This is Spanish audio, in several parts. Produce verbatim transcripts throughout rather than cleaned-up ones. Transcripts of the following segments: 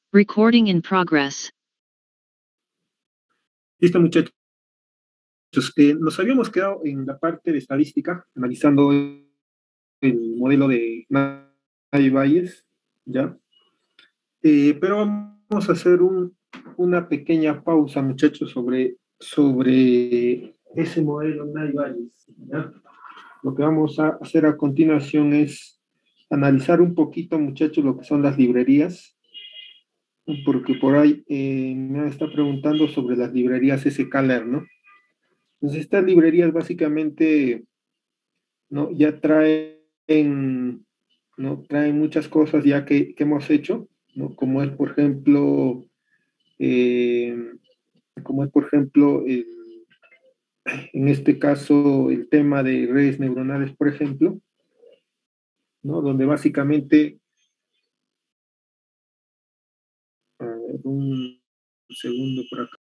Recording in progress. Listo, muchachos. Eh, nos habíamos quedado en la parte de estadística, analizando el modelo de Navi Bayes, ¿ya? Eh, pero vamos a hacer un, una pequeña pausa, muchachos, sobre, sobre ese modelo Navi Bayes, ¿ya? Lo que vamos a hacer a continuación es analizar un poquito, muchachos, lo que son las librerías, porque por ahí eh, me está preguntando sobre las librerías sklearn, ¿no? Entonces, estas librerías básicamente, ¿no? Ya traen, ¿no? Traen muchas cosas ya que, que hemos hecho, ¿no? Como es, por ejemplo, eh, como es, por ejemplo, el, en este caso, el tema de redes neuronales, por ejemplo, ¿no? Donde básicamente, a ver, un segundo por acá.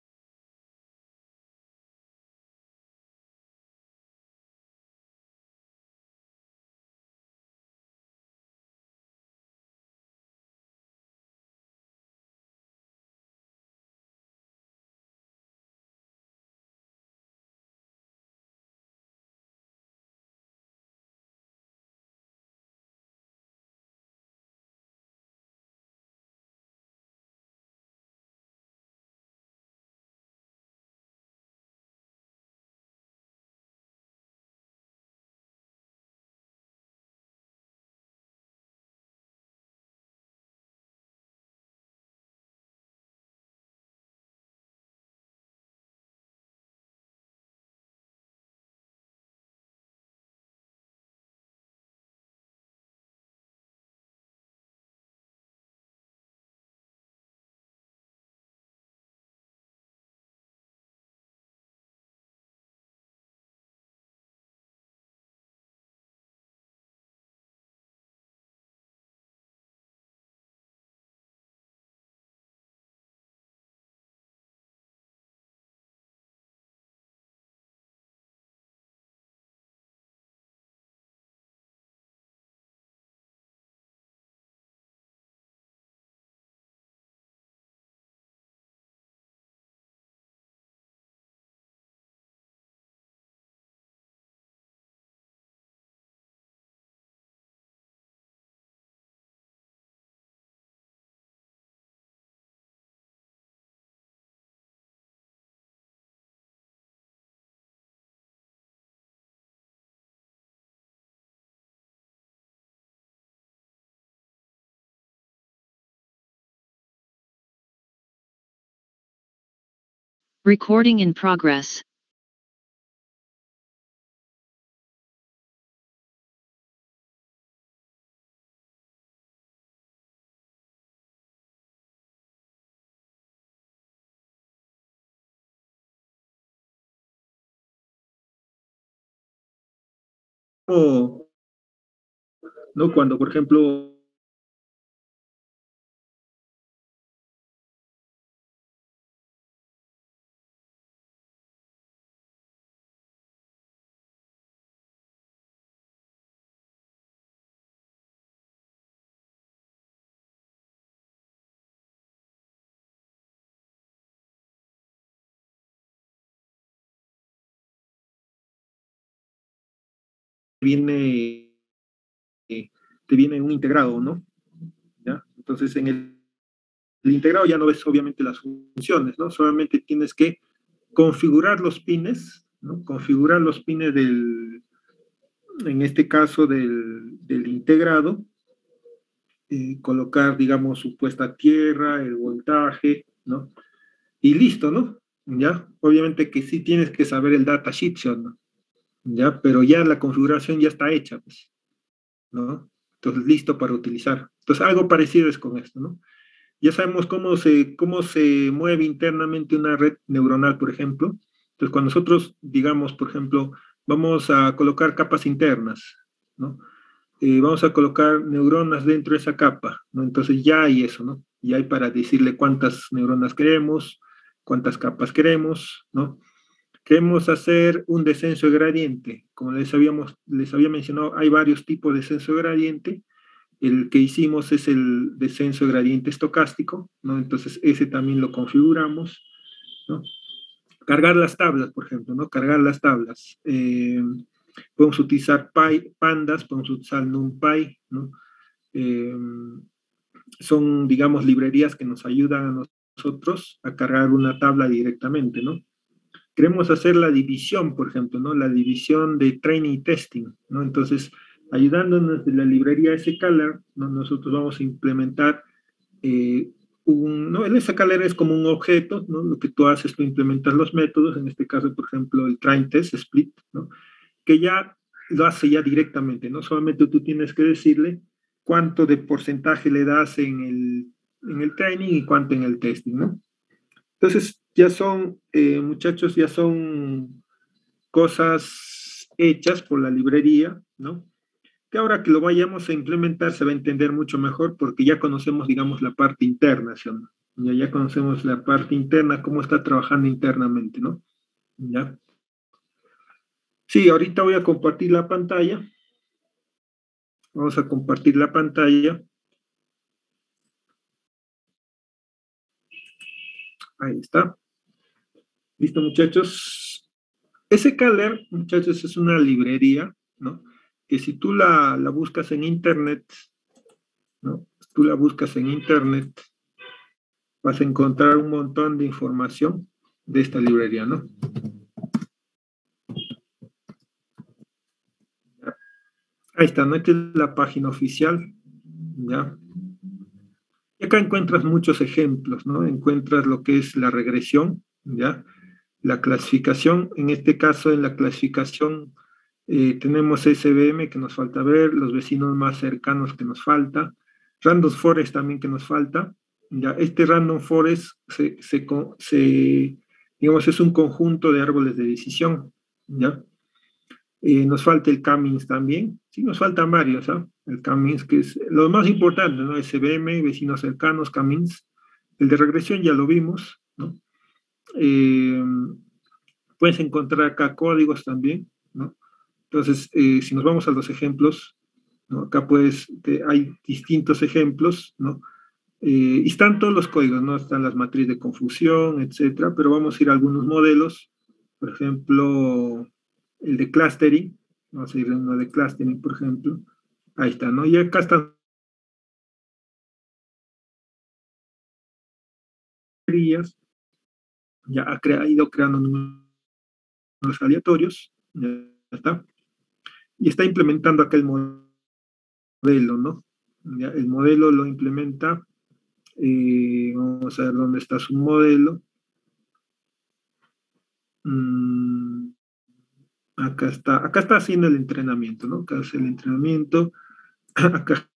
Recording in progress. O, ¿no? Cuando, por ejemplo, viene, eh, te viene un integrado, ¿no? ¿Ya? Entonces, en el, el integrado ya no ves obviamente las funciones, ¿no? Solamente tienes que configurar los pines, ¿no? Configurar los pines del, en este caso del, del integrado, eh, colocar, digamos, su puesta a tierra, el voltaje, ¿no? Y listo, ¿no? Ya, obviamente que sí tienes que saber el datasheet, ¿no? Ya, pero ya la configuración ya está hecha, pues, ¿no? Entonces, listo para utilizar. Entonces, algo parecido es con esto, ¿no? Ya sabemos cómo se, cómo se mueve internamente una red neuronal, por ejemplo. Entonces, cuando nosotros, digamos, por ejemplo, vamos a colocar capas internas, ¿no? Eh, vamos a colocar neuronas dentro de esa capa, ¿no? Entonces ya hay eso, ¿no? Ya hay para decirle cuántas neuronas queremos, cuántas capas queremos, ¿no? Queremos hacer un descenso de gradiente. Como les, habíamos, les había mencionado, hay varios tipos de descenso de gradiente. El que hicimos es el descenso de gradiente estocástico, ¿no? Entonces ese también lo configuramos, ¿no? Cargar las tablas, por ejemplo, ¿no? Cargar las tablas. Eh, podemos utilizar Py, pandas, podemos utilizar NumPy, ¿no? Eh, son, digamos, librerías que nos ayudan a nosotros a cargar una tabla directamente, ¿no? Queremos hacer la división, por ejemplo, ¿no? La división de training y testing, ¿no? Entonces, ayudándonos de la librería scalar, ¿no? Nosotros vamos a implementar eh, un, ¿no? El scalar es como un objeto, ¿no? Lo que tú haces, tú implementas los métodos, en este caso, por ejemplo, el train test split, ¿no? Que ya lo hace ya directamente, ¿no? Solamente tú tienes que decirle cuánto de porcentaje le das en el, en el training y cuánto en el testing, ¿no? Entonces, ya son, eh, muchachos, ya son cosas hechas por la librería, ¿no? Que ahora que lo vayamos a implementar se va a entender mucho mejor porque ya conocemos, digamos, la parte interna, ¿sí o no? Ya, ya conocemos la parte interna, cómo está trabajando internamente, ¿no? ¿Ya? Sí, ahorita voy a compartir la pantalla. Vamos a compartir la pantalla. Ahí está. ¿Listo, muchachos? Scalar, muchachos, es una librería, ¿no? Que si tú la, la buscas en internet, ¿no? Tú la buscas en internet, vas a encontrar un montón de información de esta librería, ¿no? Ahí está, ¿no? Esta es la página oficial, ¿ya? Y acá encuentras muchos ejemplos, ¿no? Encuentras lo que es la regresión, ¿ya? La clasificación, en este caso en la clasificación eh, tenemos S V M que nos falta ver, los vecinos más cercanos que nos falta, Random Forest también que nos falta, ya, este Random Forest se, se, se, digamos, es un conjunto de árboles de decisión, ¿ya? Eh, nos falta el Cummings también, sí, nos faltan varios, ¿ah? El Cummings, que es lo más importante, ¿no? S V M, vecinos cercanos, Cummings, el de regresión ya lo vimos, ¿no? Eh, puedes encontrar acá códigos también, ¿no? Entonces, eh, si nos vamos a los ejemplos, ¿no? Acá pues te, hay distintos ejemplos, ¿no? Eh, y están todos los códigos, ¿no? Están las matrices de confusión, etcétera, pero vamos a ir a algunos modelos, por ejemplo, el de clustering, vamos a ir a uno de clustering, por ejemplo, ahí está, ¿no? Y acá están ya ha, crea, ha ido creando números aleatorios, ya está, y está implementando acá el modelo, ¿no? Ya, el modelo lo implementa, eh, vamos a ver dónde está su modelo. Mm, acá está, acá está haciendo el entrenamiento, ¿no? Acá hace el entrenamiento, acá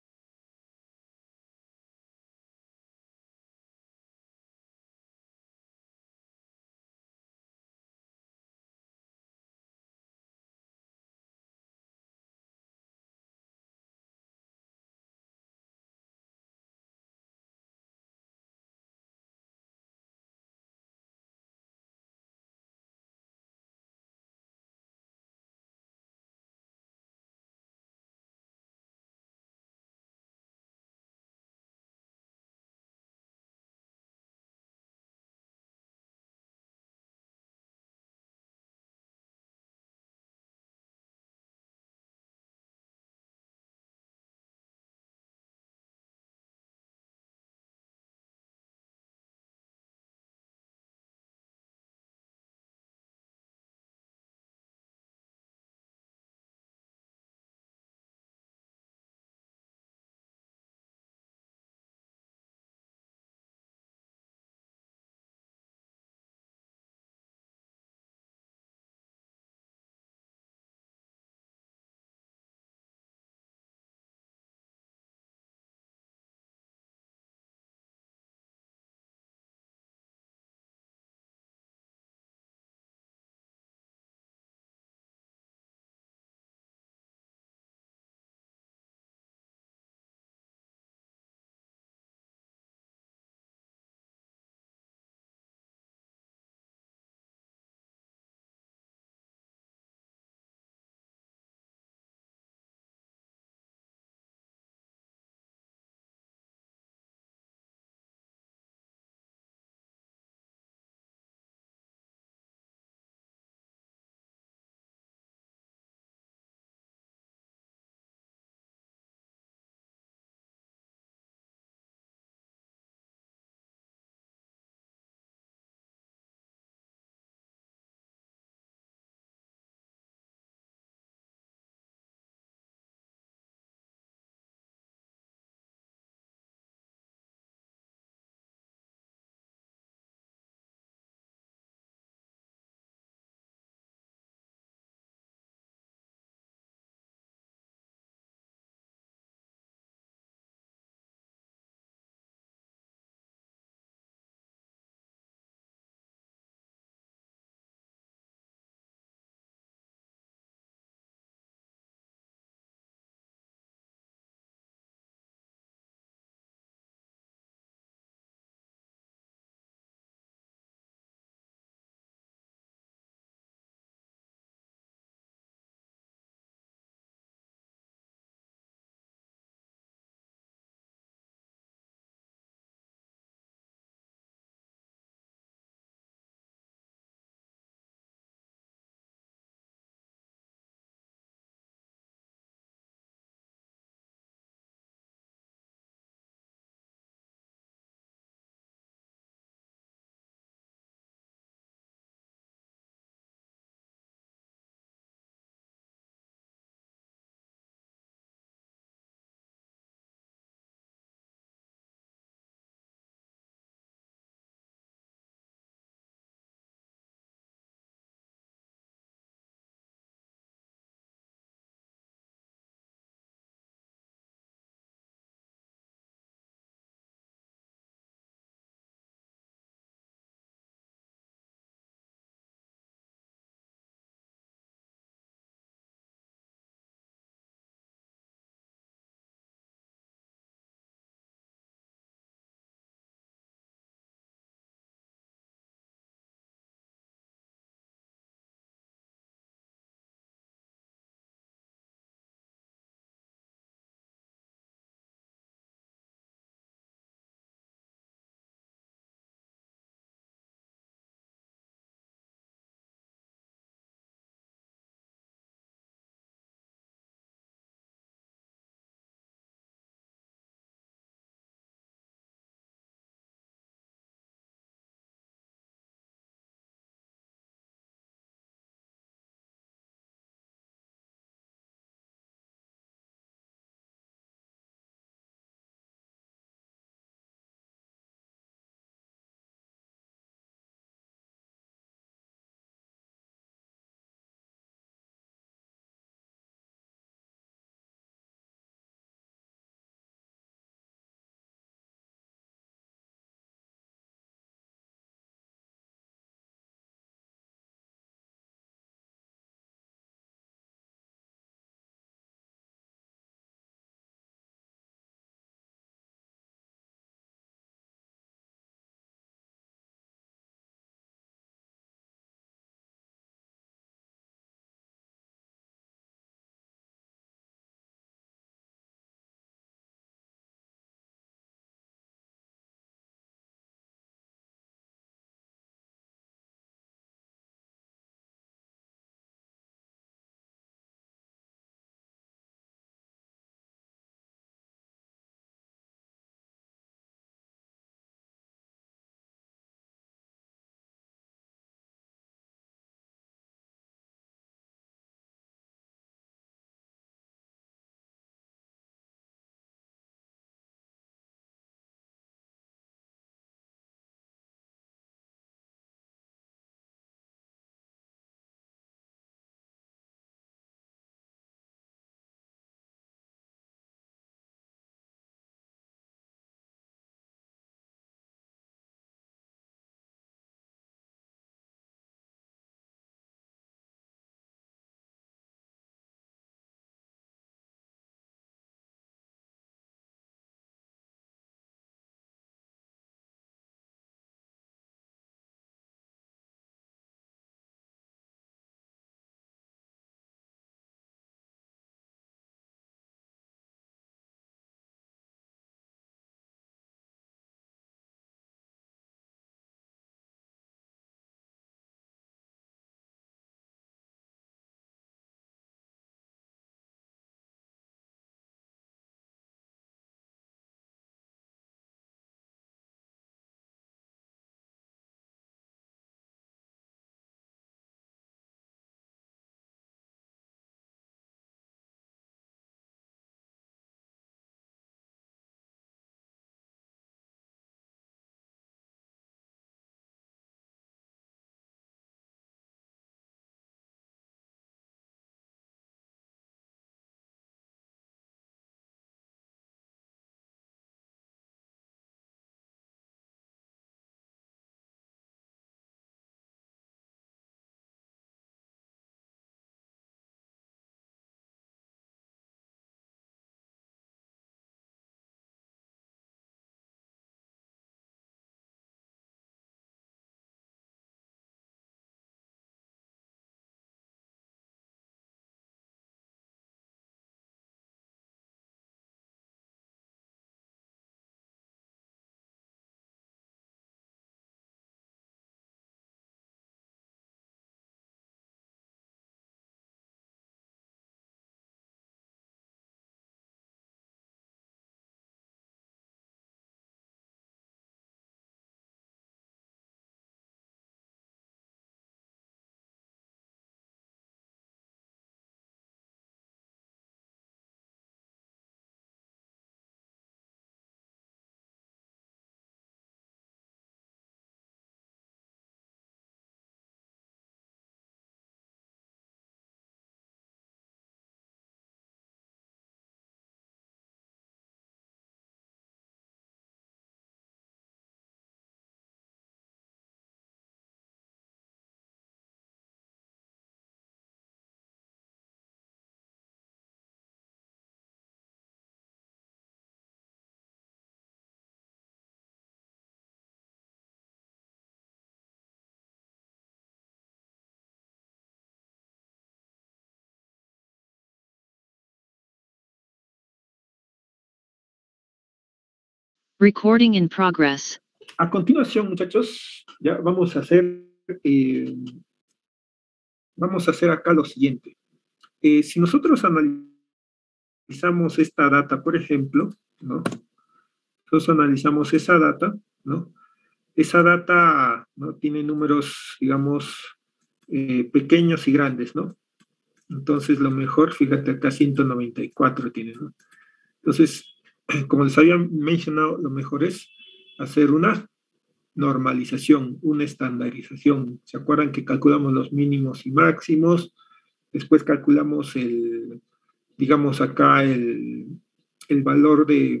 Recording in progress. A continuación, muchachos, ya vamos a hacer, eh, vamos a hacer acá lo siguiente. Eh, si nosotros analizamos esta data, por ejemplo, ¿no? Nosotros analizamos esa data, ¿no? Esa data, ¿no?, tiene números, digamos, eh, pequeños y grandes, ¿no? Entonces, lo mejor, fíjate acá, ciento noventa y cuatro tiene, ¿no? Entonces, como les había mencionado, lo mejor es hacer una normalización, una estandarización. ¿Se acuerdan que calculamos los mínimos y máximos? Después calculamos el, digamos acá, el, el valor de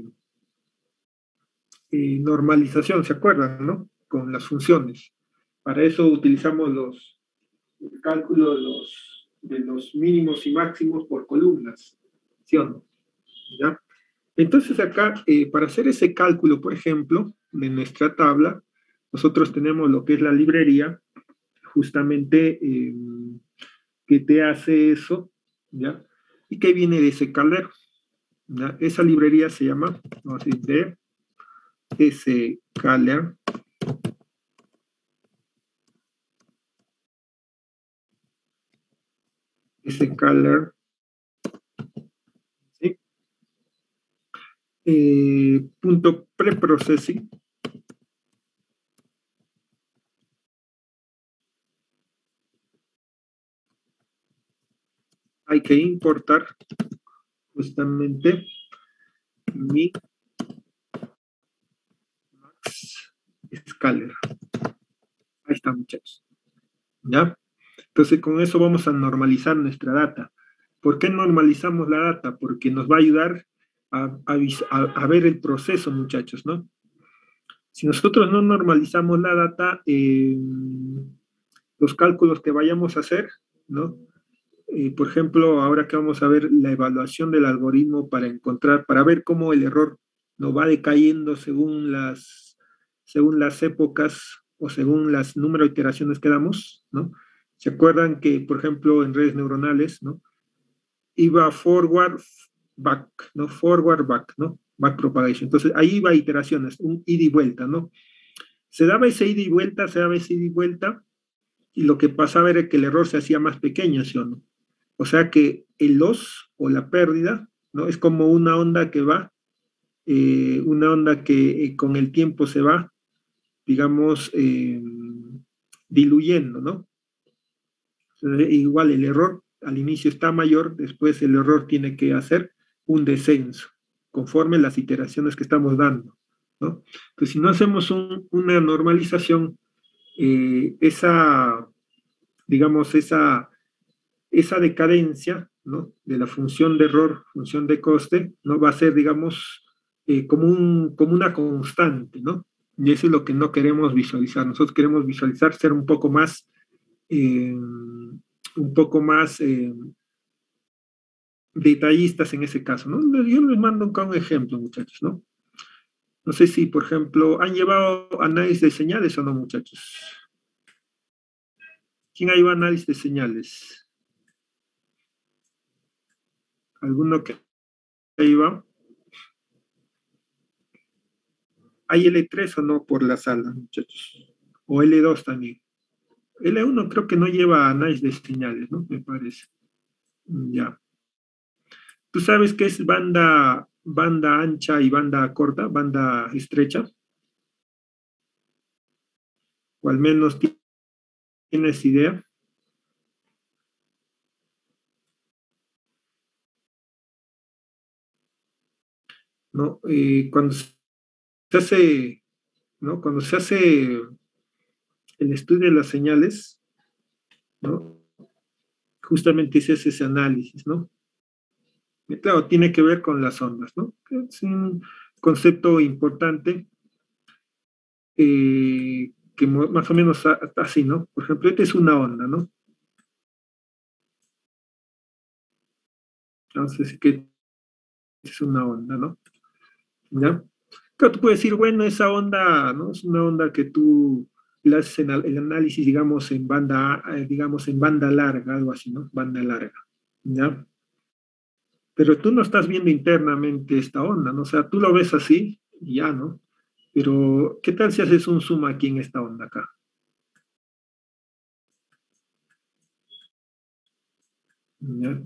eh, normalización, ¿se acuerdan, no? Con las funciones. Para eso utilizamos los el cálculo de los, de los mínimos y máximos por columnas, ¿sí o no? ¿Ya? Entonces acá, eh, para hacer ese cálculo, por ejemplo, de nuestra tabla, nosotros tenemos lo que es la librería, justamente eh, que te hace eso, ¿ya? Y que viene de ese caldero, ¿ya? Esa librería se llama, vamos a decir, de scaler, scaler, ¿sí? Eh, punto preprocessing. Hay que importar justamente mi max scaler. Ahí está, muchachos. ¿Ya? Entonces, con eso vamos a normalizar nuestra data. ¿Por qué normalizamos la data? Porque nos va a ayudar a, a, a ver el proceso, muchachos, ¿no? Si nosotros no normalizamos la data, eh, los cálculos que vayamos a hacer, ¿no? Eh, por ejemplo, ahora que vamos a ver la evaluación del algoritmo para encontrar, para ver cómo el error no va decayendo según las, según las épocas o según las número de iteraciones que damos, ¿no? ¿Se acuerdan que, por ejemplo, en redes neuronales, ¿no?, iba forward, back, ¿no? Forward, back, ¿no? Back propagation. Entonces, ahí iba iteraciones, un ida y vuelta, ¿no? Se daba ese ida y vuelta, se daba ese ida y vuelta, y lo que pasaba era que el error se hacía más pequeño, ¿sí o no? O sea que el loss o la pérdida, ¿no?, es como una onda que va, eh, una onda que eh, con el tiempo se va, digamos, eh, diluyendo, ¿no? Entonces, igual el error al inicio está mayor, después el error tiene que hacer un descenso, conforme las iteraciones que estamos dando, ¿no? Entonces, si no hacemos un, una normalización, eh, esa, digamos, esa, esa decadencia, ¿no?, de la función de error, función de coste, ¿no?, va a ser, digamos, eh, como, un, como una constante, ¿no? Y eso es lo que no queremos visualizar. Nosotros queremos visualizar, ser un poco más, eh, un poco más eh, detallistas en ese caso, ¿no? Yo les mando un ejemplo, muchachos, ¿no? No sé si, por ejemplo, ¿han llevado análisis de señales o no, muchachos? ¿Quién ha llevado análisis de señales? ¿Alguno que iba? ¿Hay L tres o no por la sala, muchachos? O L dos también. L uno creo que no lleva análisis de señales, ¿no? Me parece. Ya. ¿Tú sabes qué es banda, banda ancha y banda corta, banda estrecha? O al menos tienes idea. ¿No? Eh, cuando se hace, ¿no? Cuando se hace el estudio de las señales, ¿no?, justamente se hace ese análisis, ¿no? Y claro, tiene que ver con las ondas, ¿no? Es un concepto importante, eh, que más o menos así, ¿no? Por ejemplo, esta es una onda, ¿no? Entonces, ¿qué es una onda, no? ¿Ya? Claro, tú puedes decir, bueno, esa onda, ¿no?, es una onda que tú le haces en el análisis, digamos, en banda, digamos, en banda larga, algo así, ¿no? Banda larga, ¿ya? Pero tú no estás viendo internamente esta onda, ¿no? O sea, tú lo ves así y ya, ¿no? Pero, ¿qué tal si haces un zoom aquí en esta onda acá? ¿Ya?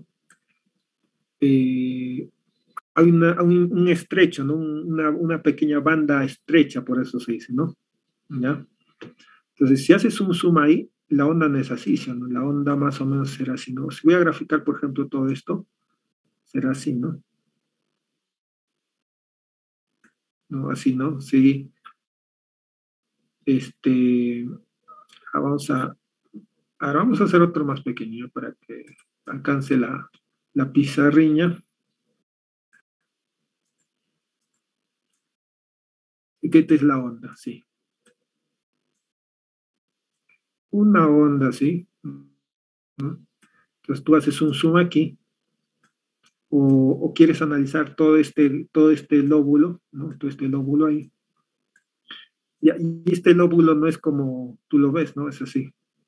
Eh, hay una, un, un estrecho, ¿no? Una, una pequeña banda estrecha, por eso se dice, ¿no? ¿Ya? Entonces, si haces un zoom ahí, la onda no es así, ¿sí? ¿No? La onda más o menos será así, ¿no? Si voy a graficar, por ejemplo, todo esto, será así, ¿no? ¿No? Así, ¿no? Sí. Este, ah, vamos a, ahora vamos a hacer otro más pequeño para que alcance la, la pizarriña. ¿Y qué es la onda? Sí. Una onda, ¿sí? ¿No? Entonces tú haces un zoom aquí o, o quieres analizar todo este, todo este lóbulo, ¿no? Todo este lóbulo ahí. Y, y este lóbulo no es como tú lo ves, ¿no? Es así.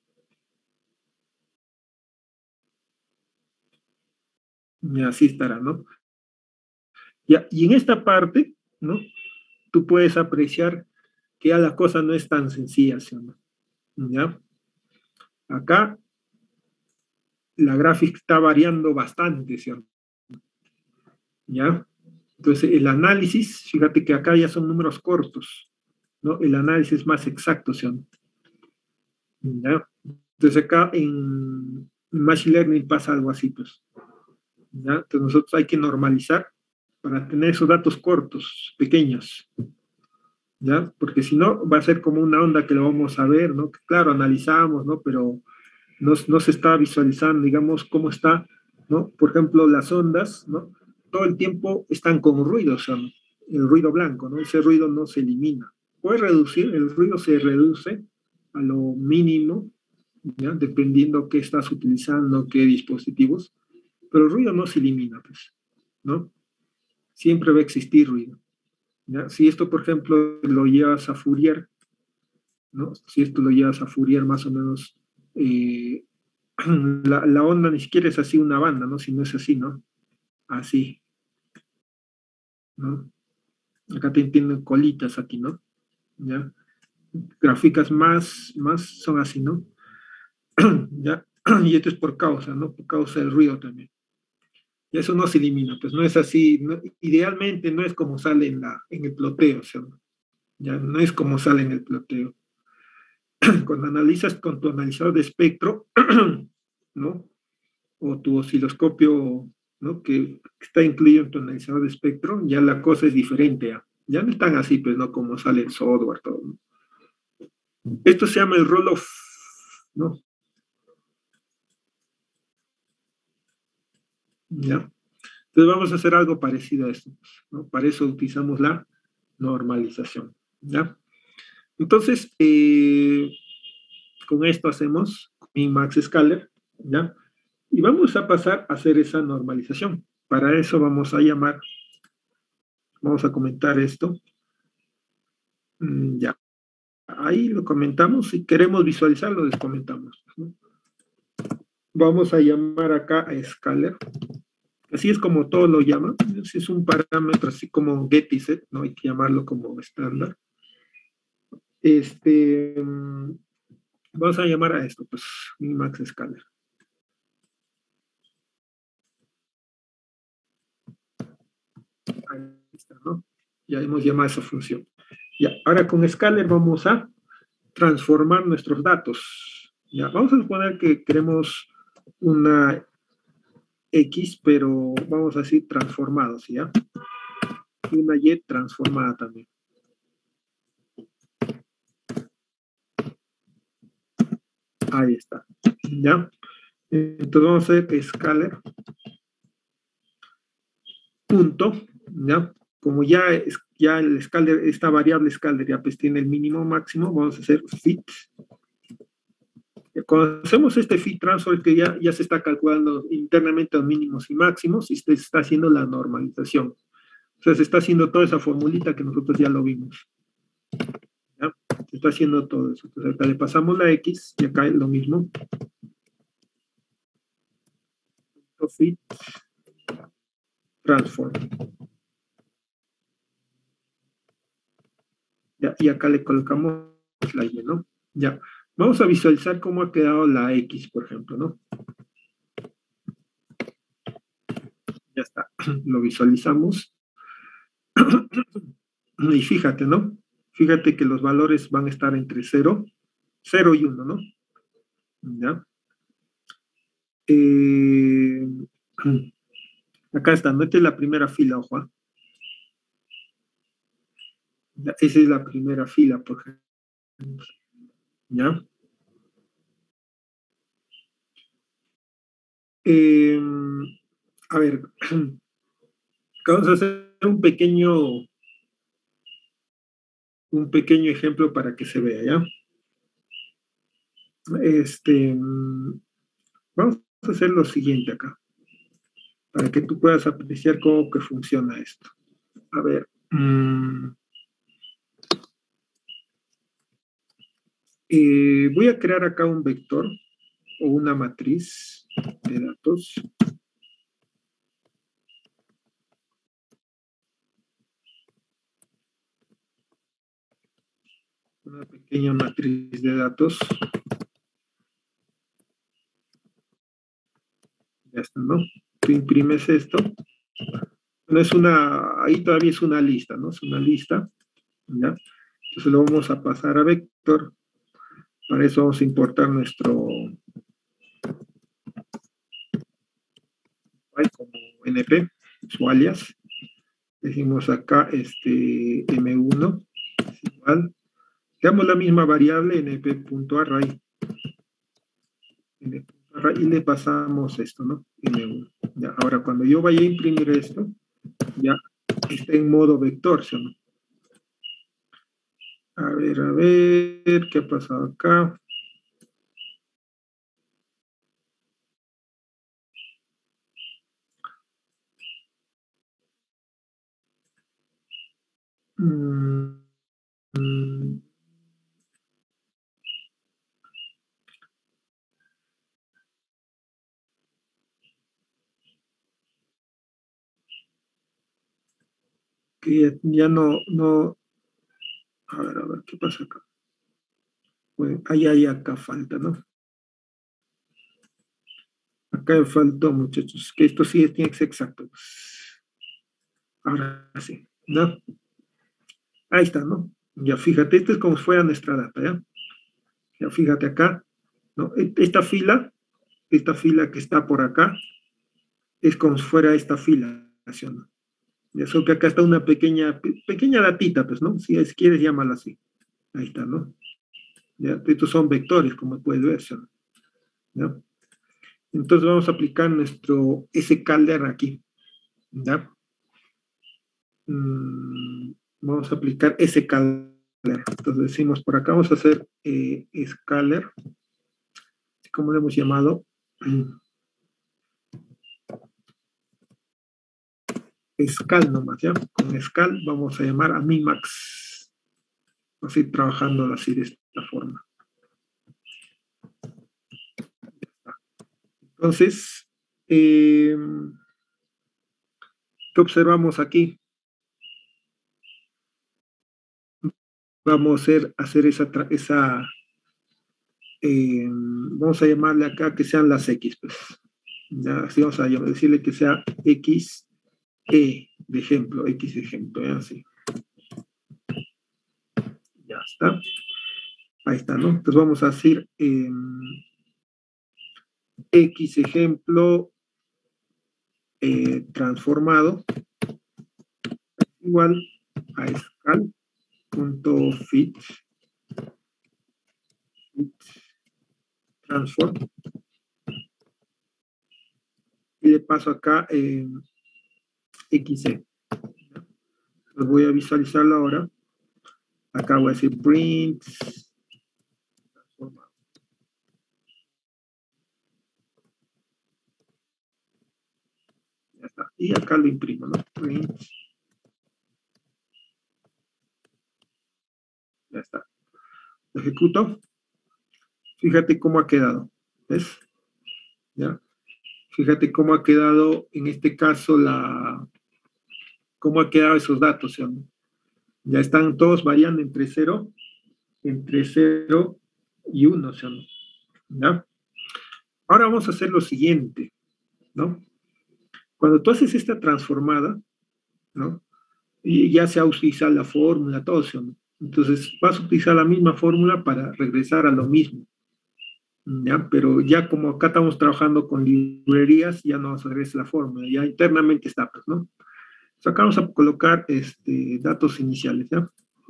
Y así estará, ¿no? Ya, y en esta parte, ¿no? Tú puedes apreciar que ya la cosa no es tan sencilla, ¿sí o no? ¿Ya? Acá la gráfica está variando bastante, ¿sí o no? ¿Ya? Entonces, el análisis, fíjate que acá ya son números cortos, ¿no? El análisis más exacto, ¿sí o no? ¿Ya? Entonces, acá en Machine Learning pasa algo así, pues. ¿Ya? Entonces, nosotros hay que normalizar para tener esos datos cortos, pequeños, ¿ya? Porque si no, va a ser como una onda que lo vamos a ver, ¿no? Que claro, analizamos, ¿no? Pero no, no se está visualizando, digamos, cómo está, ¿no? Por ejemplo, las ondas, ¿no? Todo el tiempo están con ruido, son el ruido blanco, ¿no? Ese ruido no se elimina. Puede reducir, el ruido se reduce a lo mínimo, ¿ya? Dependiendo qué estás utilizando, qué dispositivos, pero el ruido no se elimina, pues, ¿no? Siempre va a existir ruido, ¿ya? Si esto, por ejemplo, lo llevas a Fourier, ¿no? Si esto lo llevas a Fourier más o menos, eh, la, la, onda ni siquiera es así una banda, ¿no? Si no es así, ¿no? Así, ¿no? Acá te tienen colitas aquí, ¿no? ¿Ya? Gráficas más, más son así, ¿no? ¿Ya? Y esto es por causa, ¿no? Por causa del ruido también. Y eso no se elimina, pues no es así. No, idealmente no es como sale en, la, en el ploteo, o sea, ya no es como sale en el ploteo. Cuando analizas con tu analizador de espectro, ¿no? O tu osciloscopio, ¿no? Que está incluido en tu analizador de espectro, ya la cosa es diferente. Ya, ya no están así, pues, ¿no? Como sale el software, todo, ¿no? Esto se llama el roll-off, ¿no? ¿Ya? Entonces vamos a hacer algo parecido a esto, ¿no? Para eso utilizamos la normalización, ¿ya? Entonces, eh, con esto hacemos min max scaler, ¿ya? Y vamos a pasar a hacer esa normalización. Para eso vamos a llamar, vamos a comentar esto, mm, ya. Ahí lo comentamos, si queremos visualizarlo, les comentamos, ¿no? Vamos a llamar acá a scaler. Así es como todo lo llama. Es un parámetro así como get y set, ¿no? Hay que llamarlo como estándar. Este, vamos a llamar a esto, pues, max scaler. Ahí está, ¿no? Ya hemos llamado a esa función. Ya, ahora con scaler vamos a transformar nuestros datos. Ya, vamos a suponer que queremos una X, pero vamos a decir transformados, ¿ya? Y una Y transformada también. Ahí está, ¿ya? Entonces vamos a hacer que scaler punto, ¿ya? Como ya, es, ya el scaler, esta variable scaler ya pues tiene el mínimo máximo, vamos a hacer fit. Cuando hacemos este fit transfer, que ya, ya se está calculando internamente los mínimos y máximos y se está haciendo la normalización. O sea, se está haciendo toda esa formulita que nosotros ya lo vimos. ¿Ya? Se está haciendo todo eso. Entonces acá le pasamos la X y acá es lo mismo. Fit transform. Ya, y acá le colocamos la Y, ¿no? Ya. Vamos a visualizar cómo ha quedado la X, por ejemplo, ¿no? Ya está. Lo visualizamos. Y fíjate, ¿no? Fíjate que los valores van a estar entre cero, cero y uno, ¿no? ¿Ya? Eh, acá está, ¿no? Esta es la primera fila, ojo. ¿Ah? Ya, esa es la primera fila, por ejemplo. ¿Ya? Eh, a ver, vamos a hacer un pequeño, un pequeño ejemplo para que se vea, ¿ya? Este, vamos a hacer lo siguiente acá, para que tú puedas apreciar cómo que funciona esto. A ver, mmm, eh, voy a crear acá un vector o una matriz de datos. Una pequeña matriz de datos. Ya está, ¿no? Tú imprimes esto. No es una, ahí todavía es una lista, ¿no? Es una lista, ¿ya? Entonces lo vamos a pasar a vector. Para eso vamos a importar nuestro como N P, su alias. Decimos acá este M uno es igual. Le damos la misma variable np.array. Y le pasamos esto, ¿no? M uno. Ya, ahora, cuando yo vaya a imprimir esto, ya está en modo vector, ¿sí o no? A ver, a ver, ¿qué ha pasado acá? Mm, mm, que ya, ya no, no, a ver, a ver, ¿qué pasa acá? Bueno, ahí hay acá falta, ¿no? Acá me faltó, muchachos, que esto sí tiene que ser exacto. Ahora sí, ¿no? Ahí está, ¿no? Ya fíjate, esto es como si fuera nuestra data, ¿ya? Ya fíjate acá, ¿no? Esta fila, esta fila que está por acá, es como si fuera esta fila, ¿no? Ya solo que acá está una pequeña, pequeña datita, pues, ¿no? Si es, quieres, llámala así. Ahí está, ¿no? Ya, estos son vectores, como puedes ver, ¿ya? Entonces vamos a aplicar nuestro scalar aquí, ¿ya? Mm, vamos a aplicar scalar. Entonces decimos por acá, vamos a hacer eh, scalar, como le hemos llamado, scal nomás, ¿ya? Con scal vamos a llamar a min-max. Vamos a ir trabajando así de esta forma. Entonces, eh, ¿qué observamos aquí? Vamos a hacer, hacer esa, esa eh, vamos a llamarle acá que sean las X, pues. Ya, así vamos a decirle que sea X, E, de ejemplo, X de ejemplo, ¿ya? Así. Ya está. Ahí está, ¿no? Entonces vamos a decir eh, X ejemplo eh, transformado igual a scal.fit fit transform y le paso acá eh, X E. Los voy a visualizarlo ahora. Acá voy a decir print transformado. Ya está. Y acá lo imprimo, ¿no? Print. Ya está. Lo ejecuto. Fíjate cómo ha quedado. ¿Ves? ¿Ya? Fíjate cómo ha quedado, en este caso, la, cómo ha quedado esos datos, ¿sí? Ya están todos variando entre cero, entre cero y uno, o sea, ¿ya? Ahora vamos a hacer lo siguiente, ¿no? Cuando tú haces esta transformada, ¿no? Y ya se va a utilizar la fórmula, todo eso, ¿no? Entonces vas a utilizar la misma fórmula para regresar a lo mismo, ¿ya? Pero ya como acá estamos trabajando con librerías, ya no vas a regresar la fórmula, ya internamente está, pues, ¿no? Entonces acá vamos a colocar este, datos iniciales, ¿ya?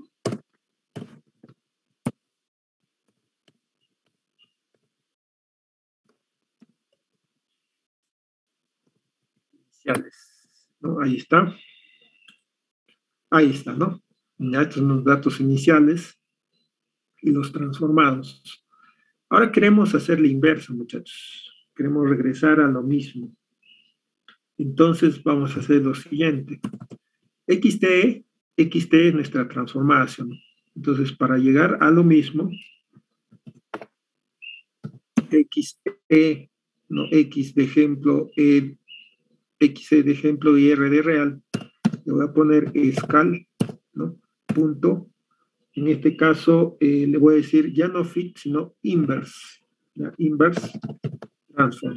Iniciales, ¿no? Ahí está, ahí está, ¿no? Ya estos son los datos iniciales y los transformados. Ahora queremos hacer la inversa, muchachos. Queremos regresar a lo mismo. Entonces vamos a hacer lo siguiente. X T, X T es nuestra transformación. Entonces, para llegar a lo mismo, X E, no, X de ejemplo, E, X E de ejemplo y R de real, le voy a poner escal, ¿no? Punto. En este caso, eh, le voy a decir ya no fit, sino inverse. ¿Ya? Inverse transform.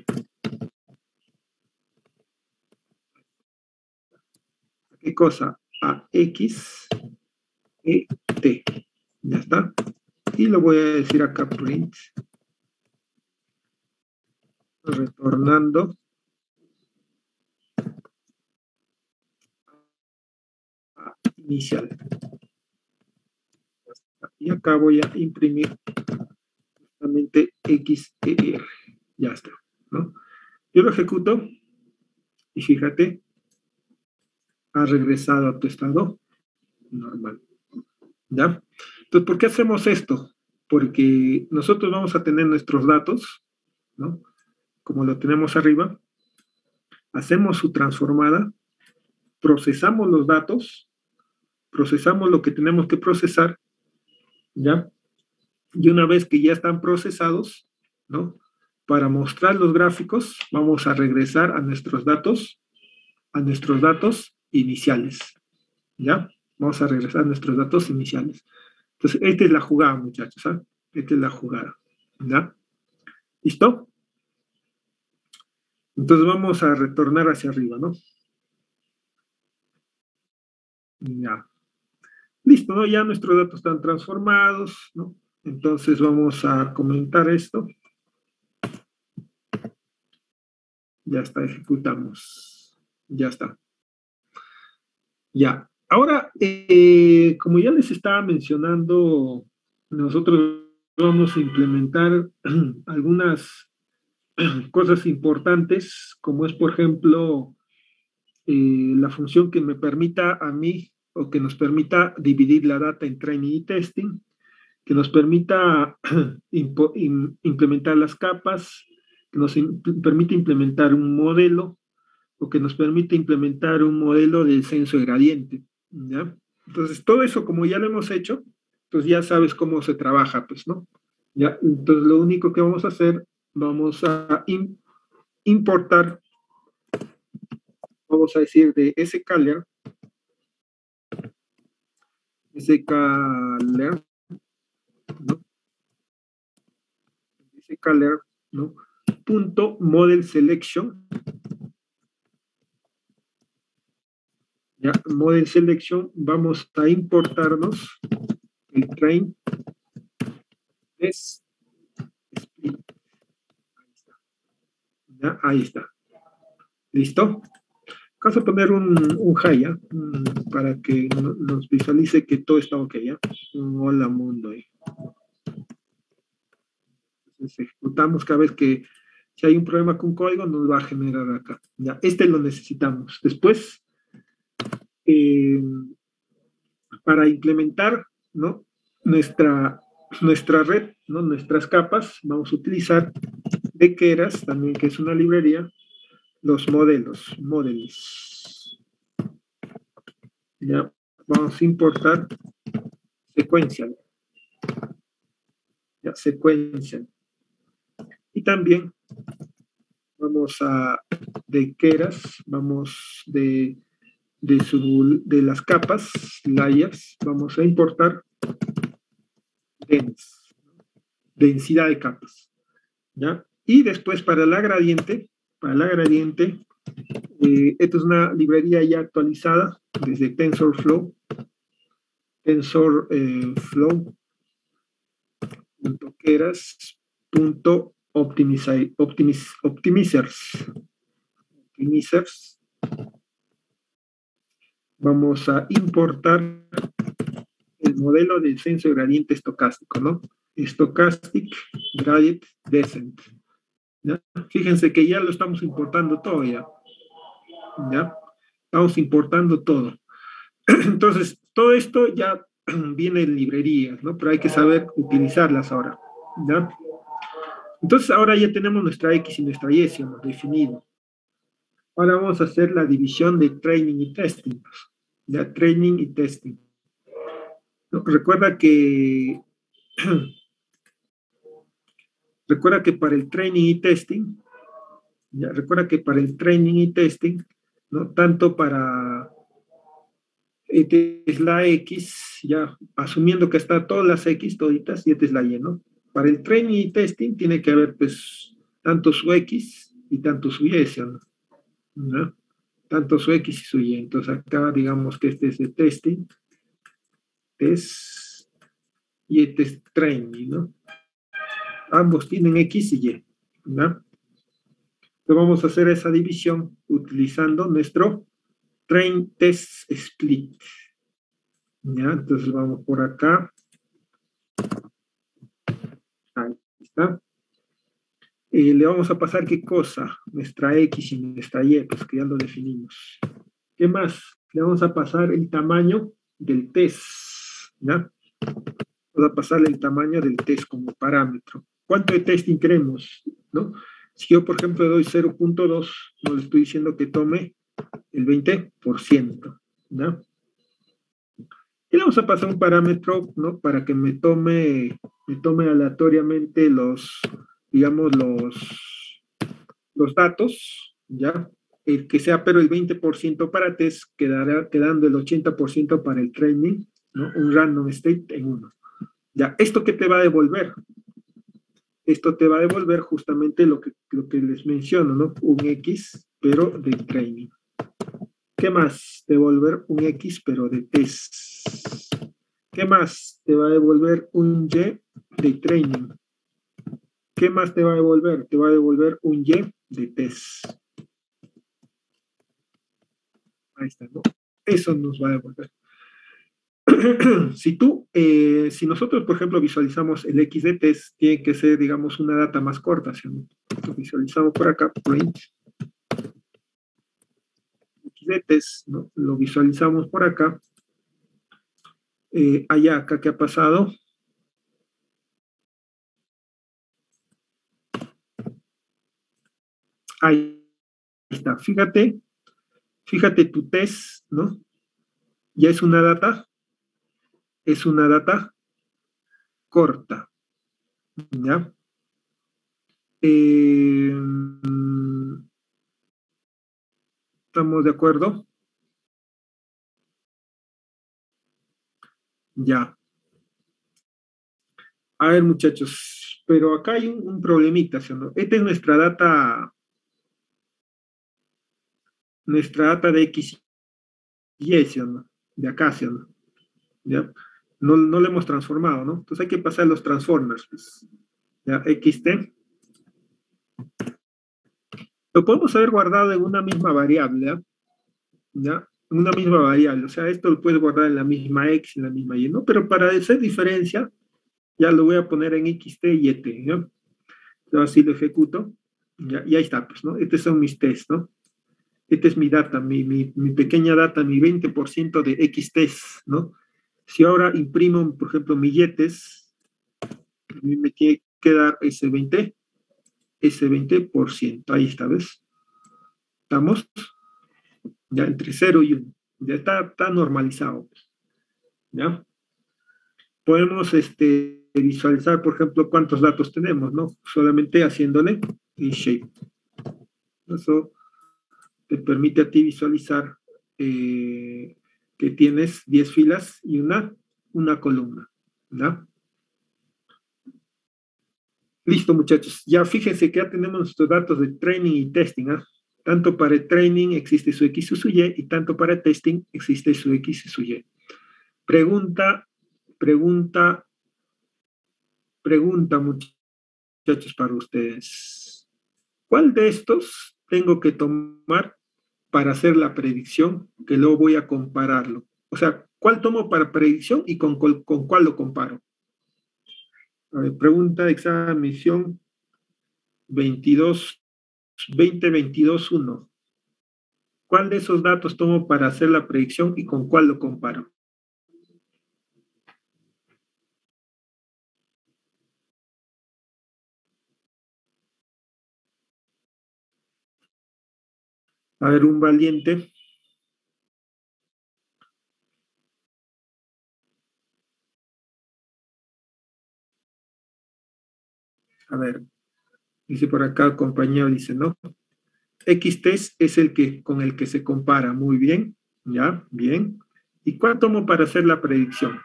¿Qué cosa? A X, E, T. Ya está. Y lo voy a decir acá print. Retornando a inicial. Y acá voy a imprimir justamente X E R. Ya está, ¿no? Yo lo ejecuto y fíjate, ha regresado a tu estado normal. ¿Ya? Entonces, ¿por qué hacemos esto? Porque nosotros vamos a tener nuestros datos, ¿no? Como lo tenemos arriba, hacemos su transformada, procesamos los datos, procesamos lo que tenemos que procesar, ¿ya? Y una vez que ya están procesados, ¿no? Para mostrar los gráficos, vamos a regresar a nuestros datos, a nuestros datos iniciales, ¿ya? Vamos a regresar a nuestros datos iniciales. Entonces, esta es la jugada, muchachos, ¿ah? Esta es la jugada, ¿ya? ¿Listo? Entonces vamos a retornar hacia arriba, ¿no? Ya. Listo, ¿no? Ya nuestros datos están transformados, ¿no? Entonces vamos a comentar esto. Ya está, ejecutamos. Ya está. Ya. Ahora, eh, como ya les estaba mencionando, nosotros vamos a implementar algunas cosas importantes, como es, por ejemplo, eh, la función que me permita a mí o que nos permita dividir la data en training y testing, que nos permita impo- im- implementar las capas, que nos im- permite implementar un modelo o que nos permite implementar un modelo de descenso de gradiente, ¿ya? Entonces, todo eso como ya lo hemos hecho, pues ya sabes cómo se trabaja, pues, ¿no? Ya, entonces lo único que vamos a hacer, vamos a im- importar, vamos a decir, de scalar, scalar, ¿no? Scalar, ¿no? Punto model selection, ya, model selection, vamos a importarnos el train es split. Ahí está. Ya, ahí está. ¿Listo? Vamos a poner un, un high, ¿ya? Mm, para que no- nos visualice que todo está ok, ¿ya? Un hola mundo ahí. Entonces ejecutamos cada vez que si hay un problema con código, nos va a generar acá. Ya, este lo necesitamos. Después, eh, para implementar, ¿no? Nuestra, nuestra red, ¿no? Nuestras capas, vamos a utilizar de Keras, también que es una librería, los modelos, modelos. Ya, vamos a importar secuencial. Ya, secuencial. Y también vamos a de Keras, vamos de de, su, de las capas, layers, vamos a importar dens, densidad de capas, ¿ya? Y después para la gradiente, para la gradiente, eh, esto es una librería ya actualizada desde TensorFlow, TensorFlow, punto keras, punto optimizers, optimizers. Vamos a importar el modelo del censo de gradiente estocástico, ¿no? Stochastic Gradient Descent. ¿Ya? Fíjense que ya lo estamos importando todo ya. ¿Ya? Estamos importando todo. Entonces, todo esto ya viene en librerías, ¿no? Pero hay que saber utilizarlas ahora. ¿Ya? Entonces, ahora ya tenemos nuestra X y nuestra Y, ¿sí? Hemos definido. Ahora vamos a hacer la división de training y testing. ¿Ya? Training y testing. ¿No? Recuerda que recuerda que para el training y testing, ya, recuerda que para el training y testing, ¿no? Tanto para esta es la X, ya asumiendo que está todas las X toditas, y esta es la Y, ¿no? Para el training y testing tiene que haber, pues, tanto su X y tanto su Y, ¿no? ¿No? Tanto su X y su Y. Entonces acá digamos que este es el testing, test, y este es training, ¿no? Ambos tienen X y Y, ¿no? Entonces vamos a hacer esa división utilizando nuestro train test split. ¿Ya? Entonces vamos por acá. Ahí está. Eh, le vamos a pasar qué cosa, nuestra X y nuestra Y, pues que ya lo definimos. ¿Qué más? Le vamos a pasar el tamaño del test, ¿ya? Vamos a pasarle el tamaño del test como parámetro. ¿Cuánto de testing queremos? ¿No? Si yo, por ejemplo, le doy cero punto dos, no le estoy diciendo que tome el veinte por ciento, ¿no? Y le vamos a pasar un parámetro, ¿no? Para que me tome, me tome aleatoriamente los, digamos, los, los datos, ¿ya? El que sea, pero el veinte por ciento para test, quedará quedando el ochenta por ciento para el training, ¿no? Un random state en uno. Ya, ¿esto qué te va a devolver? Esto te va a devolver justamente lo que, lo que les menciono, ¿no? Un X, pero de training. ¿Qué más? Devolver un X, pero de test. ¿Qué más? Te va a devolver un Y de training. ¿Qué más te va a devolver? Te va a devolver un Y de test. Ahí está, ¿no? Eso nos va a devolver. Si tú, eh, si nosotros, por ejemplo, visualizamos el X de test, tiene que ser, digamos, una data más corta, ¿sí? Entonces, visualizamos por acá, print, X de test, ¿no? Lo visualizamos por acá. Eh, allá, acá, ¿qué ha pasado? Ahí está, fíjate, fíjate tu test, ¿no? Ya es una data, es una data corta, ¿ya? Eh, ¿Estamos de acuerdo? Ya. A ver, muchachos, pero acá hay un, un problemita, ¿sí o no? Esta es nuestra data, nuestra data de X y Y, ¿sí o no? De acá, ¿sí o no? ¿Ya? No, no lo hemos transformado, ¿no? Entonces hay que pasar los transformers, pues. ¿Ya? X T. Lo podemos haber guardado en una misma variable, ¿ya? ¿Ya? Una misma variable, o sea, esto lo puedes guardar en la misma X, en la misma Y, ¿no? Pero para hacer diferencia, ya lo voy a poner en X T y Y T, ¿ya? Entonces así lo ejecuto, ¿ya? Y ahí está, pues, ¿no? Estos son mis tests, ¿no? Esta es mi data, mi, mi, mi pequeña data, mi veinte por ciento de X test, ¿no? Si ahora imprimo, por ejemplo, mi Y test, a mí me tiene que dar ese veinte, ese veinte por ciento, ahí está, ¿ves? Estamos ya entre cero y uno, ya está, está normalizado, ¿ya? Podemos este, visualizar, por ejemplo, cuántos datos tenemos, ¿no? Solamente haciéndole y shape. Eso te permite a ti visualizar eh, que tienes diez filas y una, una columna, ¿no? Listo, muchachos. Ya fíjense que ya tenemos nuestros datos de training y testing, ¿ah? Tanto para el training existe su X y su Y, y tanto para el testing existe su X y su Y. Pregunta, pregunta, pregunta, muchachos, para ustedes. ¿Cuál de estos tengo que tomar para hacer la predicción que luego voy a compararlo? O sea, ¿cuál tomo para predicción y con, con, con cuál lo comparo? A ver, pregunta de examen misión veintidós, veinte veintidós uno. ¿Cuál de esos datos tomo para hacer la predicción y con cuál lo comparo? A ver, un valiente. A ver, dice por acá, compañero, dice, ¿no? X test es el que con el que se compara. Muy bien, ya, bien. ¿Y cuál tomo para hacer la predicción?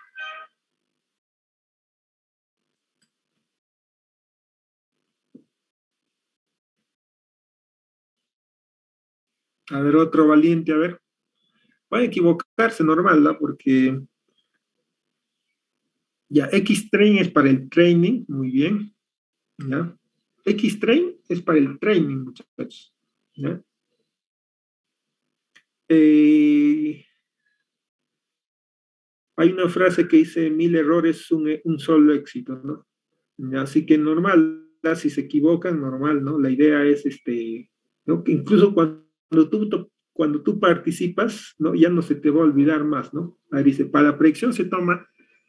A ver, otro valiente, a ver. Va a equivocarse normal, ¿no? Porque ya, X-Train es para el training, muy bien, ¿ya? X-Train es para el training, muchachos, ¿ya? Eh, hay una frase que dice, mil errores, un, un solo éxito, ¿no? ¿Ya? Así que normal, ¿no? Si se equivocan, normal, ¿no? La idea es, este, ¿no? Que incluso cuando tú, cuando tú participas, ¿no? Ya no se te va a olvidar más, ¿no? Ahí dice, para la predicción se toma,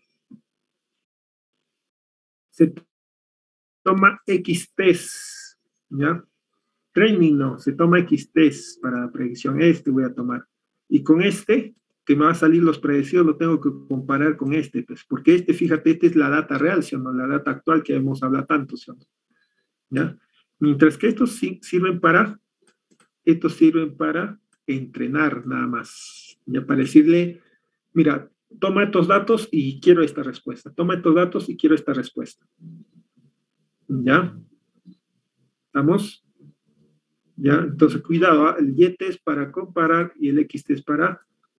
se toma X test, ¿ya? Training no, se toma X test para la predicción, este voy a tomar. Y con este, que me va a salir los predecidos, lo tengo que comparar con este, pues, porque este, fíjate, este es la data real, ¿sí o no? La data actual que hemos hablado tanto, ¿sí o no? ¿Ya? Mientras que estos sí sirven para, estos sirven para entrenar nada más, ya para decirle, mira, toma estos datos y quiero esta respuesta, toma estos datos y quiero esta respuesta. ¿Ya? ¿Estamos? ¿Ya? Entonces, cuidado, ¿eh? El Y test para comparar y el X test para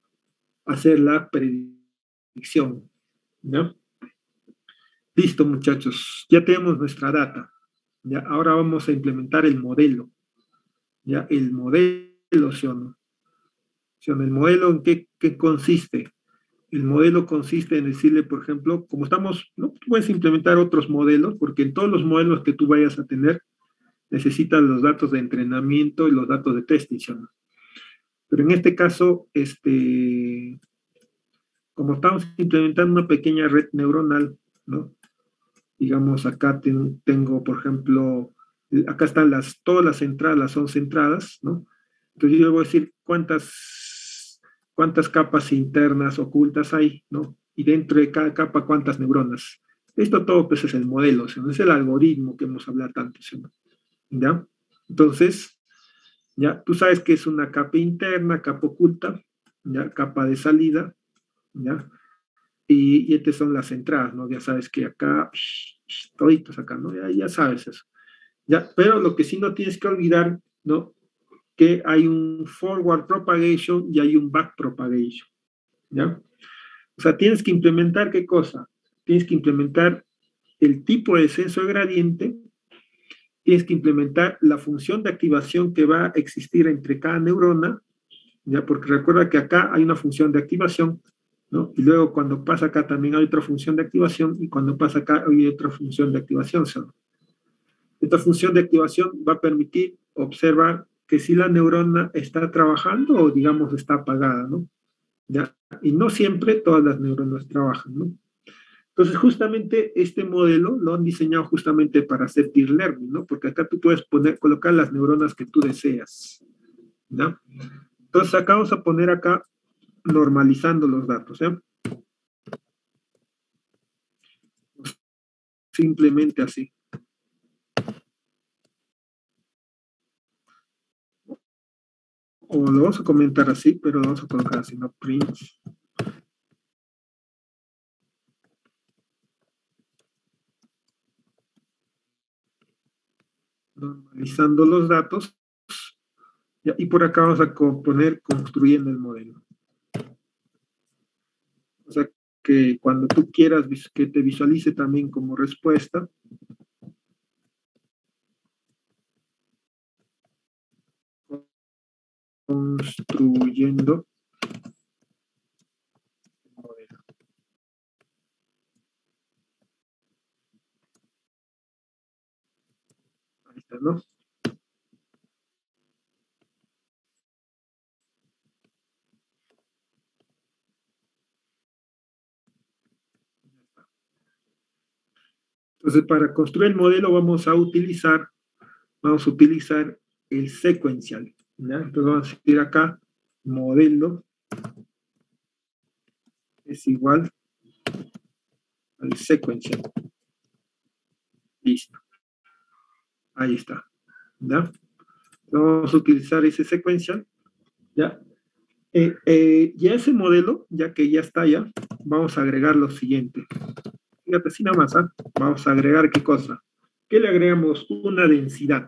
hacer la predicción. ¿Ya? Listo, muchachos. Ya tenemos nuestra data. ¿Ya? Ahora vamos a implementar el modelo. ¿Ya? El modelo, ¿sí o no? ¿Sí o no? ¿El modelo en qué, qué consiste? El modelo consiste en decirle, por ejemplo, como estamos, ¿no? Tú puedes implementar otros modelos, porque en todos los modelos que tú vayas a tener, necesitas los datos de entrenamiento y los datos de testing, ¿sí o no? Pero en este caso, este, como estamos implementando una pequeña red neuronal, ¿no? Digamos, acá ten, tengo, por ejemplo, acá están las, todas las entradas, son centradas, ¿no? Entonces yo voy a decir cuántas, cuántas capas internas ocultas hay, ¿no? Y dentro de cada capa, cuántas neuronas. Esto todo, pues, es el modelo, ¿sí? Es el algoritmo que hemos hablado tanto, ¿sí? ¿Ya? Entonces, ya, tú sabes que es una capa interna, capa oculta, ya, capa de salida, ¿ya? Y, y estas son las entradas, ¿no? Ya sabes que acá, toditos acá, ¿no? Ya, ya sabes eso. Ya, pero lo que sí no tienes que olvidar, ¿no? Que hay un forward propagation y hay un back propagation, ¿ya? O sea, tienes que implementar qué cosa? Tienes que implementar el tipo de descenso de gradiente, tienes que implementar la función de activación que va a existir entre cada neurona, ¿ya? Porque recuerda que acá hay una función de activación, ¿no? Y luego cuando pasa acá también hay otra función de activación y cuando pasa acá hay otra función de activación. ¿Sí? Esta función de activación va a permitir observar que si la neurona está trabajando o digamos está apagada, ¿no? ¿Ya? Y no siempre todas las neuronas trabajan, ¿no? Entonces, justamente este modelo lo han diseñado justamente para hacer deep learning, ¿no? Porque acá tú puedes poner, colocar las neuronas que tú deseas, ¿no? Entonces, acá vamos a poner acá normalizando los datos, ¿eh? Simplemente así. o lo vamos a comentar así, pero lo vamos a colocar así, ¿no? Print. Normalizando los datos. Ya, y por acá vamos a poner construyendo el modelo. O sea, que cuando tú quieras que te visualice también como respuesta, construyendo el modelo. Ahí está, ¿no? Entonces, para construir el modelo vamos a utilizar, vamos a utilizar el secuencial, ¿ya? Entonces vamos a decir acá, modelo es igual al secuencial. Listo. Ahí está, ¿ya? Vamos a utilizar ese secuencial, ¿ya? Eh, eh, ya ese modelo, ya que ya está ya, vamos a agregar lo siguiente. Fíjate, así nada más, ¿eh? Vamos a agregar qué cosa. ¿Qué le agregamos? Una densidad.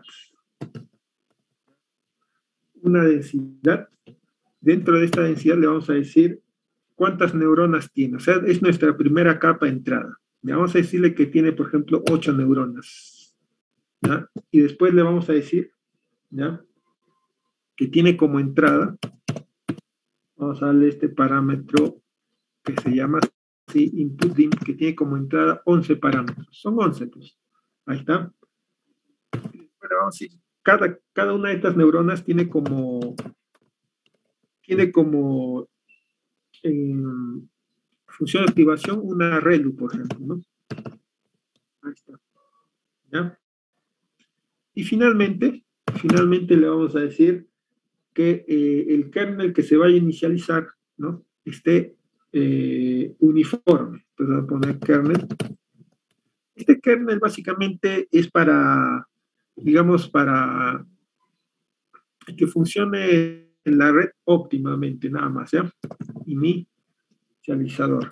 Una densidad. Dentro de esta densidad le vamos a decir cuántas neuronas tiene. O sea, es nuestra primera capa de entrada. Le vamos a decirle que tiene, por ejemplo, ocho neuronas. ¿Ya? Y después le vamos a decir, ¿ya?, que tiene como entrada, vamos a darle este parámetro que se llama así, input dim, que tiene como entrada once parámetros. Son once, pues. Ahí está. Bueno, vamos a decir, cada, cada una de estas neuronas tiene como, tiene como en función de activación una ReLU, por ejemplo, ¿no? Ahí está. ¿Ya? Y finalmente, finalmente le vamos a decir que eh, el kernel que se vaya a inicializar, ¿no?, esté eh, uniforme. Entonces voy a poner kernel. Este kernel básicamente es para, digamos, para que funcione en la red óptimamente, nada más, ¿ya? Inicializador.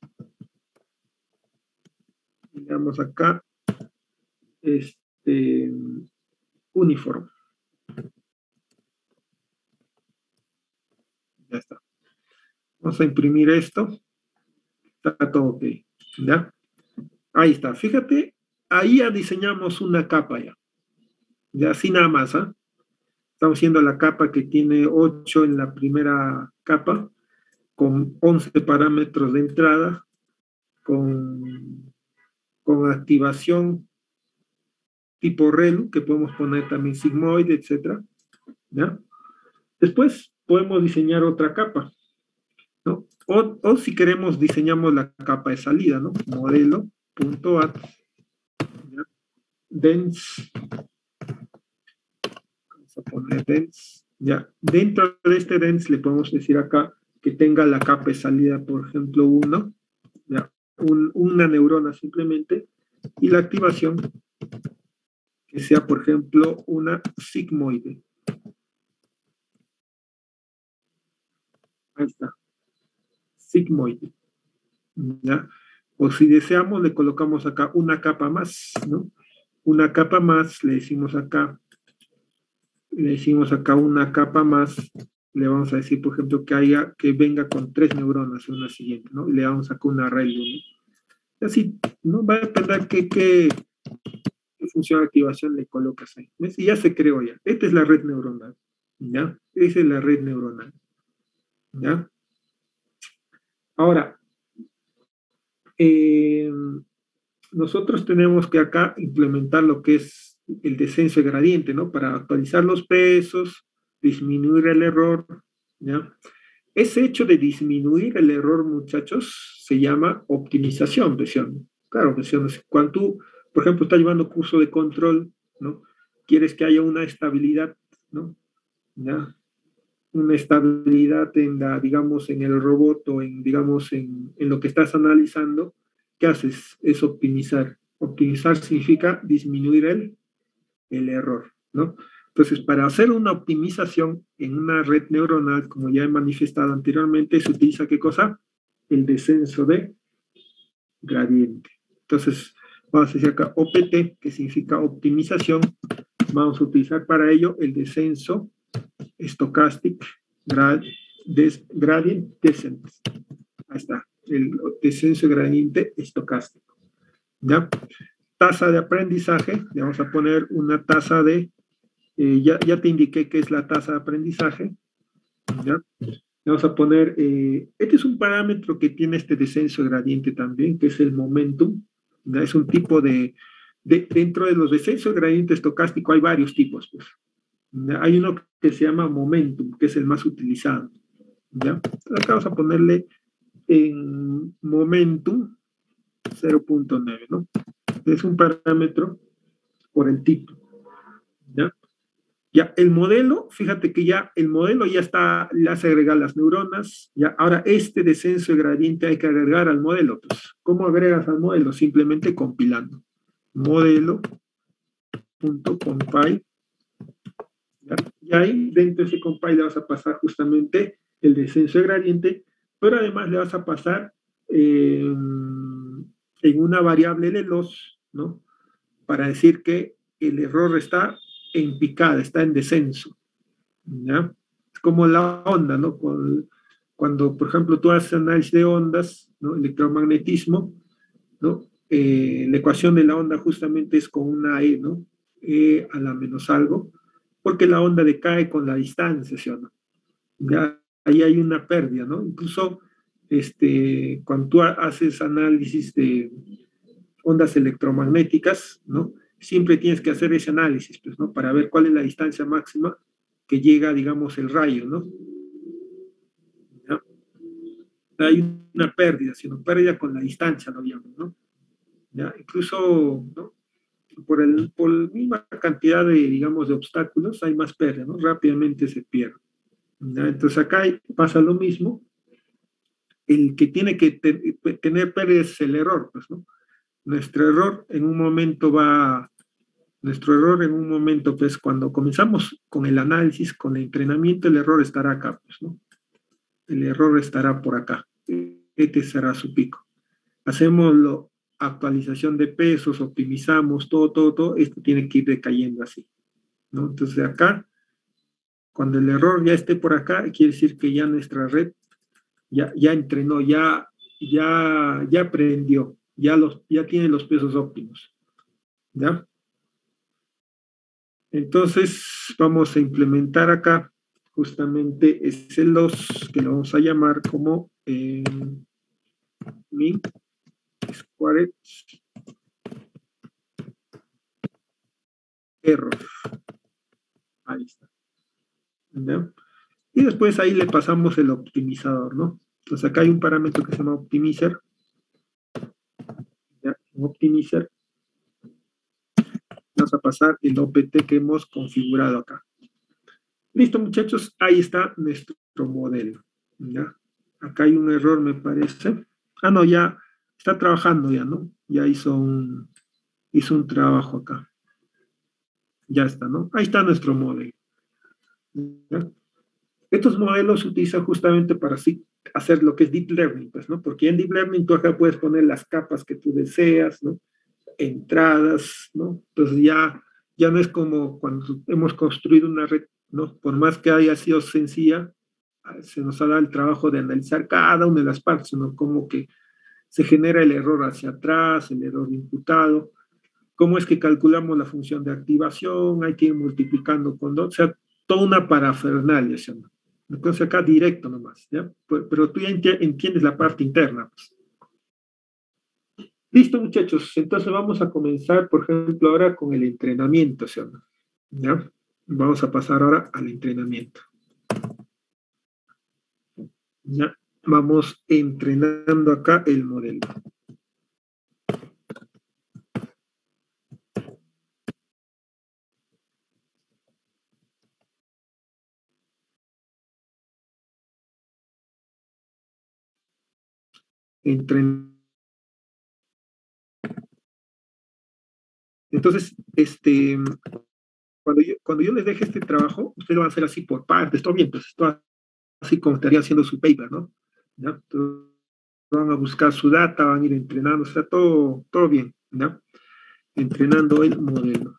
Digamos acá, este, uniforme. Ya está. Vamos a imprimir esto. Está todo ok, ¿ya? Ahí está. Fíjate, ahí ya diseñamos una capa ya. Ya así nada más, ¿ah? ¿eh? Estamos haciendo la capa que tiene ocho en la primera capa, con once parámetros de entrada, con, con activación tipo ReLU, que podemos poner también sigmoid, etcétera, ¿ya? Después podemos diseñar otra capa, ¿no? O, o si queremos, diseñamos la capa de salida, ¿no? Modelo.add, dense, vamos a poner dense, ya. Dentro de este dense le podemos decir acá que tenga la capa de salida, por ejemplo, uno, ya, un, una neurona simplemente, y la activación que sea, por ejemplo, una sigmoide. Ahí está. Sigmoide. ¿Ya? O si deseamos, le colocamos acá una capa más, ¿no? Una capa más, le decimos acá, le decimos acá una capa más, le vamos a decir, por ejemplo, que haya, que venga con tres neuronas en una siguiente, ¿no? Y le damos acá una ReLU, ¿no? Y así, ¿no? Va a depender qué, qué, qué función de activación le colocas ahí. ¿Ves? Y ya se creó ya. Esta es la red neuronal, ¿ya? Esa es la red neuronal, ¿ya? Ahora, eh, nosotros tenemos que acá implementar lo que es el descenso de gradiente, ¿no? Para actualizar los pesos, disminuir el error, ¿ya? Ese hecho de disminuir el error, muchachos, se llama optimización, presión. Claro, presión. Cuando tú, por ejemplo, estás llevando curso de control, ¿no? Quieres que haya una estabilidad, ¿no? ¿Ya? Una estabilidad en la, digamos, en el robot o en, digamos, en, en lo que estás analizando. ¿Qué haces? Es optimizar. Optimizar significa disminuir el, el error, ¿no? Entonces, para hacer una optimización en una red neuronal, como ya he manifestado anteriormente, se utiliza ¿qué cosa? El descenso de gradiente. Entonces, vamos a decir acá O P T, que significa optimización. Vamos a utilizar para ello el descenso stochastic grad, des, gradient descent. Ahí está, el descenso gradiente estocástico. ¿Ya? Tasa de aprendizaje, le vamos a poner una tasa de, eh, ya, ya te indiqué qué es la tasa de aprendizaje. ¿Ya? Le vamos a poner, eh, este es un parámetro que tiene este descenso gradiente también, que es el momentum. ¿Ya? Es un tipo de, de, dentro de los descensos gradientes estocásticos hay varios tipos, pues. ¿Ya? Hay uno que se llama momentum, que es el más utilizado. ¿Ya? Acá vamos a ponerle en momentum cero punto nueve, ¿no? Es un parámetro por el tipo. ¿Ya? Ya, el modelo, fíjate que ya el modelo ya está, le hace agregar las neuronas, ya, ahora este descenso de gradiente hay que agregar al modelo, pues, ¿cómo agregas al modelo? Simplemente compilando, modelo.compile, ¿ya? Y ahí dentro de ese compile le vas a pasar justamente el descenso de gradiente, pero además le vas a pasar eh, en una variable de los, ¿no? Para decir que el error está en picada, está en descenso. ¿Ya? Es como la onda, ¿no? Cuando, cuando, por ejemplo, tú haces análisis de ondas, ¿no? Electromagnetismo, ¿no? Eh, la ecuación de la onda justamente es con una E, ¿no? E a la menos algo, porque la onda decae con la distancia, ¿sí o no? Ya ahí hay una pérdida, ¿no? Incluso este, cuando tú haces análisis de ondas electromagnéticas, ¿no? Siempre tienes que hacer ese análisis, pues, ¿no? Para ver cuál es la distancia máxima que llega, digamos, el rayo, ¿no? ¿Ya? Hay una pérdida, sino pérdida con la distancia, lo llaman, ¿no? ¿Ya? Incluso, ¿no? Por, el, por la misma cantidad de, digamos, de obstáculos, hay más pérdida, ¿no? Rápidamente se pierde. ¿Ya? Entonces acá pasa lo mismo. El que tiene que te, tener pérdida es el error, pues, ¿no? Nuestro error en un momento va Nuestro error en un momento, pues cuando comenzamos con el análisis, con el entrenamiento, el error estará acá, pues, ¿no? El error estará por acá. Este será su pico. Hacemos la actualización de pesos, optimizamos todo, todo, todo, esto tiene que ir decayendo así, ¿no? Entonces acá, cuando el error ya esté por acá, quiere decir que ya nuestra red ya, ya entrenó, ya, ya, ya aprendió, ya, los, ya tiene los pesos óptimos, ¿ya? Entonces, vamos a implementar acá justamente es el dos, que lo vamos a llamar como eh, min squared error. Ahí está. ¿Ya? Y después ahí le pasamos el optimizador, ¿no? Entonces acá hay un parámetro que se llama optimizer. ¿Ya? Un optimizer. Vamos a pasar el O P T que hemos configurado acá. Listo, muchachos, ahí está nuestro modelo. ¿Ya? Acá hay un error, me parece. Ah, no, ya está trabajando ya, ¿no? Ya hizo un, hizo un trabajo acá. Ya está, ¿no? Ahí está nuestro modelo. ¿Ya? Estos modelos se utilizan justamente para así hacer lo que es deep learning, pues, ¿no? Porque en deep learning tú acá puedes poner las capas que tú deseas, ¿no? Entradas, ¿no? Entonces ya, ya no es como cuando hemos construido una red, ¿no? Por más que haya sido sencilla, se nos ha dado el trabajo de analizar cada una de las partes, ¿no? Como que se genera el error hacia atrás, el error imputado, cómo es que calculamos la función de activación, hay que ir multiplicando con dos, o sea, toda una parafernalia, ¿sí? Entonces acá directo nomás, ¿ya? Pero tú ya entiendes la parte interna, pues. Listo, muchachos, entonces vamos a comenzar, por ejemplo, ahora con el entrenamiento, ¿sí? ¿Ya? Vamos a pasar ahora al entrenamiento. ¿Ya? Vamos entrenando acá el modelo. Entren... Entonces, este, cuando yo, cuando yo les deje este trabajo, ustedes lo van a hacer así por partes, todo bien, pues esto así como estarían haciendo su paper, ¿no? ¿Ya? Entonces, van a buscar su data, van a ir entrenando, o sea, todo, todo bien, ¿ya? Entrenando el modelo.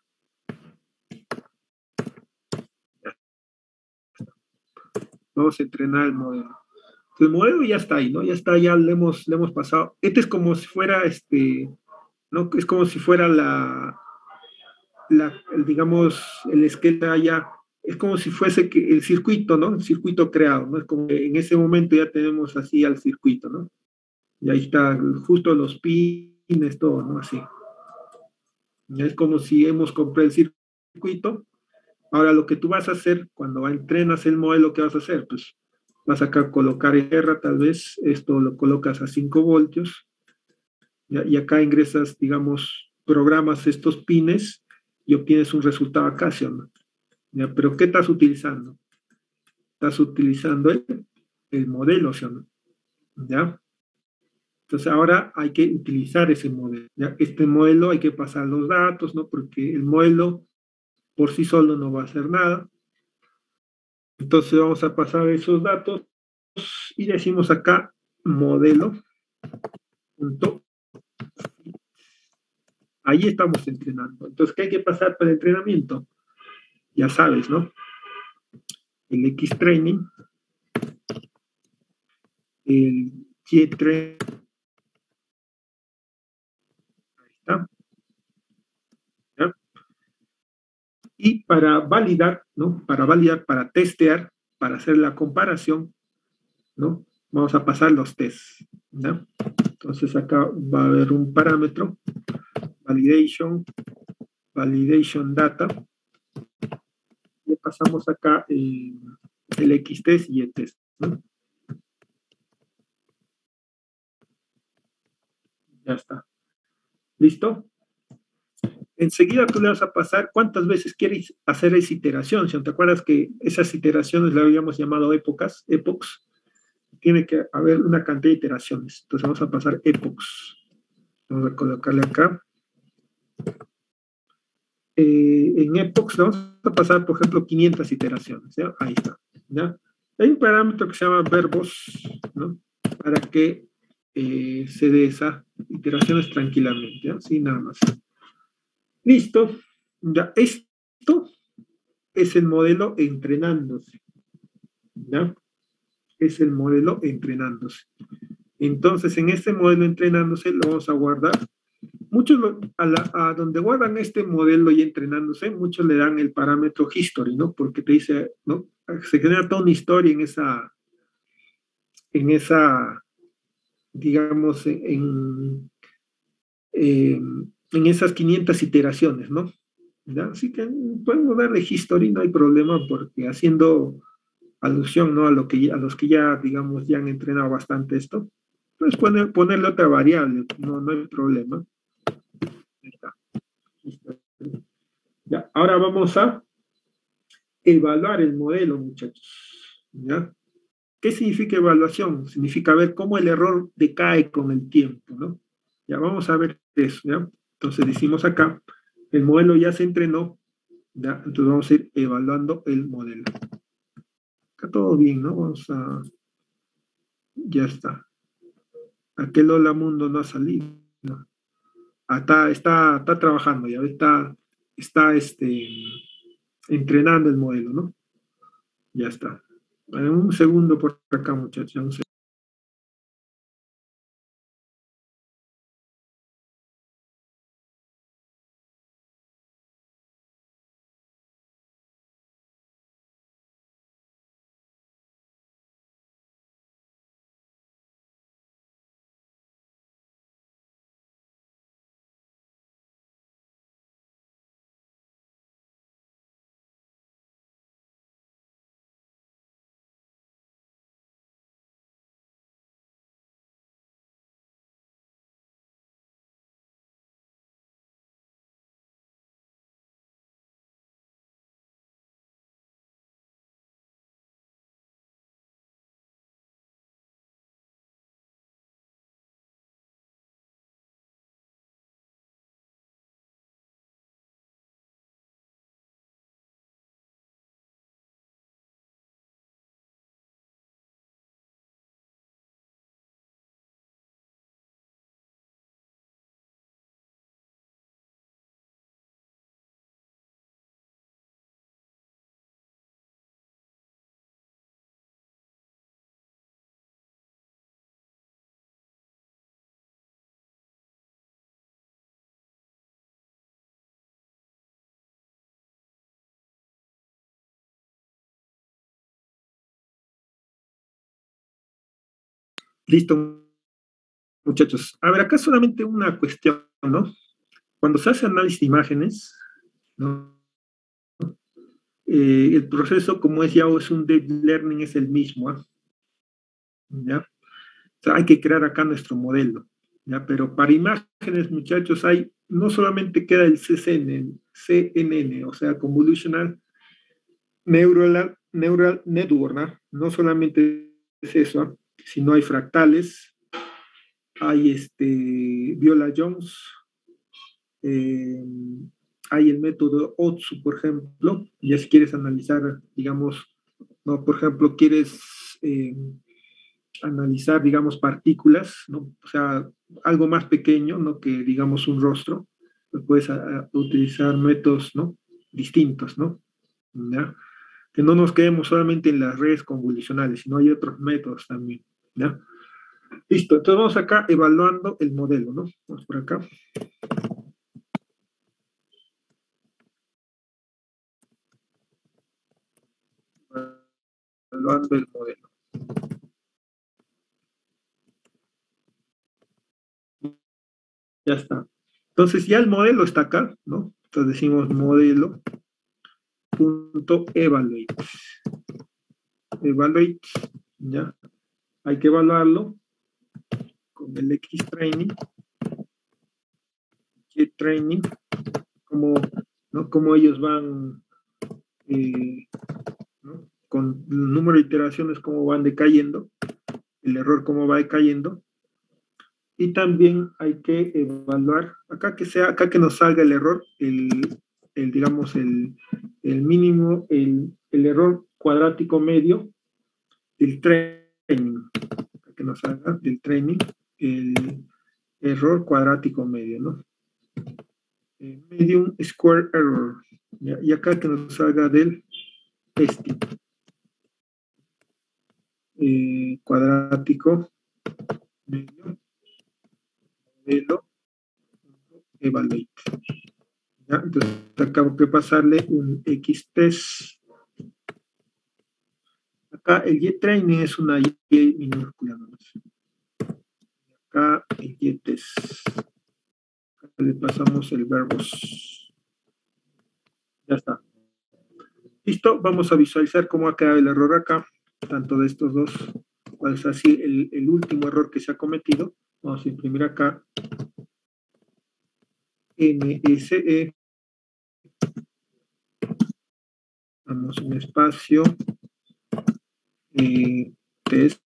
¿Ya? Vamos a entrenar el modelo. El modelo ya está ahí, ¿no? Ya está, ya le hemos, le hemos pasado. Este es como si fuera, este, ¿no? Es como si fuera la, la el, digamos, el esquema ya, es como si fuese que el circuito, ¿no? El circuito creado, ¿no? Es como que en ese momento ya tenemos así al circuito, ¿no? Y ahí está justo los pines, todo, ¿no? Así. Es como si hemos comprado el circuito. Ahora lo que tú vas a hacer cuando entrenas el modelo, ¿qué vas a hacer? Pues vas a colocar en guerra, tal vez esto lo colocas a cinco voltios ¿ya? Y acá ingresas, digamos, programas estos pines y obtienes un resultado acá, ¿sí o no? ¿Ya? Pero ¿qué estás utilizando? Estás utilizando el, el modelo, ¿sí o no? ¿Ya? Entonces ahora hay que utilizar ese modelo. ¿Ya? Este modelo hay que pasar los datos, ¿no? Porque el modelo por sí solo no va a hacer nada. Entonces vamos a pasar esos datos y decimos acá modelo. Punto. Ahí estamos entrenando. Entonces, ¿qué hay que pasar para el entrenamiento? Ya sabes, ¿no? El X-Training, el Y-Training, ahí está, ¿ya? Y para validar, ¿no? Para validar, para testear, para hacer la comparación, ¿no? Vamos a pasar los tests, ¿ya? Entonces acá va a haber un parámetro, validation, validation data, le pasamos acá eh, el X-test y el test, ¿no? Ya está. ¿Listo? Enseguida tú le vas a pasar cuántas veces quieres hacer esa iteración. Si no te acuerdas que esas iteraciones le habíamos llamado épocas, epochs, tiene que haber una cantidad de iteraciones. Entonces vamos a pasar epochs. Vamos a colocarle acá. Eh, en epochs vamos a pasar, por ejemplo, quinientas iteraciones. ¿Ya? Ahí está. ¿Ya? Hay un parámetro que se llama verbos, ¿no? Para que eh, se dé esas iteraciones tranquilamente, ¿ya? Sin nada más. Listo. Ya, esto es el modelo entrenándose, ¿ya? Es el modelo entrenándose. Entonces, en este modelo entrenándose lo vamos a guardar. Muchos lo, a, la, a, donde guardan este modelo y entrenándose, muchos le dan el parámetro history, ¿no? Porque te dice, ¿no? Se genera toda una historia en esa, en esa, digamos, en, en, en esas quinientas iteraciones, ¿no? ¿Ya? Así que podemos darle history, no hay problema, porque haciendo alusión, ¿no? A, lo que, a los que ya, digamos, ya han entrenado bastante esto, pues poner, ponerle otra variable, no, no hay problema. Ahí está. Ya, ahora vamos a evaluar el modelo, muchachos. ¿Ya? ¿Qué significa evaluación? Significa ver cómo el error decae con el tiempo, ¿no? Ya vamos a ver eso, ¿ya? Entonces decimos acá, el modelo ya se entrenó, ¿ya? Entonces vamos a ir evaluando el modelo. Está todo bien, ¿no? Vamos a... Ya está. Aquel hola mundo no ha salido. Ah, está, está, está trabajando, ya está, está este, entrenando el modelo, ¿no? Ya está. Un segundo por acá, muchachos. Listo, muchachos. A ver, acá solamente una cuestión, ¿no? Cuando se hace análisis de imágenes, ¿no? Eh, el proceso, como es ya es un deep learning, es el mismo, ¿eh? ¿Ya? O sea, hay que crear acá nuestro modelo, ¿ya? Pero para imágenes, muchachos, hay, no solamente queda el C C N, C N N, o sea, Convolutional Neural, Neural Network, ¿no? No solamente es eso, ¿eh? Sino hay fractales, hay este, Viola-Jones, eh, hay el método Otsu, por ejemplo, ya si quieres analizar, digamos, no, por ejemplo, quieres eh, analizar, digamos, partículas, ¿no? O sea, algo más pequeño, ¿no? Que, digamos, un rostro, pues puedes a, a utilizar métodos, ¿no? Distintos, ¿no? ¿Ya? Que no nos quedemos solamente en las redes convolucionales, sino hay otros métodos también, ¿ya? Listo, entonces vamos acá evaluando el modelo, ¿no? Vamos por acá. Evaluando el modelo. Ya está. Entonces ya el modelo está acá, ¿no? Entonces decimos modelo punto evaluate. Evaluate, ya. Hay que evaluarlo con el X training, Y training, como, ¿no? Como ellos van eh, ¿no? Con el número de iteraciones, cómo van decayendo, el error cómo va decayendo. Y también hay que evaluar, acá que sea, acá que nos salga el error, el, el digamos, el, el mínimo, el, el error cuadrático medio del training, acá que nos salga del training, el error cuadrático medio, ¿no? El medium square error, ¿ya? Y acá que nos salga del este, eh, cuadrático medio, modelo, evaluate. ¿Ya? Entonces acabo de pasarle un X test. Acá el Y training es una Y minúscula. Acá el Y test. Acá le pasamos el verbos. Ya está. Listo, vamos a visualizar cómo ha quedado el error acá, tanto de estos dos. ¿Cuál es así el, el último error que se ha cometido? Vamos a imprimir acá N S E. Damos un espacio. Eh, test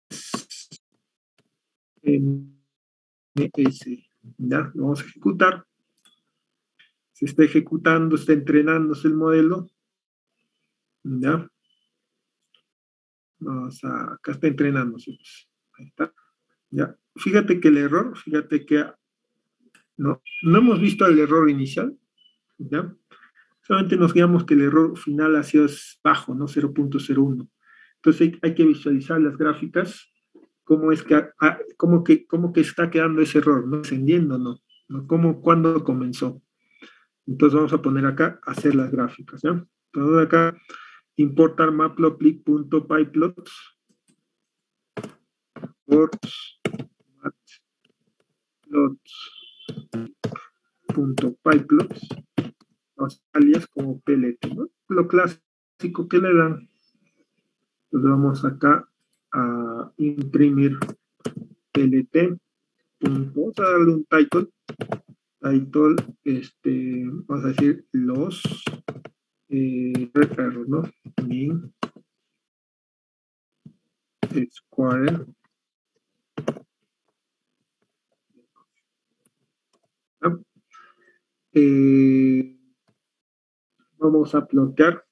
N S. Ya, lo vamos a ejecutar. Se está ejecutando, está entrenándose el modelo. Ya. Vamos a, acá está entrenándose. Pues. Ahí está. Ya. Fíjate que el error, fíjate que no, no hemos visto el error inicial. ¿Ya? Solamente nos guiamos que el error final ha sido bajo, ¿no? cero punto cero uno. Entonces hay, hay, que visualizar las gráficas, cómo es que, ah, cómo que, cómo que está quedando ese error, ¿no? Descendiendo, ¿no? ¿no? ¿Cómo, cuándo comenzó? Entonces vamos a poner acá, hacer las gráficas, ¿ya? Entonces acá, importar matplotlib.pyplots, ports, matplots.pyplots, los alias como P L T, ¿no? Lo clásico que le dan. Entonces vamos acá a imprimir P L T. Vamos a darle un title. Title, este, vamos a decir los eh, error, ¿no? Min square. ¿No? Eh, vamos a plotear.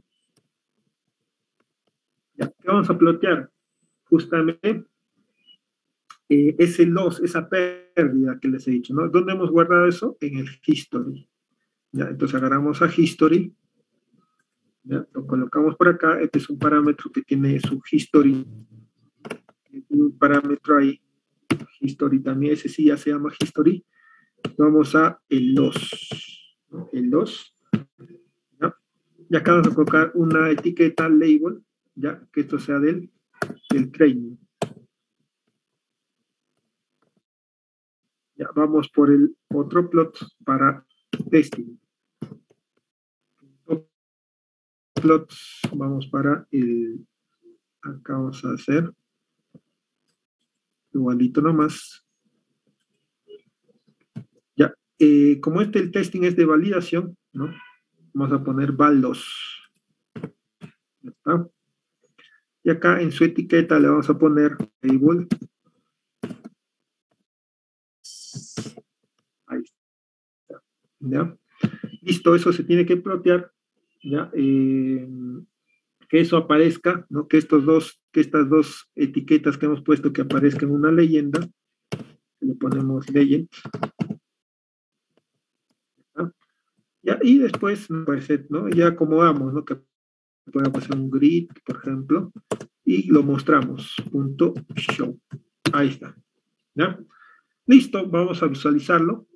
Ya, ¿qué vamos a plotear? Justamente eh, ese loss, esa pérdida que les he dicho, ¿no? ¿Dónde hemos guardado eso? En el history. Ya, entonces agarramos a history, ya, lo colocamos por acá. Este es un parámetro que tiene su history. Tiene un parámetro ahí, history también, ese sí ya se llama history. Vamos a el loss, ¿no? El loss. ¿Ya? Y acá vamos a colocar una etiqueta label, ya que esto sea del, del training. Ya, vamos por el otro plot para testing. Plots, vamos para el, acá vamos a hacer igualito nomás. Ya, eh, como este el testing es de validación, ¿no? Vamos a poner val dos. Ya está. Y acá en su etiqueta le vamos a poner table. Ahí está. ¿Ya? Listo, eso se tiene que plotear. ¿Ya? Eh, que eso aparezca, ¿no? Que estos dos, que estas dos etiquetas que hemos puesto que aparezcan en una leyenda. Le ponemos legend. ¿Ya? Ya, y después, ¿no? Ya acomodamos, ¿no? Que podemos hacer un grid, por ejemplo, y lo mostramos. Punto show. Ahí está. ¿Ya? Listo, vamos a visualizarlo.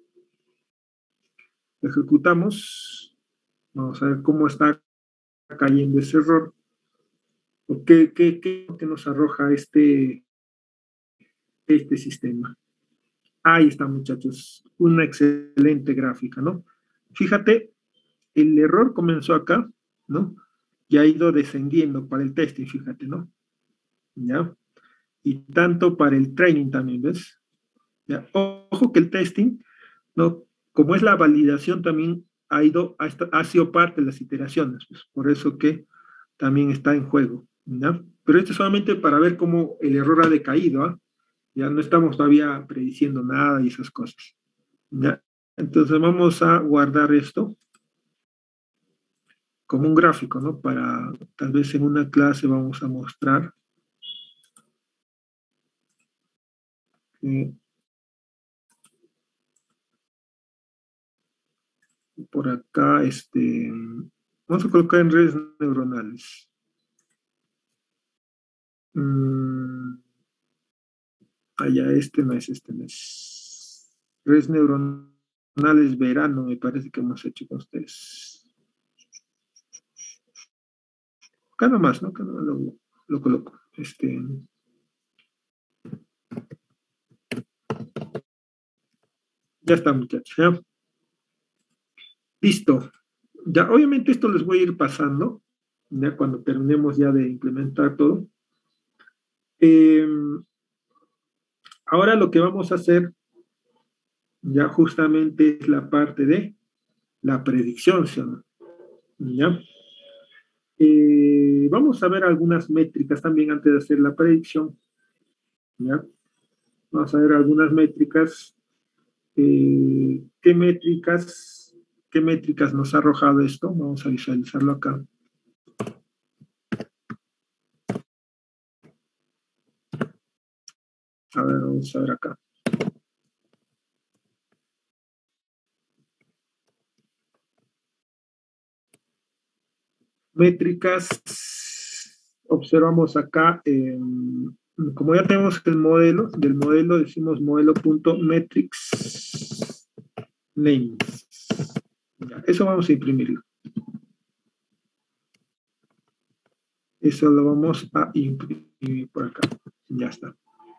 Ejecutamos. Vamos a ver cómo está cayendo ese error. ¿Qué, qué, qué, qué nos arroja este, este sistema? Ahí está, muchachos. Una excelente gráfica, ¿no? Fíjate, el error comenzó acá, ¿no? Y ha ido descendiendo para el testing, fíjate, ¿no? ¿Ya? Y tanto para el training también, ¿ves? ¿Ya? Ojo que el testing, ¿no? Como es la validación, también ha ido, ha, ha sido parte de las iteraciones, pues, por eso que también está en juego, ¿ya? Pero esto es solamente para ver cómo el error ha decaído, ¿ah? Ya no estamos todavía prediciendo nada y esas cosas, ¿ya? Entonces vamos a guardar esto como un gráfico, ¿no? Para, tal vez en una clase vamos a mostrar que por acá, este, vamos a colocar en redes neuronales. Mm, allá, este no es, este no es. Redes neuronales verano, me parece que hemos hecho con ustedes. Acá nomás, ¿no? Acá nomás lo, lo coloco. Este. Ya está, muchachos. ¿Ya? Listo. Ya, obviamente esto les voy a ir pasando, ya cuando terminemos ya de implementar todo. Eh, ahora lo que vamos a hacer ya justamente es la parte de la predicción, ¿sí? ¿Ya? Eh, vamos a ver algunas métricas también antes de hacer la predicción. ¿Ya? Vamos a ver algunas métricas. Eh, ¿Qué métricas, qué métricas nos ha arrojado esto? Vamos a visualizarlo acá. A ver, vamos a ver acá. Métricas, observamos acá, eh, como ya tenemos el modelo, del modelo decimos modelo.metrics names. Ya, eso vamos a imprimirlo. Eso lo vamos a imprimir por acá. Ya está.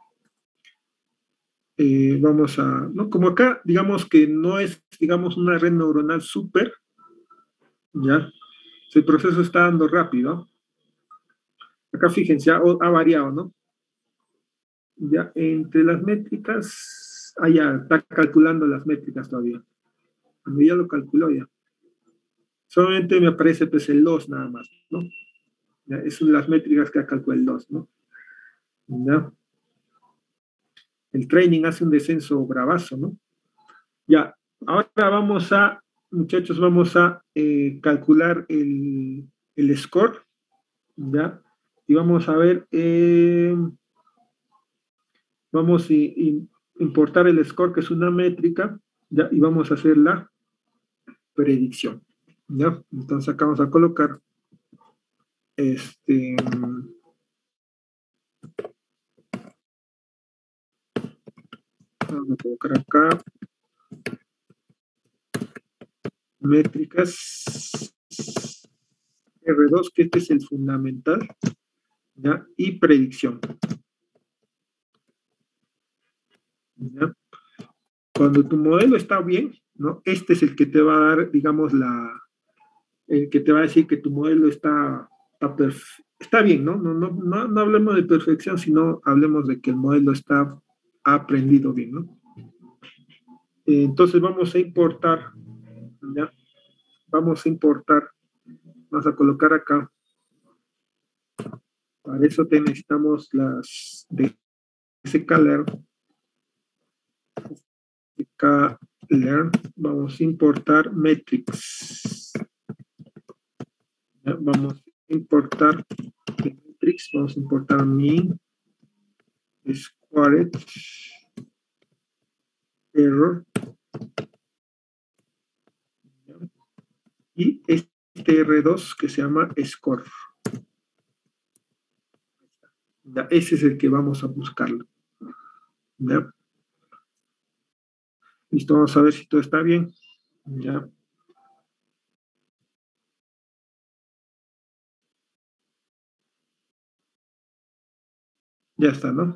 Eh, vamos a, ¿no? Como acá, digamos que no es, digamos, una red neuronal súper, ¿ya? El proceso está dando rápido. Acá fíjense, ha, ha variado, ¿no? Ya, entre las métricas, ah, ya, está calculando las métricas todavía. Cuando ya lo calculó ya. Solamente me aparece pues el dos nada más, ¿no? Ya, esas son las métricas que calculado el dos, ¿no? Ya. El training hace un descenso bravazo, ¿no? Ya, ahora vamos a, muchachos, vamos a eh, calcular el, el score, ¿ya? Y vamos a ver, eh, vamos a importar el score, que es una métrica, ¿ya? Y vamos a hacer la predicción, ¿ya? Entonces acá vamos a colocar, este, vamos a colocar acá, métricas, R dos, que este es el fundamental, ¿ya? Y predicción. ¿Ya? cuando tu modelo está bien, ¿no? Este es el que te va a dar, digamos, la, el que te va a decir que tu modelo está, está, está bien, ¿no? No, no, no, no hablemos de perfección, sino hablemos de que el modelo está ha aprendido bien, ¿no? Eh, entonces vamos a importar, ¿ya? Vamos a importar, vamos a colocar acá. Para eso te necesitamos las de sklearn. sklearn, vamos a importar metrics. ¿Ya? Vamos a importar metrics, vamos a importar mean, squared, error, ¿ya? Y este R dos que se llama score. ¿Ya? Ese es el que vamos a buscarlo. ¿Ya? Listo, vamos a ver si todo está bien. ¿Ya? Ya está, ¿no?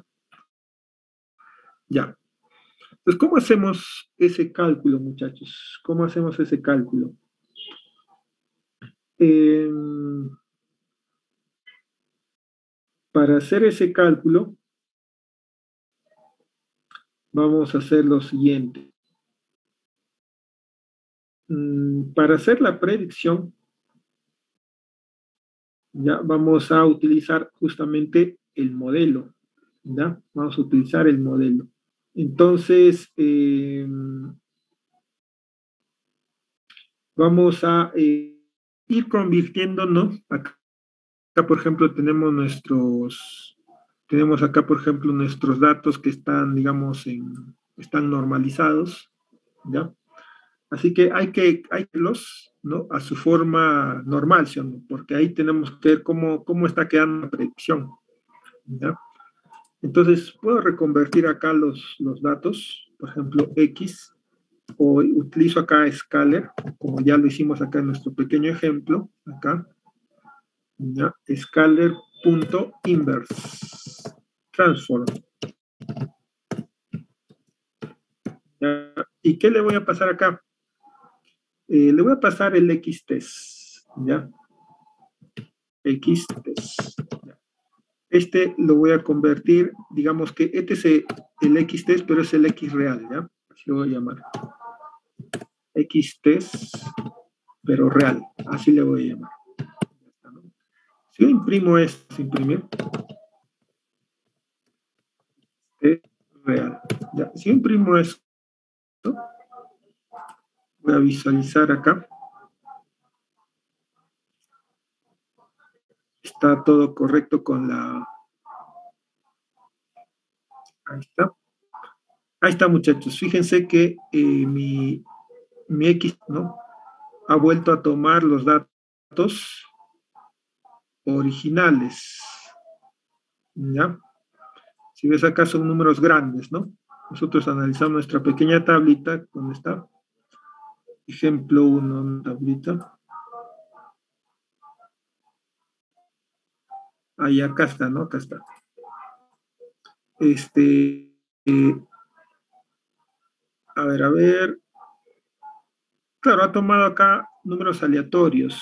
Ya. Entonces, ¿cómo hacemos ese cálculo, muchachos? ¿Cómo hacemos ese cálculo? Eh, para hacer ese cálculo, vamos a hacer lo siguiente. Mm, para hacer la predicción, ya vamos a utilizar justamente el modelo, ¿ya? Vamos a utilizar el modelo. Entonces, eh, vamos a eh, ir convirtiéndonos. Acá, acá, por ejemplo, tenemos nuestros, tenemos acá, por ejemplo, nuestros datos que están, digamos, en, están normalizados, ¿ya? Así que hay que, hay que los, ¿no? A su forma normal, ¿sí? Porque ahí tenemos que ver cómo, cómo está quedando la predicción, ¿ya? Entonces, puedo reconvertir acá los, los datos, por ejemplo, X, o utilizo acá Scalar, como ya lo hicimos acá en nuestro pequeño ejemplo, acá, ¿ya? Scalar.inverse, transform. ¿Ya? ¿Y qué le voy a pasar acá? Eh, le voy a pasar el X-test, ¿ya? X-test. Este lo voy a convertir, digamos que este es el X-test, pero es el X real, ¿ya? Así lo voy a llamar. X-test, pero real, así le voy a llamar. Si yo imprimo esto, imprimir, es real. ¿Ya? Si yo imprimo esto, voy a visualizar acá. Está todo correcto con la... Ahí está. Ahí está, muchachos. Fíjense que eh, mi, mi X, ¿no? Ha vuelto a tomar los datos originales. ¿Ya? Si ves acá son números grandes, ¿no? Nosotros analizamos nuestra pequeña tablita, ¿dónde está? Ejemplo uno, tablita. Ahí acá está, ¿no? Acá está. Este, eh, a ver, a ver. Claro, ha tomado acá números aleatorios.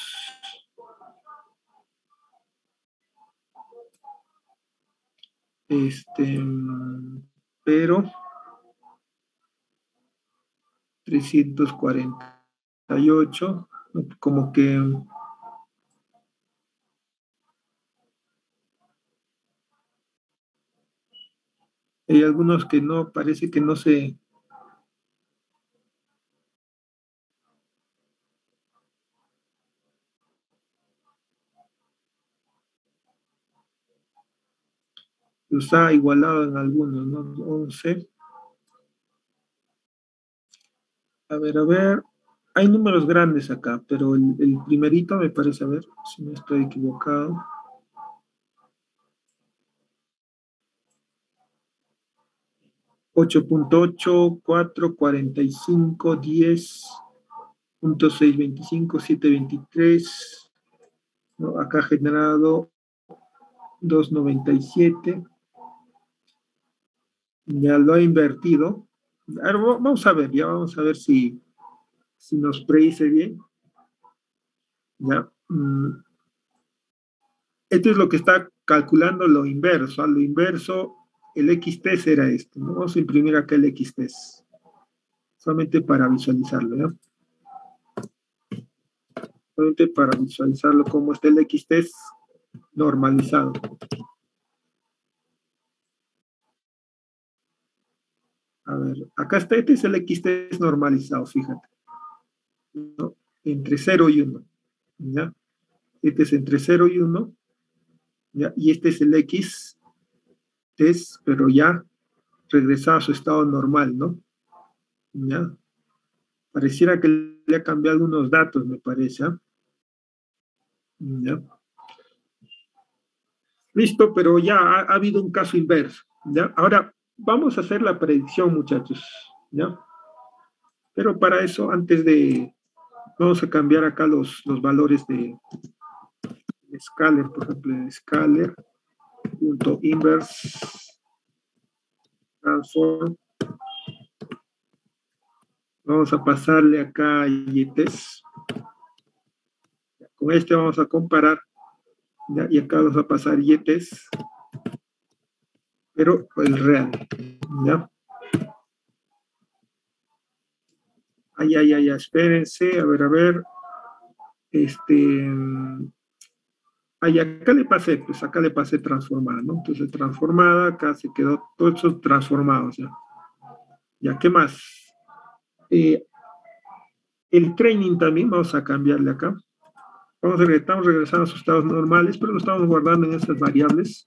Este, pero trescientos cuarenta y ocho, como que hay algunos que no, parece que no se... los ha igualado en algunos, ¿no? once. A ver, a ver. Hay números grandes acá, pero el, el primerito me parece, a ver si no estoy equivocado. ocho punto ocho, cuatro, cuarenta y cinco, diez punto seiscientos veinticinco, setecientos veintitrés, ¿no? Acá generado doscientos noventa y siete, ya lo ha invertido, Ahora, vamos a ver, ya vamos a ver si, si nos predice bien. ¿Ya? Mm, esto es lo que está calculando lo inverso. A lo inverso, el X T será esto, ¿no? Vamos a imprimir acá el X T, solamente para visualizarlo, ¿ya? Solamente para visualizarlo cómo está el X T normalizado. A ver, acá está, este es el X T normalizado, fíjate, ¿no? Entre cero y uno, ¿ya? Este es entre cero y uno, ¿ya? Y este es el X test, pero ya regresado a su estado normal, ¿no? ¿Ya? Pareciera que le ha cambiado algunos datos, me parece, ¿eh? ¿Ya? Listo, pero ya ha, ha, habido un caso inverso, ¿ya? Ahora, vamos a hacer la predicción, muchachos, ¿ya? Pero para eso, antes de, vamos a cambiar acá los, los valores de, de scaler, por ejemplo, scaler punto inverse transform. Vamos a pasarle acá Y T S. Con este vamos a comparar, ¿ya? Y acá vamos a pasar Y T S, pero el real, ¿ya? Ay, ay, ay, espérense, a ver, a ver. Este. Ay, acá le pasé, pues acá le pasé transformada, ¿no? Entonces transformada, acá se quedó todo eso transformado, ya. Ya, ¿qué más? Eh, el training también, vamos a cambiarle acá. Vamos a, estamos regresando a sus estados normales, pero lo estamos guardando en estas variables.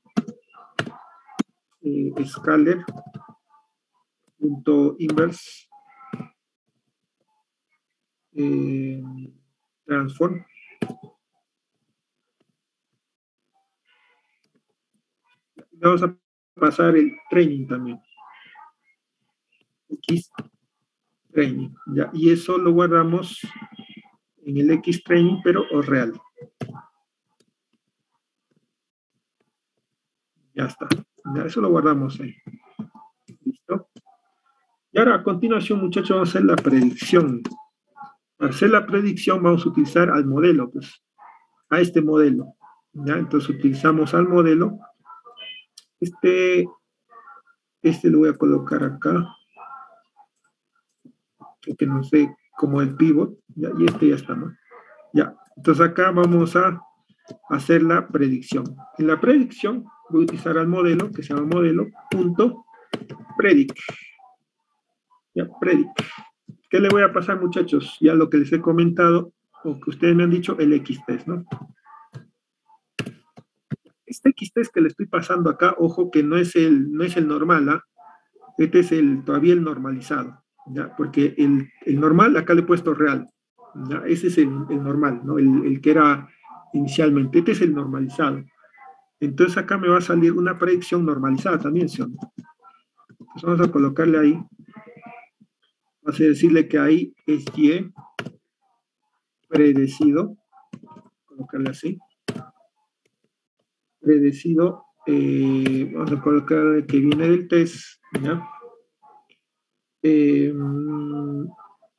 Eh, scaler punto inverse eh, transform. Vamos a pasar el training también. X training, ya, y eso lo guardamos en el X training, pero o real. Ya está. Ya, eso lo guardamos ahí. ¿Listo? Y ahora a continuación, muchachos, vamos a hacer la predicción. Para hacer la predicción vamos a utilizar al modelo, pues, a este modelo. ¿Ya? Entonces utilizamos al modelo. Este, este lo voy a colocar acá, que no sé, como el pivot, ¿ya? Y este ya está, ¿no? Ya, entonces acá vamos a hacer la predicción. En la predicción voy a utilizar al modelo, que se llama modelo, punto predict. Ya, predict. ¿Qué le voy a pasar, muchachos? Ya lo que les he comentado, o que ustedes me han dicho, el X test, ¿no? Este X test que le estoy pasando acá, ojo que no es el, no es el normal, ¿ah? Este es el, todavía el normalizado, ¿ya? Porque el, el normal acá le he puesto real, ¿ya? Ese es el, el normal, ¿no? El, el que era inicialmente. Este es el normalizado. Entonces acá me va a salir una predicción normalizada también, ¿sí? Entonces vamos a colocarle ahí. Vamos a decirle que ahí es Y predecido. Colocarle así. Predecido. Eh, vamos a colocar que viene del test, ¿ya? Eh, un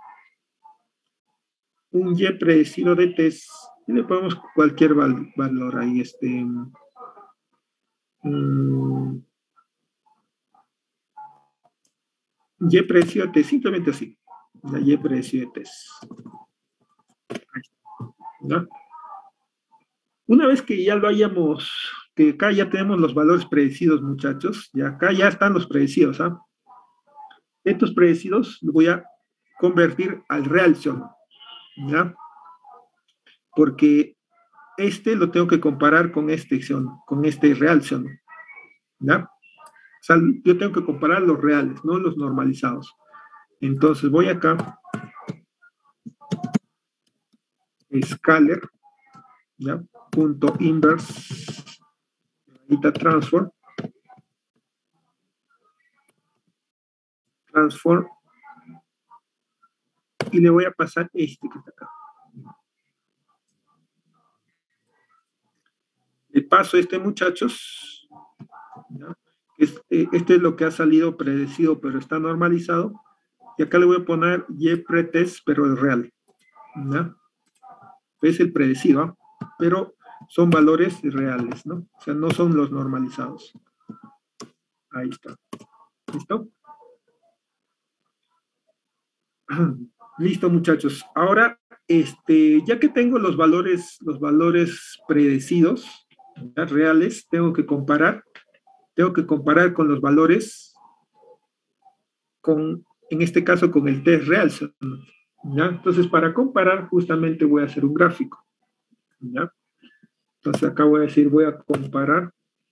Y predecido de test. Y le ponemos cualquier val valor ahí. Este. Um, Y predecido de test. Simplemente así. ¿Ya? Y predecido de test. ¿Ya? Una vez que ya lo hayamos, que acá ya tenemos los valores predecidos, muchachos, y acá ya están los predecidos, ¿ah? Estos predecidos los voy a convertir al real Xion, ¿ya? Porque este lo tengo que comparar con este Xion, con este real Xion, ¿ya? O sea, yo tengo que comparar los reales, no los normalizados. Entonces voy acá, scaler, ¿ya? Punto inverse, ahorita transform, transform, y le voy a pasar este que está acá. Le paso este, muchachos, ¿ya? Este, este es lo que ha salido predecido, pero está normalizado. y acá le voy a poner y pretest, pero es real, ¿ya? Es el predecido, ¿eh? Pero son valores reales, ¿no? O sea, no son los normalizados. Ahí está. ¿Listo? Listo, muchachos. Ahora, este, ya que tengo los valores, los valores predecidos, ¿ya? Reales, tengo que comparar, tengo que comparar con los valores, con, en este caso, con el test real, ¿ya? Entonces, para comparar, justamente voy a hacer un gráfico, ¿ya? Entonces, acá voy a decir, voy a comparar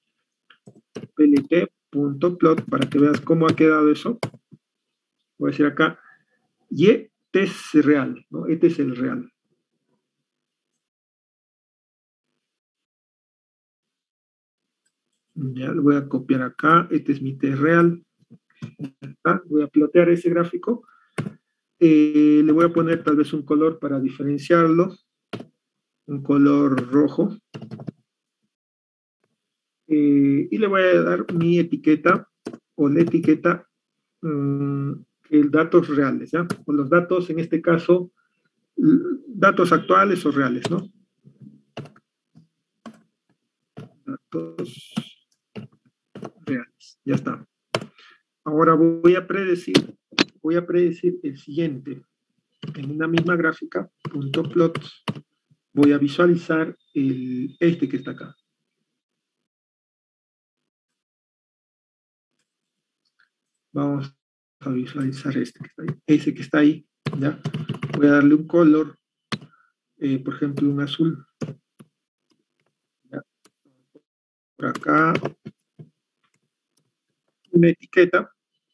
plt.plot para que veas cómo ha quedado eso. Voy a decir acá, y test real, ¿no? Este es el real. Ya lo voy a copiar acá, este es mi test real. ¿Está? Voy a plotear ese gráfico. Eh, le voy a poner tal vez un color para diferenciarlo, un color rojo. Eh, y le voy a dar mi etiqueta o la etiqueta um, el datos reales, ¿ya? O los datos, en este caso, datos actuales o reales, ¿no? Datos reales, ya está. Ahora voy a predecir, voy a predecir el siguiente. En una misma gráfica, punto plot, voy a visualizar el, este que está acá. Vamos a visualizar este que está ahí, ese que está ahí, ¿ya? Voy a darle un color, eh, por ejemplo, un azul. ¿Ya? Por acá, una etiqueta,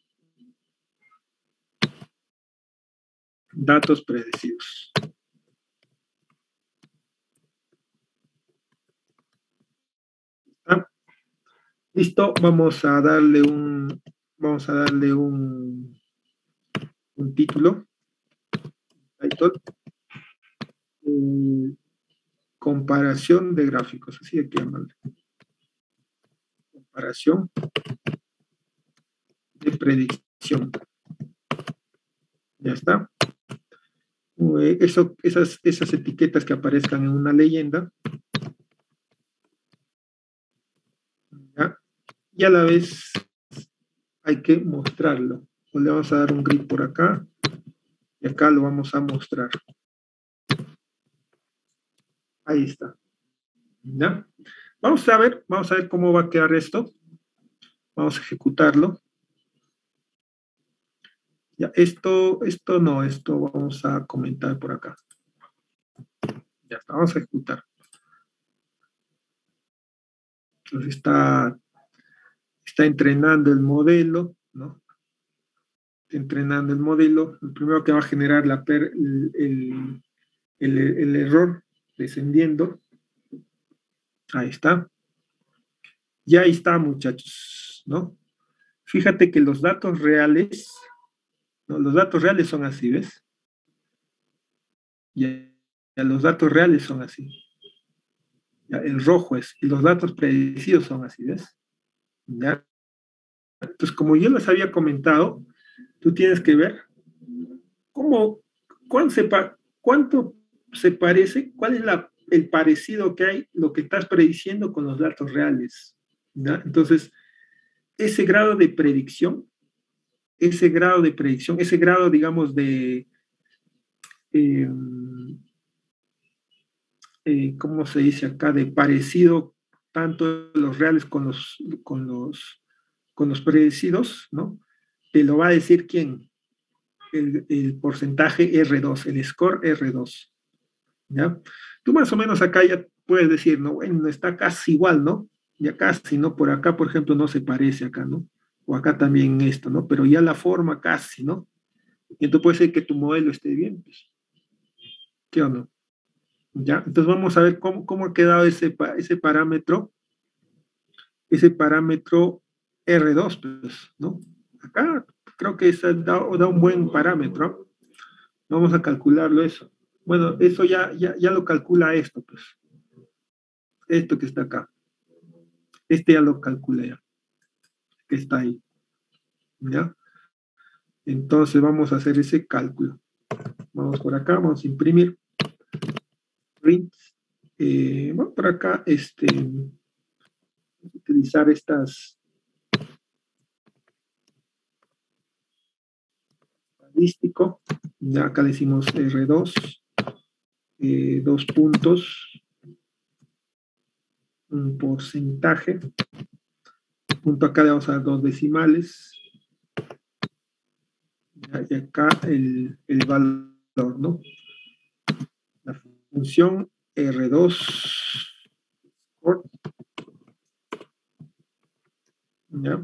datos predecidos. ¿Está? Listo, vamos a darle un, vamos a darle un, un título, title, eh, comparación de gráficos, así hay que llamarle. Comparación de predicción. Ya está. Eso, esas, esas etiquetas que aparezcan en una leyenda, ¿ya? Y a la vez hay que mostrarlo. Pues le vamos a dar un grid por acá y acá lo vamos a mostrar. Ahí está. ¿Ya? Vamos a ver, vamos a ver cómo va a quedar esto. Vamos a ejecutarlo. Ya, esto, esto no, esto vamos a comentar por acá. Ya está, vamos a ejecutar. Entonces está, está entrenando el modelo, ¿no? Entrenando el modelo. Lo primero que va a generar la per, el, el, el, el error descendiendo. Ahí está. Y ahí está, muchachos, ¿no? Fíjate que los datos reales, ¿no? Los datos reales son así, ¿ves? Ya, ya los datos reales son así. Ya, el rojo es, y los datos predecidos son así, ¿ves? ¿Ya? Entonces, como yo les había comentado, tú tienes que ver cómo, cuánto se, cuánto se parece, cuál es la, el parecido que hay, lo que estás prediciendo con los datos reales. ¿Ya? Entonces, ese grado de predicción, ese grado de predicción, ese grado, digamos, de, eh, eh, ¿cómo se dice acá? De parecido tanto los reales con los, con los, con los predecidos, ¿no? Te lo va a decir quién, el, el porcentaje R dos, el score R dos, ¿ya? Tú más o menos acá ya puedes decir, ¿no? Bueno, está casi igual, ¿no? Ya casi, ¿no? Por acá, por ejemplo, no se parece acá, ¿no? O acá también esto, ¿no? Pero ya la forma casi, ¿no? Y entonces puede ser que tu modelo esté bien, pues. ¿Qué o no? ¿Ya? Entonces vamos a ver cómo, cómo ha quedado ese, ese parámetro, ese parámetro R dos, pues, ¿no? Acá creo que da, da un buen parámetro. Vamos a calcularlo eso. Bueno, eso ya, ya, ya lo calcula esto, pues. Esto que está acá. Este ya lo calcula ya. Que está ahí. ¿Ya? Entonces vamos a hacer ese cálculo. Vamos por acá, vamos a imprimir. Print. Eh, bueno, por acá, este, utilizar estas estadístico. Ya acá decimos R dos, eh, dos puntos, un porcentaje. Punto acá le vamos a dar dos decimales. Ya, y acá el, el valor, ¿no? La función R dos. ¿Ya?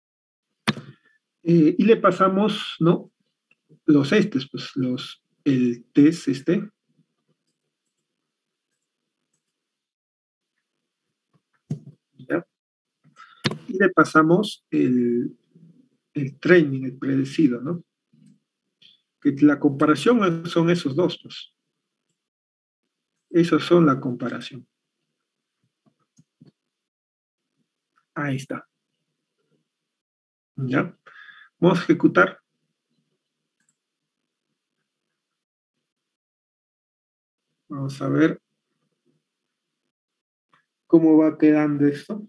Eh, y le pasamos, ¿no? Los estes, pues los, el test este. ¿Ya? Y le pasamos el, el training, el predecido, ¿no? Que la comparación son esos dos, pues. Esos son la comparación. Ahí está. ¿Ya? Vamos a ejecutar. Vamos a ver cómo va quedando esto.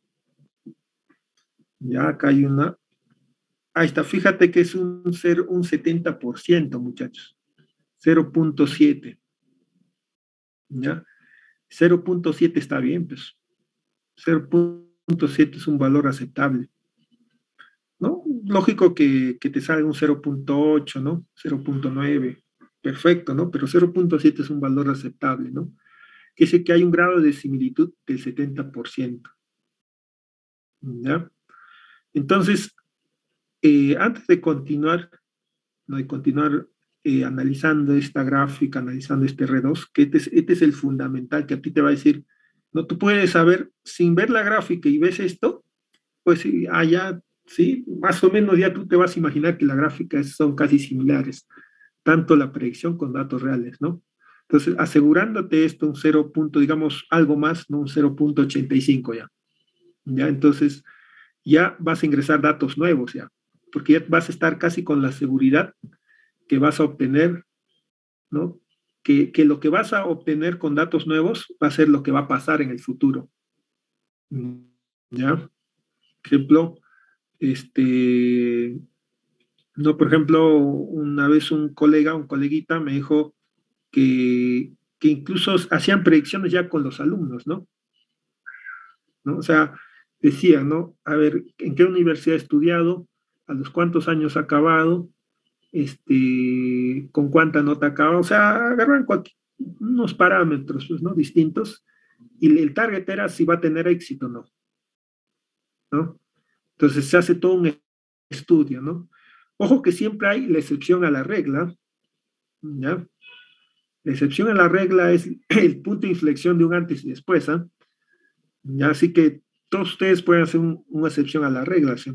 Ya acá hay una. Ahí está, fíjate que es un, un setenta por ciento, muchachos. cero punto siete. ¿Ya? cero punto siete está bien, pues. cero punto siete es un valor aceptable. ¿No? Lógico que, que te salga un cero punto ocho, ¿no? cero punto nueve. Perfecto, ¿no? Pero cero punto siete es un valor aceptable, ¿no? Que dice que hay un grado de similitud del setenta por ciento. ¿Ya? Entonces, eh, antes de continuar, ¿no? de continuar eh, analizando esta gráfica, analizando este R dos, que este es, este es el fundamental que a ti te va a decir, no, tú puedes saber, sin ver la gráfica y ves esto, pues allá, sí, más o menos ya tú te vas a imaginar que las gráficas son casi similares, tanto la predicción con datos reales, ¿no? Entonces, asegurándote esto, un cero, digamos, algo más, ¿no? Un cero punto ochenta y cinco ya. ¿Ya? Entonces, ya vas a ingresar datos nuevos ya, porque ya vas a estar casi con la seguridad que vas a obtener, ¿no? Que, que lo que vas a obtener con datos nuevos va a ser lo que va a pasar en el futuro. ¿Ya? Por ejemplo, este, no, por ejemplo, una vez un colega, un coleguita me dijo que, que incluso hacían predicciones ya con los alumnos, ¿no? ¿No? O sea, decían, ¿no? A ver, ¿en qué universidad ha estudiado? ¿A los cuántos años ha acabado? Este, ¿con cuánta nota acaba? O sea, agarran unos parámetros, pues, ¿no? Distintos, y el target era si va a tener éxito o no, ¿no? Entonces se hace todo un estudio, ¿no? Ojo que siempre hay la excepción a la regla, ¿ya? La excepción a la regla es el punto de inflexión de un antes y después, ¿ah? ¿Ya? Así que todos ustedes pueden hacer un, una excepción a la regla, ¿sí?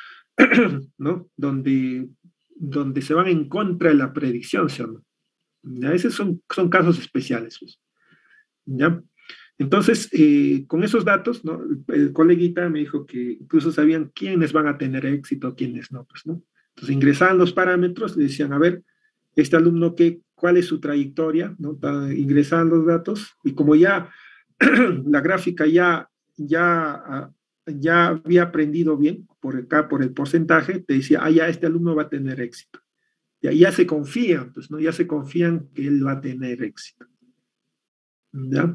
¿No? Donde, donde se van en contra de la predicción, ¿sí? ¿Ya? Esos son, son casos especiales, pues. ¿Ya? Entonces, eh, con esos datos, ¿no? El, el coleguita me dijo que incluso sabían quiénes van a tener éxito, quiénes no, pues, ¿no? Entonces ingresaban los parámetros, le decían, a ver, este alumno, ¿qué, ¿cuál es su trayectoria? ¿No? Ingresaban los datos y como ya la gráfica ya, ya, ya había aprendido bien por acá, por el porcentaje, te decía, ah, ya este alumno va a tener éxito. Ya, ya se confían, pues, ¿no? Ya se confían que él va a tener éxito. ¿Ya?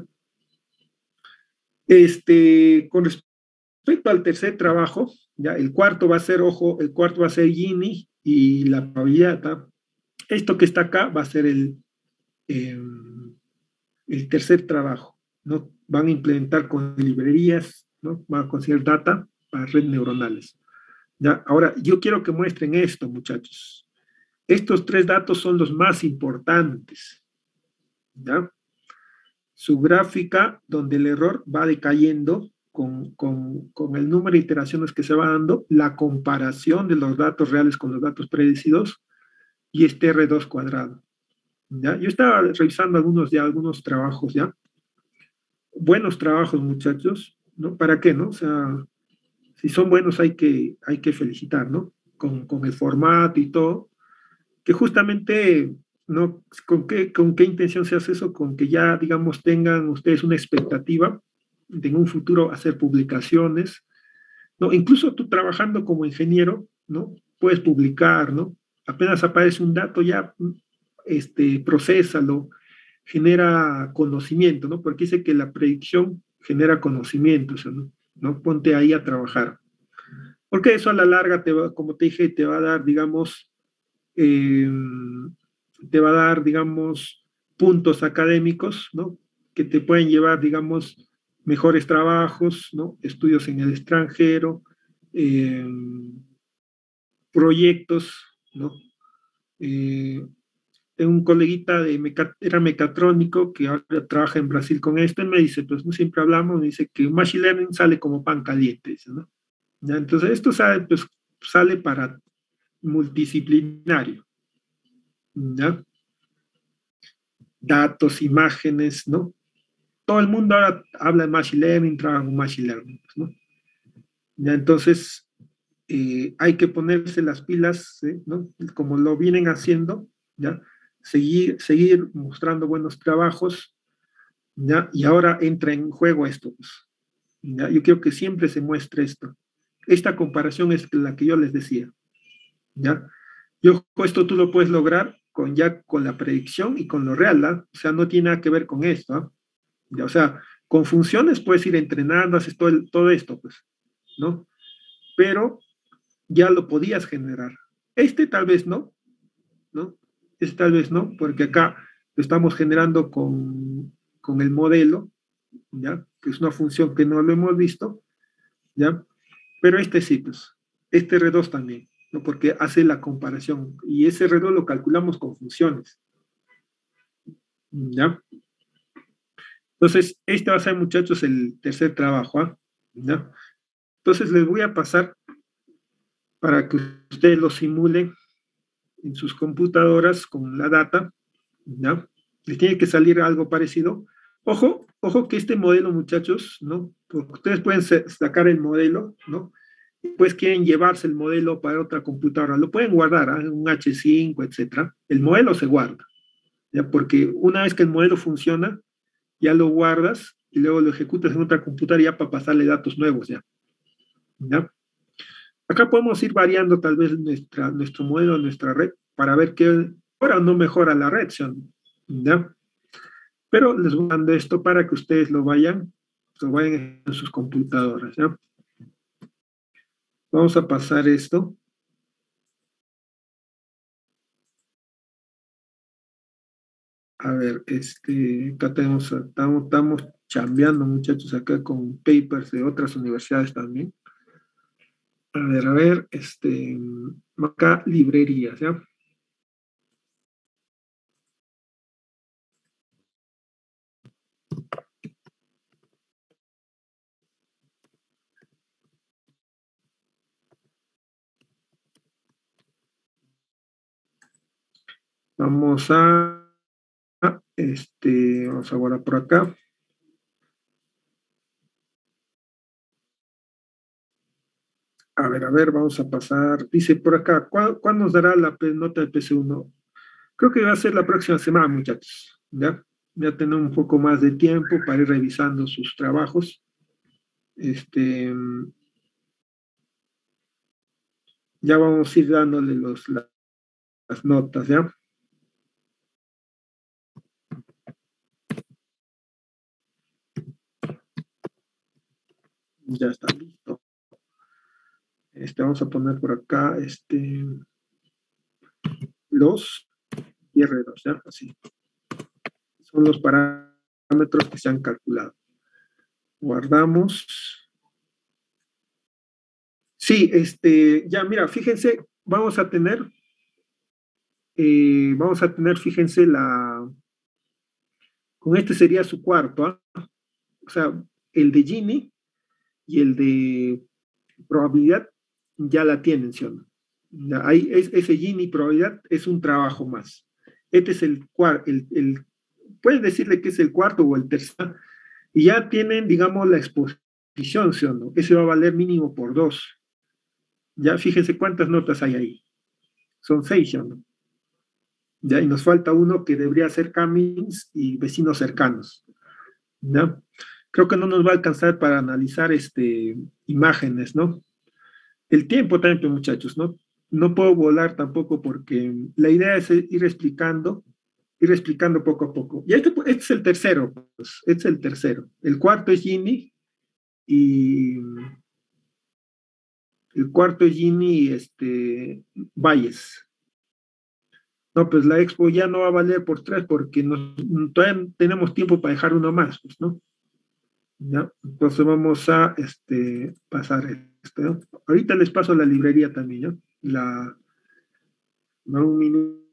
Este, con respecto al tercer trabajo, ya el cuarto va a ser, ojo, el cuarto va a ser Gini y la probabilidad. Esto que está acá va a ser el, eh, el tercer trabajo, ¿no? Van a implementar con librerías, ¿no? Van a conseguir data para redes neuronales. ¿Ya? Ahora, yo quiero que muestren esto, muchachos. Estos tres datos son los más importantes. ¿Ya? Su gráfica, donde el error va decayendo con, con, con el número de iteraciones que se va dando, la comparación de los datos reales con los datos predecidos y este R dos cuadrado. ¿Ya? Yo estaba revisando algunos ya, algunos trabajos ya. Buenos trabajos, muchachos, ¿no? ¿Para qué, no? O sea, si son buenos hay que, hay que felicitar, ¿no? Con, con el formato y todo. que justamente, ¿no? ¿Con qué, con qué intención se hace eso? Con que ya, digamos, tengan ustedes una expectativa de en un futuro hacer publicaciones, ¿no? Incluso tú trabajando como ingeniero, ¿no? Puedes publicar, ¿no? Apenas aparece un dato, ya, este, procésalo, genera conocimiento, ¿no? Porque dice que la predicción genera conocimiento, o sea, ¿no? ¿no? Ponte ahí a trabajar. Porque eso a la larga, te va, como te dije, te va a dar, digamos, eh, te va a dar, digamos, puntos académicos, ¿no? Que te pueden llevar, digamos, mejores trabajos, ¿no? Estudios en el extranjero, eh, proyectos, ¿no? Eh, un coleguita de meca, era mecatrónico que ahora trabaja en Brasil con esto, y me dice, pues no siempre hablamos, me dice que Machine Learning sale como pan caliente, dice, ¿no? ¿Ya? Entonces esto sale, pues, sale para multidisciplinario, ¿ya? Datos, imágenes, ¿no? Todo el mundo ahora habla de Machine Learning, trabaja con Machine Learning, ¿no? ¿Ya? Entonces eh, hay que ponerse las pilas, ¿sí? ¿no? Como lo vienen haciendo, ¿ya? Seguir, seguir mostrando buenos trabajos, ¿ya? Y ahora entra en juego esto, pues, ¿ya? Yo quiero que siempre se muestre esto. Esta comparación es la que yo les decía, ¿ya? Yo, esto tú lo puedes lograr con ya con la predicción y con lo real, ¿no? O sea, no tiene nada que ver con esto, ¿no? Ya, o sea, con funciones puedes ir entrenando, haces todo, el, todo esto, pues, ¿no? Pero ya lo podías generar. Este tal vez no, ¿no? Este tal vez no, porque acá lo estamos generando con, con el modelo, ¿ya? Que es una función que no lo hemos visto, ¿ya? Pero este sí, pues, este R dos también, ¿no? Porque hace la comparación y ese R dos lo calculamos con funciones, ¿ya? Entonces, este va a ser, muchachos, el tercer trabajo, ¿ah? ¿Ya? Entonces, les voy a pasar para que ustedes lo simulen en sus computadoras con la data, ¿ya? Les tiene que salir algo parecido. Ojo, ojo que este modelo, muchachos, ¿no? Porque ustedes pueden sacar el modelo, ¿no? Pues quieren llevarse el modelo para otra computadora, lo pueden guardar, ¿eh? Un H cinco, etcétera. El modelo se guarda, ¿ya? Porque una vez que el modelo funciona, ya lo guardas y luego lo ejecutas en otra computadora ya para pasarle datos nuevos, ¿ya? ¿Ya? Acá podemos ir variando tal vez nuestra, nuestro modelo, nuestra red, para ver qué mejora o no mejora la red, ¿ya? Pero les voy dando esto para que ustedes lo vayan, lo vayan en sus computadoras, ¿ya? Vamos a pasar esto. A ver, este, acá tenemos, estamos, estamos chambeando, muchachos, acá con papers de otras universidades también. A ver, a ver, este, acá librerías, ¿ya? Vamos a, este, vamos a guardar por acá. A ver, a ver, vamos a pasar. Dice por acá, ¿cuándo, ¿cuándo nos dará la nota de P C uno? Creo que va a ser la próxima semana, muchachos. ¿Ya? Ya tenemos un poco más de tiempo para ir revisando sus trabajos. Este, ya vamos a ir dándole los, las notas, ¿ya? Ya está listo. Este, vamos a poner por acá este, los y R dos, ¿ya? Así. Son los parámetros que se han calculado. Guardamos. Sí, este, ya mira, fíjense, vamos a tener, eh, vamos a tener, fíjense, la, con este sería su cuarto, ¿ah? O sea, el de Gini y el de probabilidad ya la tienen, ¿sí o no? Ya, ahí, es, ese Gini probabilidad es un trabajo más. Este es el cuarto, el, el, puedes decirle que es el cuarto o el tercer, y ya tienen, digamos, la exposición, ¿sí o no? Ese va a valer mínimo por dos. Ya fíjense cuántas notas hay ahí. Son seis, ¿sí o no? ¿ya? Y nos falta uno que debería ser Cummings y vecinos cercanos, ¿ya? Creo que no nos va a alcanzar para analizar este, imágenes, ¿no? El tiempo también, pues, muchachos, ¿no? No puedo volar tampoco porque la idea es ir explicando, ir explicando poco a poco. Y este, este es el tercero, pues, este es el tercero. El cuarto es Gini y el cuarto es Gini este, Valles. No, pues la expo ya no va a valer por tres porque nos, todavía tenemos tiempo para dejar uno más, pues, ¿no? ¿Ya? Entonces vamos a este, pasar esto, ¿no? Ahorita les paso la librería también, ¿no? La, no, un minuto.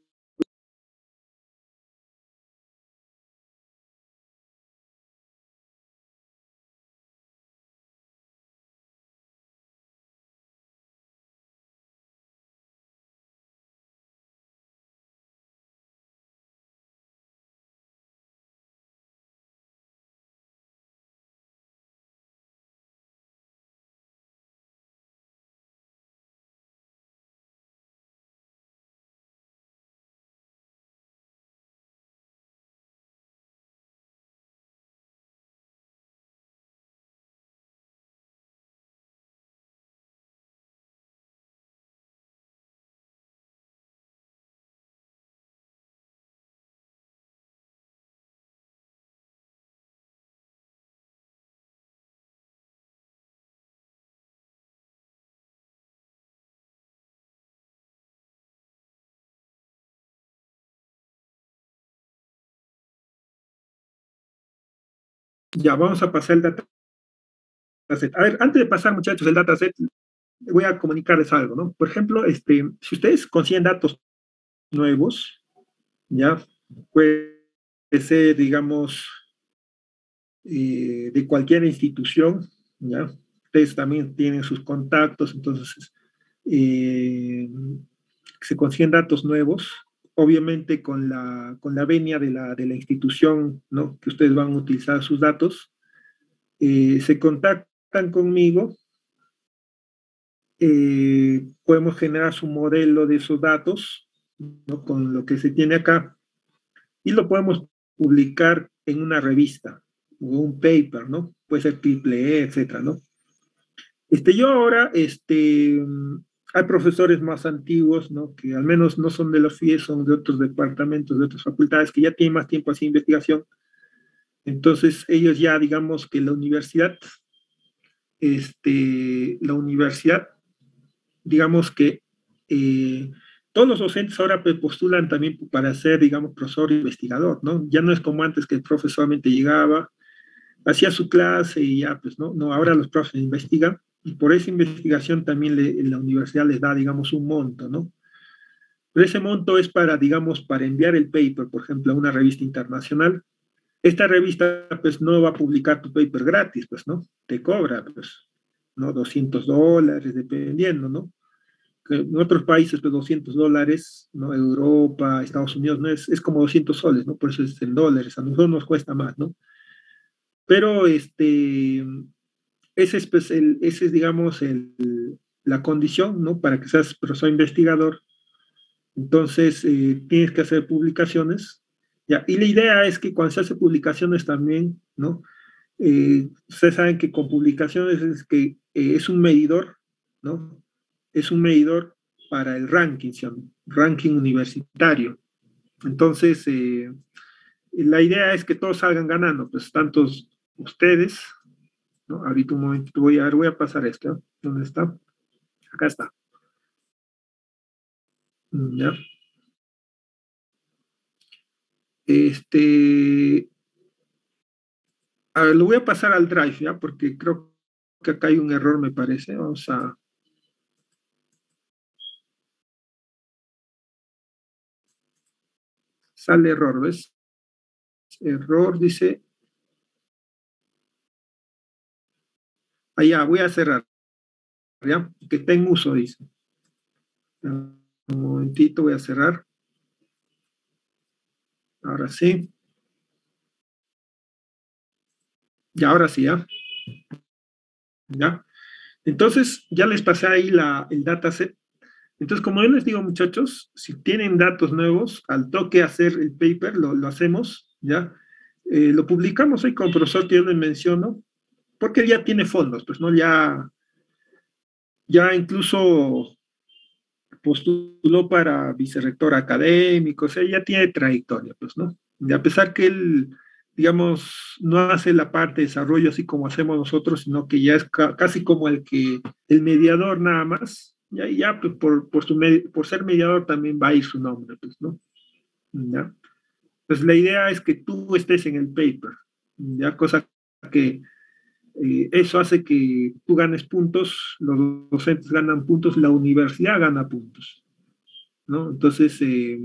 Ya, vamos a pasar el dataset. A ver, antes de pasar, muchachos, el dataset, voy a comunicarles algo, ¿no? Por ejemplo, este, si ustedes consiguen datos nuevos, ya, puede ser, digamos, eh, de cualquier institución, ya, ustedes también tienen sus contactos, entonces, eh, se consiguen datos nuevos, obviamente con la, con la venia de la, de la institución, ¿no? Que ustedes van a utilizar sus datos, eh, se contactan conmigo, eh, podemos generar su modelo de esos datos, ¿no? Con lo que se tiene acá, y lo podemos publicar en una revista o un paper, ¿no? Puede ser triple E, etcétera, ¿no? Este, yo ahora, este, hay profesores más antiguos, ¿no? Que al menos no son de los F I E, son de otros departamentos, de otras facultades, que ya tienen más tiempo haciendo investigación. Entonces, ellos ya, digamos que la universidad, este, la universidad digamos que eh, todos los docentes ahora pues, postulan también para ser, digamos, profesor investigador, ¿no? Ya no es como antes que el profesor solamente llegaba, hacía su clase y ya, pues, ¿no? No, ahora los profesores investigan y por esa investigación también le, la universidad les da, digamos, un monto, ¿no? Pero ese monto es para, digamos, para enviar el paper, por ejemplo, a una revista internacional. Esta revista, pues, no va a publicar tu paper gratis, pues, ¿no? Te cobra, pues, ¿no? doscientos dólares, dependiendo, ¿no? En otros países, pues doscientos dólares, ¿no? Europa, Estados Unidos, ¿no? Es, es como doscientos soles, ¿no? Por eso es en dólares, a nosotros nos cuesta más, ¿no? Pero este, ese es, pues, el, ese es digamos, el, la condición, ¿no? Para que seas profesor investigador. Entonces, eh, tienes que hacer publicaciones, ¿ya? Y la idea es que cuando se hace publicaciones también, ¿no? Eh, ustedes saben que con publicaciones es que eh, es un medidor, ¿no? Es un medidor para el ranking, ¿sí? Ranking universitario. Entonces, eh, la idea es que todos salgan ganando, pues tantos ustedes, ¿no? Ahorita un momento, voy a, voy a pasar esto, ¿no? ¿Dónde está? Acá está. ¿Ya? Este, a ver, lo voy a pasar al Drive, ¿ya? Porque creo que acá hay un error, me parece. Vamos a... Sale error, ¿ves? Error, dice... Allá, voy a cerrar, ¿ya? Que está en uso, dice. Un momentito, voy a cerrar. Ahora sí. Ya, ahora sí, ¿ya? ¿Ya? Entonces, ya les pasé ahí la, el dataset. Entonces, como yo les digo, muchachos, si tienen datos nuevos, al toque hacer el paper, lo, lo hacemos, ¿ya? Eh, lo publicamos ahí con el profesor que yo les menciono, porque él ya tiene fondos, pues, ¿no? Ya, ya incluso postuló para vicerrector académico, o sea, ya tiene trayectoria, pues, ¿no? Y a pesar que él, digamos, no hace la parte de desarrollo así como hacemos nosotros, sino que ya es ca casi como el que, el mediador nada más, ya, ya pues, por, por, su por ser mediador también va a ir su nombre, pues, ¿no? ¿Ya? Pues la idea es que tú estés en el paper, ¿ya? Cosa que eh, eso hace que tú ganes puntos, los docentes ganan puntos, la universidad gana puntos, ¿no? Entonces, eh,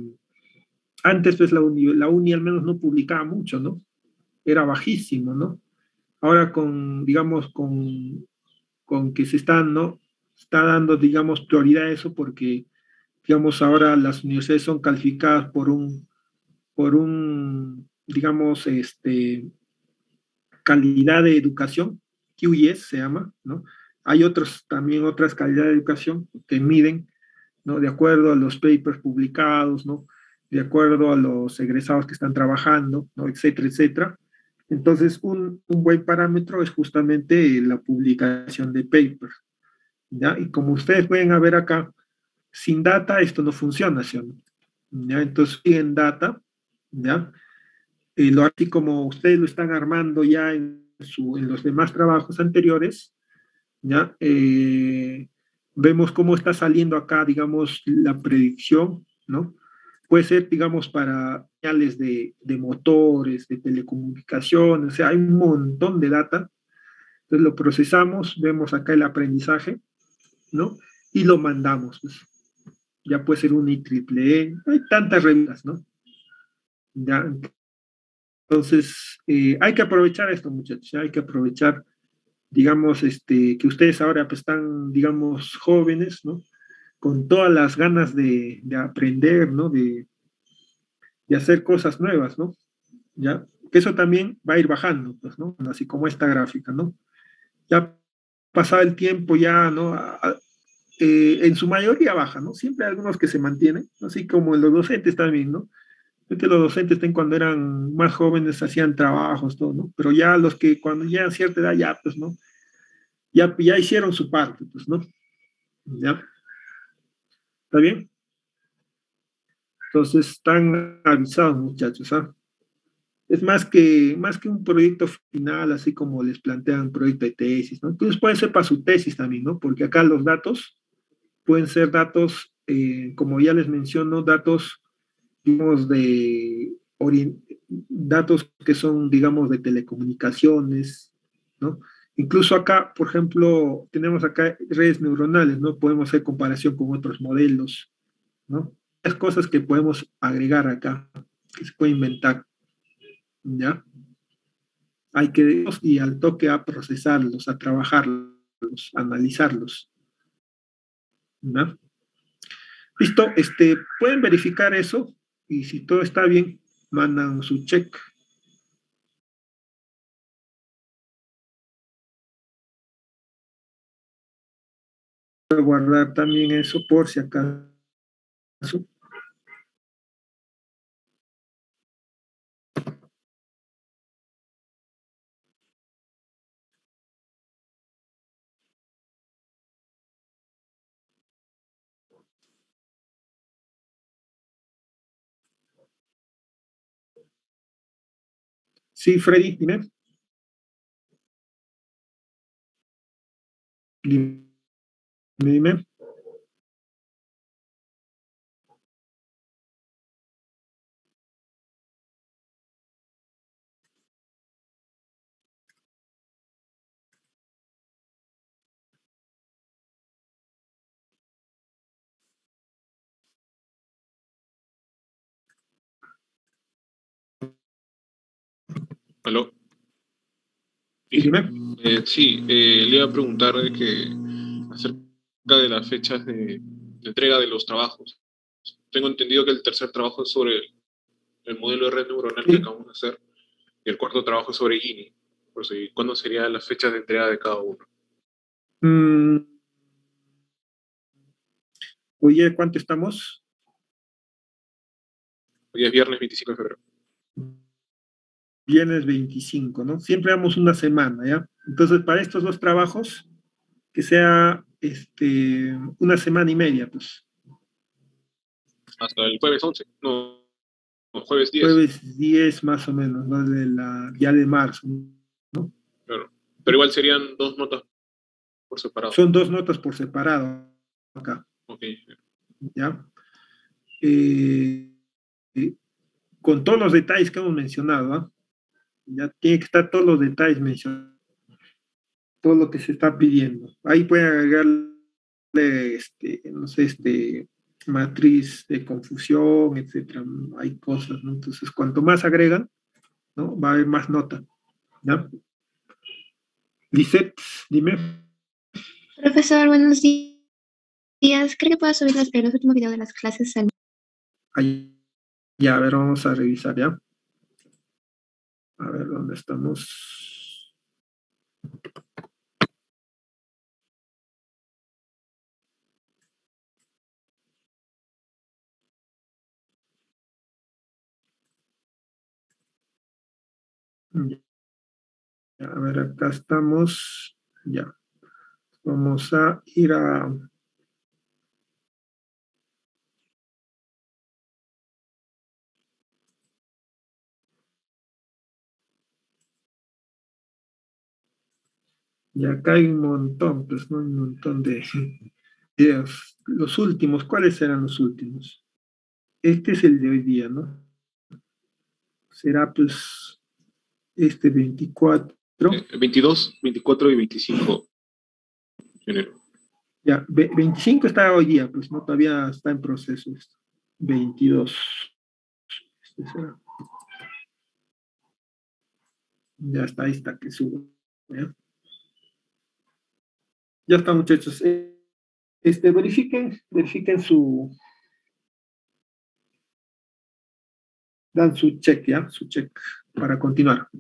antes pues la uni, la uni al menos no publicaba mucho, ¿no? Era bajísimo, ¿no? Ahora con, digamos, con, con que se está, ¿no? Está dando, digamos, prioridad a eso porque, digamos, ahora las universidades son calificadas por un, por un, digamos, este, calidad de educación, Q I S se llama, ¿no? Hay otros, también otras calidades de educación que miden, ¿no? De acuerdo a los papers publicados, ¿no? De acuerdo a los egresados que están trabajando, ¿no? Etcétera, etcétera. Entonces, un, un buen parámetro es justamente la publicación de papers, ¿ya? Y como ustedes pueden ver acá, sin data esto no funciona, ¿sí? ¿Ya? Entonces, en data, ¿ya? Eh, lo así como ustedes lo están armando ya en, su, en los demás trabajos anteriores, ¿ya? Eh, vemos cómo está saliendo acá, digamos, la predicción, ¿no? Puede ser, digamos, para señales de, de motores, de telecomunicaciones, o sea, hay un montón de data. Entonces lo procesamos, vemos acá el aprendizaje, ¿no? Y lo mandamos. Pues. Ya puede ser un I triple E, hay tantas reglas, ¿no? Ya, entonces, eh, hay que aprovechar esto, muchachos, ¿ya? Hay que aprovechar, digamos, este, que ustedes ahora pues, están, digamos, jóvenes, ¿no? Con todas las ganas de, de aprender, ¿no? De, de, hacer cosas nuevas, ¿no? ¿Ya? Que eso también va a ir bajando, pues, ¿no? Así como esta gráfica, ¿no? Ya pasado el tiempo, ya, ¿no? A, a, eh, en su mayoría baja, ¿no? Siempre hay algunos que se mantienen, así como en los docentes también, ¿no? Es que los docentes cuando eran más jóvenes hacían trabajos, todo, ¿no? Pero ya los que cuando llegan a cierta edad, ya, pues, ¿no? Ya, ya hicieron su parte, pues, ¿no? ¿Ya? ¿Está bien? Entonces, están avisados, muchachos, ¿ah? Es más que, más que un proyecto final, así como les plantean un proyecto de tesis, ¿no? Entonces puede ser para su tesis también, ¿no? Porque acá los datos pueden ser datos, eh, como ya les menciono, datos, digamos, de datos que son, digamos, de telecomunicaciones, ¿no? Incluso acá, por ejemplo, tenemos acá redes neuronales, ¿no? Podemos hacer comparación con otros modelos, ¿no? Las cosas que podemos agregar acá, que se puede inventar, ¿ya? Hay que irlos y al toque a procesarlos, a trabajarlos, a analizarlos, ¿no? Listo, este, pueden verificar eso y si todo está bien, mandan su check. Voy a guardar también eso por si acaso. Sí, Freddy, dime. Dime, dime. ¿Aló? Sí, dime. Eh, sí, eh, le iba a preguntar de que acerca de las fechas de, de entrega de los trabajos. Tengo entendido que el tercer trabajo es sobre el, el modelo de red neuronal que Sí. acabamos de hacer y el cuarto trabajo es sobre Gini. Por si, ¿cuándo serían las fechas de entrega de cada uno? Mm, Hoy día, ¿cuánto estamos? Hoy es viernes veinticinco de febrero. Viernes veinticinco, ¿no? Siempre damos una semana, ¿ya? Entonces, para estos dos trabajos, que sea este, una semana y media, pues. Hasta el jueves once. No, no, jueves diez. Jueves diez más o menos, ¿no? De la, ya de marzo, ¿no? Claro. Pero igual serían dos notas por separado. Son dos notas por separado acá, Ok. ¿ya? Eh, eh, con todos los detalles que hemos mencionado, ¿ah? Ya tiene que estar todos los detalles mencionados, todo lo que se está pidiendo. Ahí pueden agregarle, este, no sé, este, matriz de confusión, etcétera. Hay cosas, ¿no? Entonces, cuanto más agregan, ¿no? Va a haber más nota, ¿ya? Lisette, dime. Profesor, buenos di- días. ¿Cree que pueda subir los, eh, los últimos videos de las clases al... Ahí, ya, a ver, vamos a revisar, ¿ya? A ver, ¿dónde estamos? Ya, a ver, acá estamos. Ya. Vamos a ir a... Y acá hay un montón, pues, ¿no? Un montón de videos. Los últimos, ¿cuáles eran los últimos? Este es el de hoy día, ¿no? Será, pues, este veinticuatro. Eh, veintidós, veinticuatro y veinticinco de enero. Ya, ve- veinticinco está hoy día, pues, ¿no? Todavía está en proceso esto. veintidós. Este será. Ya está, ahí está, que subo. ¿Ya? Ya está, muchachos. Eh, Este, verifiquen, verifiquen su, dan su check, ¿ya? Su check para continuar.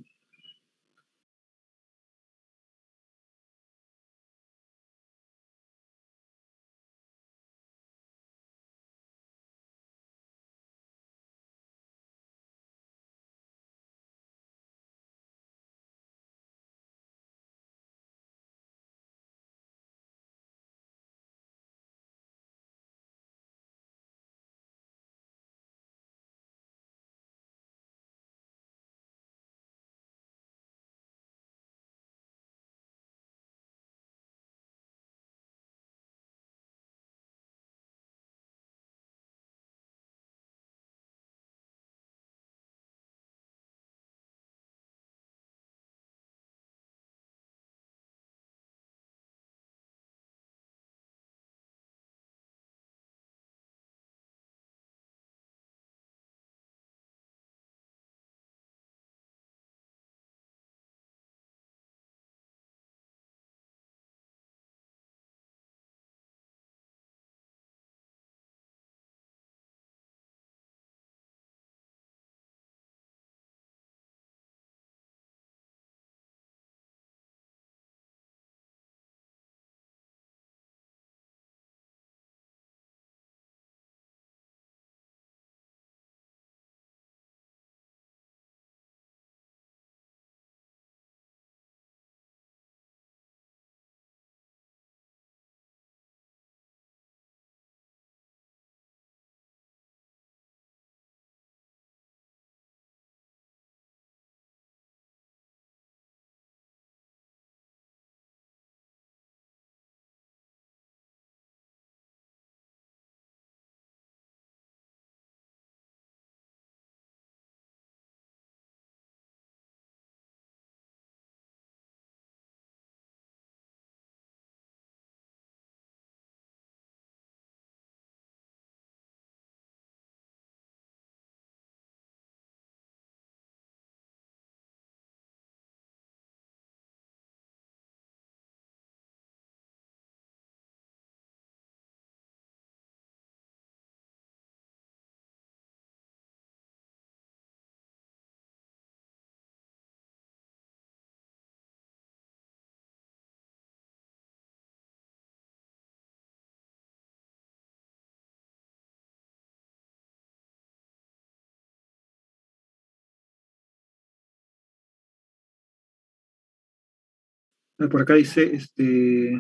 Ah, por acá dice este,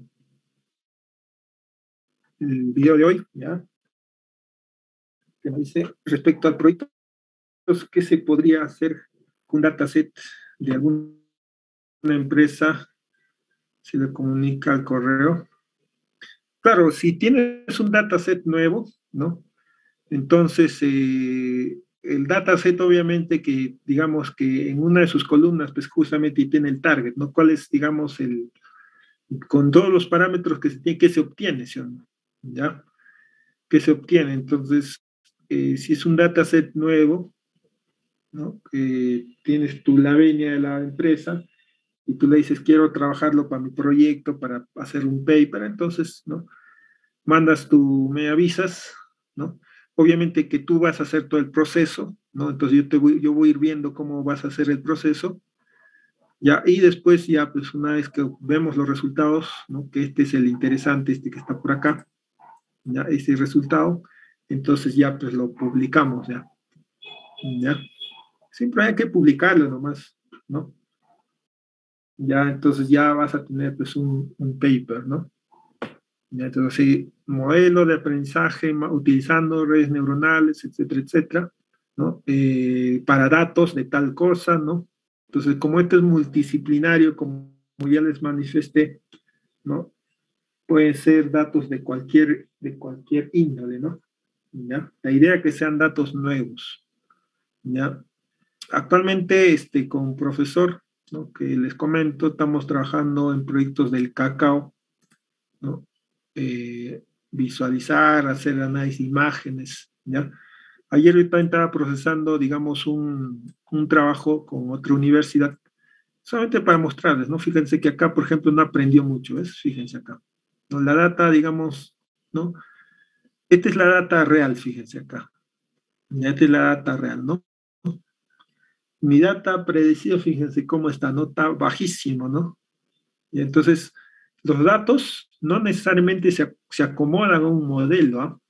el video de hoy, ¿ya? Que nos dice respecto al proyecto, ¿qué se podría hacer con un dataset de alguna empresa? Se le comunica al correo. Claro, si tienes un dataset nuevo, ¿no? Entonces, eh, el dataset obviamente que, digamos que en una de sus columnas, pues justamente tiene el target, ¿no? ¿Cuál es, digamos, el, con todos los parámetros que se tiene, que se obtiene, ¿sí o no? ¿Ya? Que se obtiene. Entonces, eh, si es un dataset nuevo, ¿no? Eh, tienes tu la venia de la empresa y tú le dices, quiero trabajarlo para mi proyecto, para hacer un paper, entonces, ¿no? Mandas tu, me avisas, ¿no? Obviamente que tú vas a hacer todo el proceso, ¿no? Entonces yo, te voy, yo voy a ir viendo cómo vas a hacer el proceso, ya, y después ya, pues una vez que vemos los resultados, ¿no? Que este es el interesante, este que está por acá, ya, ese resultado, entonces ya, pues lo publicamos, ya, ya. Siempre hay que publicarlo nomás, ¿no? Ya, entonces ya vas a tener, pues, un, un paper, ¿no? Ya, entonces, sí, modelo de aprendizaje utilizando redes neuronales, etcétera, etcétera, ¿no? Eh, para datos de tal cosa, ¿no? Entonces, como esto es multidisciplinario, como ya les manifesté, ¿no? Pueden ser datos de cualquier, de cualquier índole, ¿no? ¿Ya? La idea es que sean datos nuevos, ¿ya? Actualmente, este, con un profesor, ¿no? Que les comento, estamos trabajando en proyectos del cacao, ¿no? Eh, visualizar, hacer análisis de imágenes, ¿ya? Ayer yo también estaba procesando, digamos, un, un trabajo con otra universidad, solamente para mostrarles, ¿no? Fíjense que acá, por ejemplo, no aprendió mucho, ¿ves? Fíjense acá. ¿No? La data, digamos, ¿no? Esta es la data real, fíjense acá. Ya esta es la data real, ¿no? Mi data predecido, fíjense cómo está, ¿no? Está bajísimo, ¿no? Y entonces, los datos no necesariamente se, se acomodan a un modelo, ¿ah?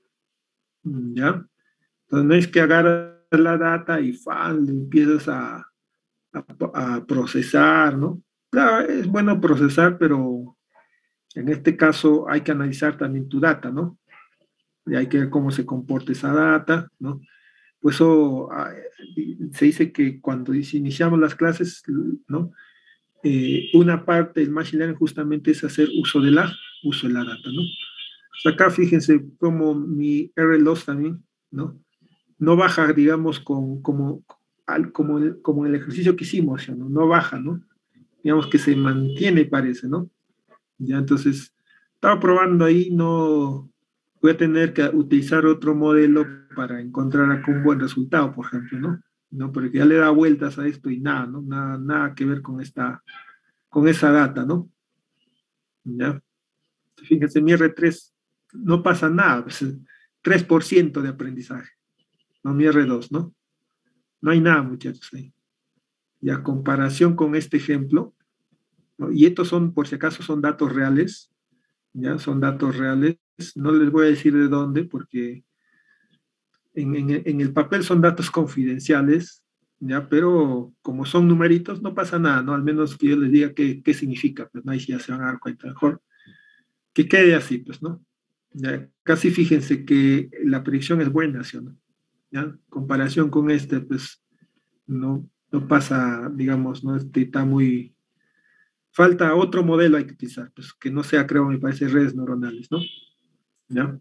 ¿Ya? Entonces, no es que agarras la data y fan, empiezas a, a, a procesar, ¿no? Claro, es bueno procesar, pero en este caso hay que analizar también tu data, ¿no? Y hay que ver cómo se comporta esa data, ¿no? Por eso ah, se dice que cuando iniciamos las clases, ¿no? Eh, una parte del machine learning justamente es hacer uso de la, uso de la data, ¿no? O sea, acá fíjense cómo mi R loss también, ¿no? No baja, digamos, con, como, al, como, el, como el ejercicio que hicimos, ¿no? No baja, ¿no? Digamos que se mantiene, parece, ¿no? Ya, entonces, estaba probando ahí, no voy a tener que utilizar otro modelo para encontrar acá un buen resultado, por ejemplo, ¿no? ¿No? Porque ya le da vueltas a esto y nada, ¿no? Nada, nada que ver con esta, con esa data, ¿no? ¿Ya? Fíjense, mi R tres no pasa nada, pues, tres por ciento de aprendizaje, no mi R dos, ¿no? No hay nada, muchachos, ahí. Y a comparación con este ejemplo, ¿no? Y estos son, por si acaso, son datos reales, ¿ya? Son datos reales, no les voy a decir de dónde, porque en, en, en el papel son datos confidenciales, ¿ya? Pero como son numeritos, no pasa nada, ¿no? Al menos que yo les diga qué, qué significa, pues, ¿no? Ahí sí ya se van a dar cuenta mejor. Que quede así, pues, ¿no? Ya, casi fíjense que la predicción es buena, ¿sí o no? ¿Ya? Comparación con este, pues, no, no pasa, digamos, ¿no? Este está muy... Falta otro modelo hay que utilizar, pues, que no sea, creo, me parece, redes neuronales, ¿no? ¿Ya?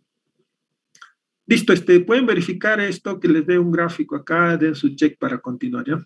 Listo, este, pueden verificar esto, que les dé un gráfico acá, den su check para continuar, ¿ya?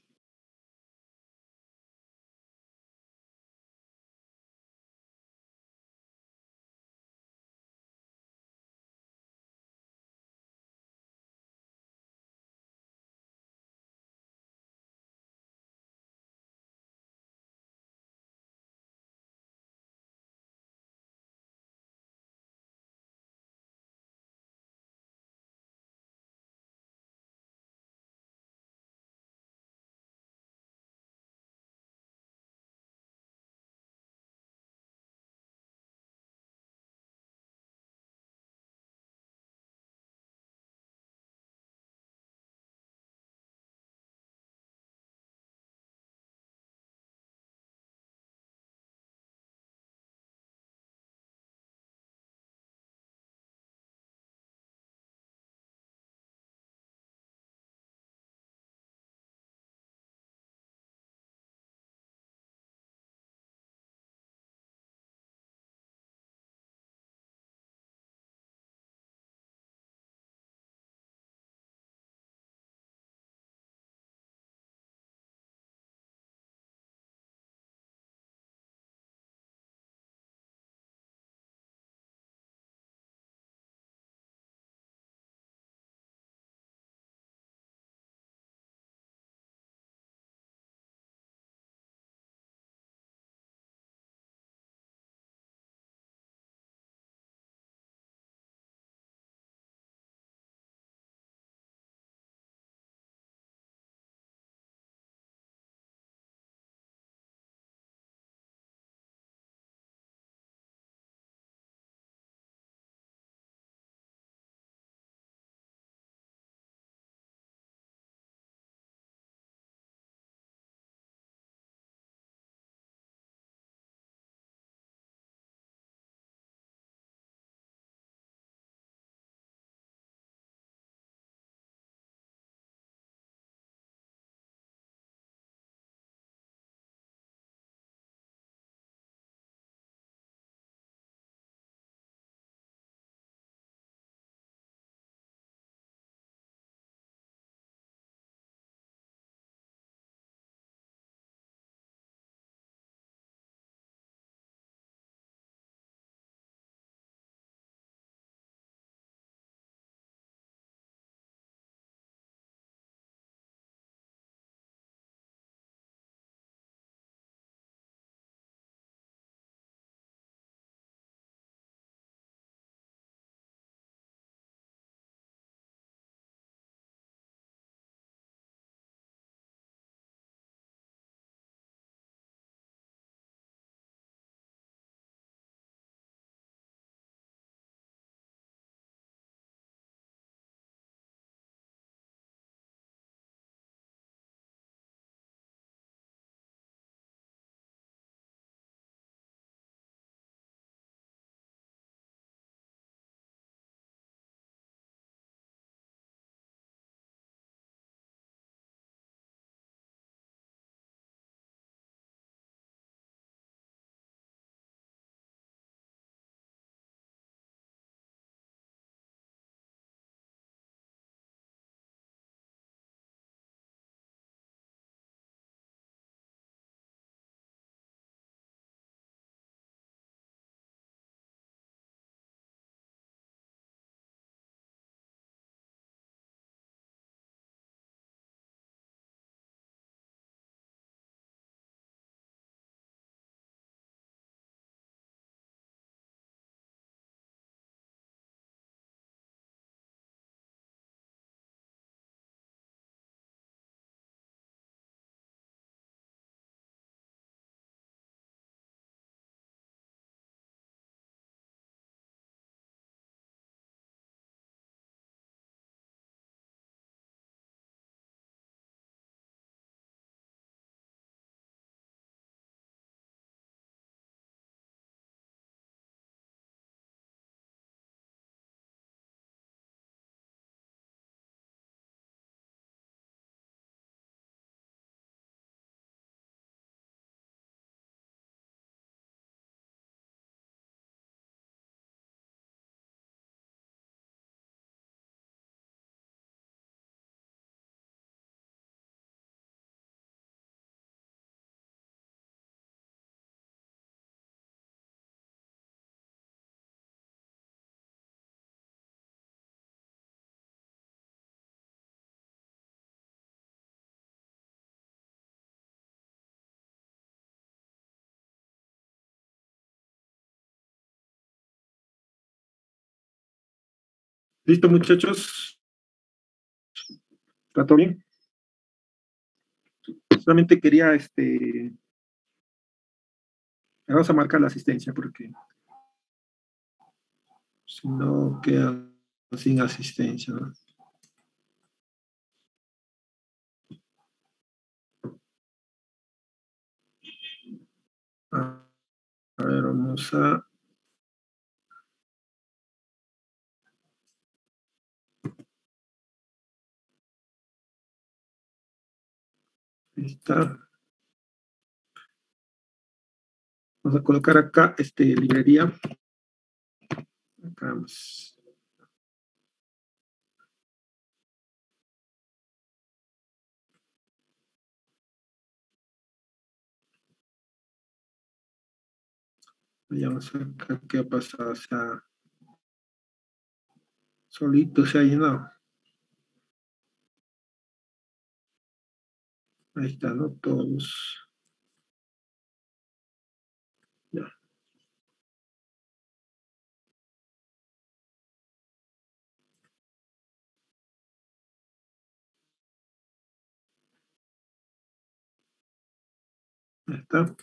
¿Listo, muchachos? ¿Está todo bien? Solamente quería, este, vamos a marcar la asistencia porque si no quedan sin asistencia, ¿no? A, a ver, vamos a... Ahí está. Vamos a colocar acá, este, librería. Acá vamos. Veamos acá qué ha pasado. O sea, solito se ha llenado. Ahí está, ¿no? Todos. Ya, ahí está.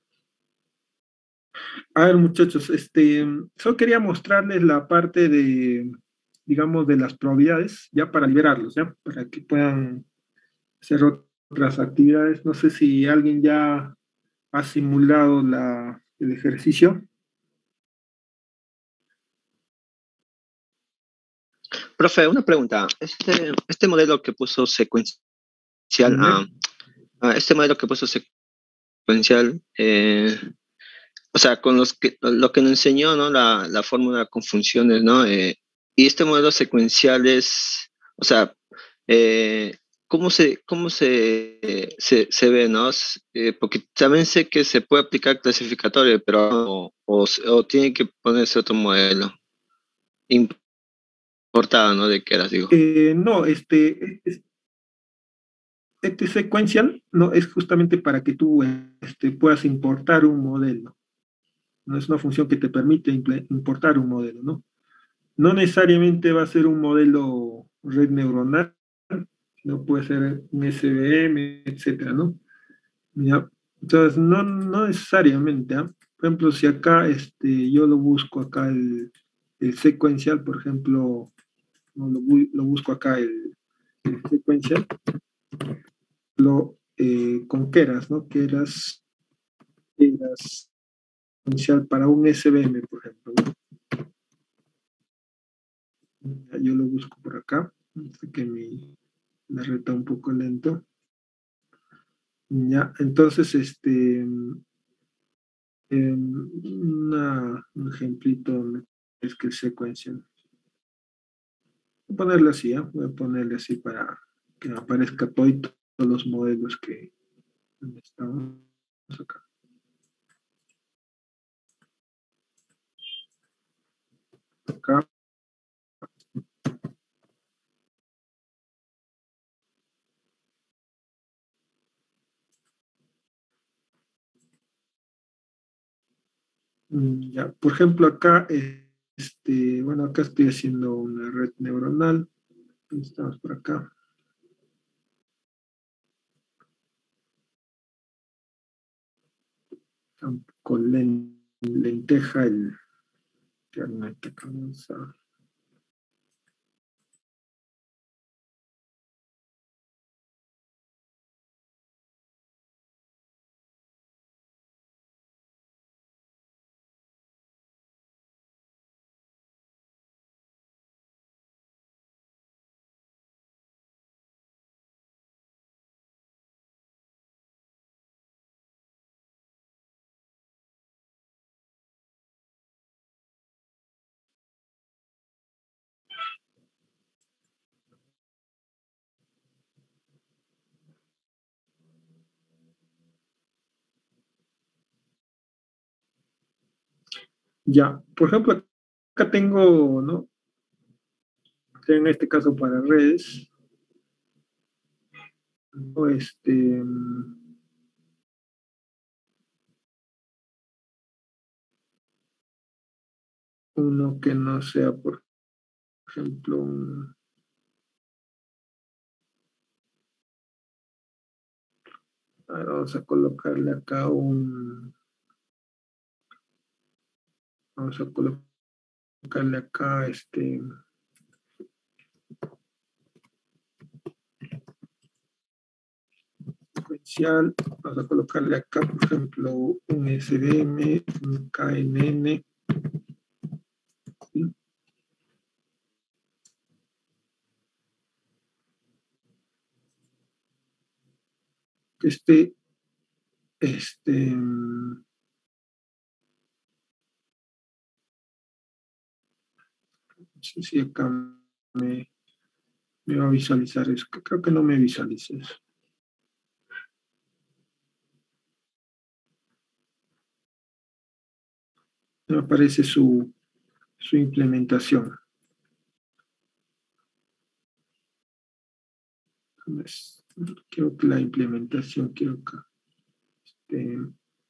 A ver, muchachos, este, solo quería mostrarles la parte de, digamos, de las probabilidades, ya para liberarlos, ya, para que puedan hacer otras actividades. No sé si alguien ya ha simulado la, el ejercicio. Profe, una pregunta. Este, este modelo que puso secuencial, ah, Dime. ah, este modelo que puso secuencial, eh, o sea, con los que, lo que nos enseñó, ¿no? La, la fórmula con funciones, ¿no? Eh, y este modelo secuencial es, o sea, eh, ¿cómo se, cómo se, se, se ve, ¿no? S- eh, porque también sé que se puede aplicar clasificatorio, pero o, o, o tiene que ponerse otro modelo importado, ¿no? De qué eras, digo. Eh, no, este, es- este secuencial no es justamente para que tú este, puedas importar un modelo. No es una función que te permite imple- importar un modelo, ¿no? No necesariamente va a ser un modelo red neuronal, no puede ser un S V M, etcétera, ¿no? ¿Ya? Entonces, no, no necesariamente, ¿ah? Por ejemplo, si acá este, yo lo busco acá el, el secuencial, por ejemplo, no, lo, bu- lo busco acá el, el secuencial, lo, eh, con Keras, ¿no? Keras, Keras secuencial para un S V M, por ejemplo, ¿no? Ya, yo lo busco por acá, así que mi, la red está un poco lento. Ya, entonces, este, eh, una- un ejemplito es que el sequential. Voy a ponerle así, ¿eh? Voy a ponerle así para que me aparezca todo y todos los modelos que estamos acá. Acá. Mm, ya, por ejemplo, acá, eh, este, bueno, acá estoy haciendo una red neuronal. Estamos por acá. Está un poco len- lenteja el internet. Acá vamos a- Ya, por ejemplo, acá tengo, ¿no? En este caso para redes, ¿no? Este, uno que no sea, por ejemplo, un- a ver, vamos a colocarle acá un, vamos a colocarle acá este, secuencial, vamos a colocarle acá, por ejemplo, un S V M, un K N N, ¿sí? Este, este, no sé si acá me, me va a visualizar eso, creo que no me visualiza eso. Me aparece su, su implementación. Entonces, quiero que la implementación, quiero acá. Este,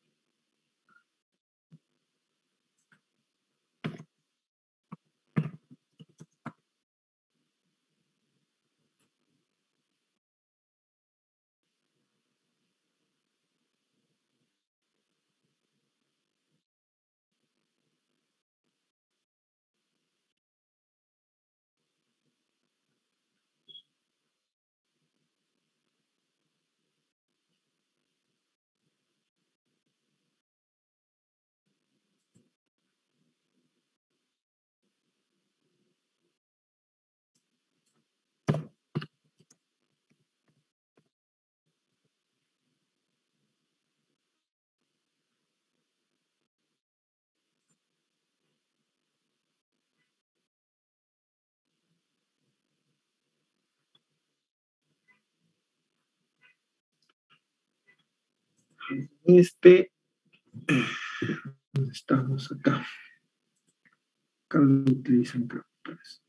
este estamos acá. Acá lo utilizan, creo. Pues.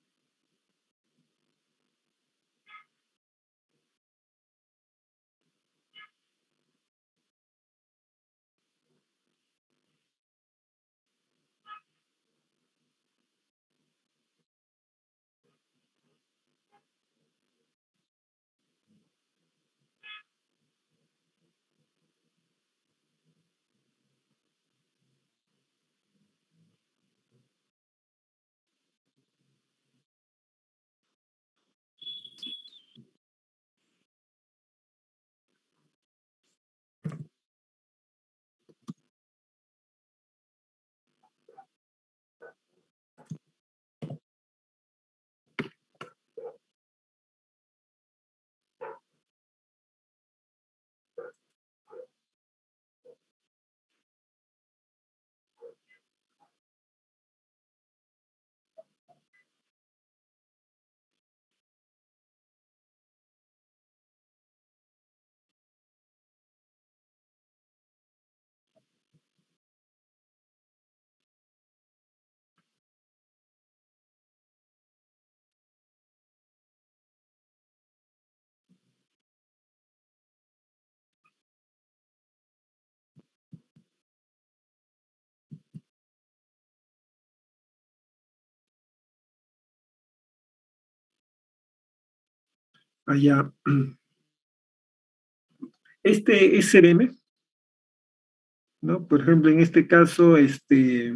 Allá. Este S V M, ¿no? Por ejemplo, en este caso, este,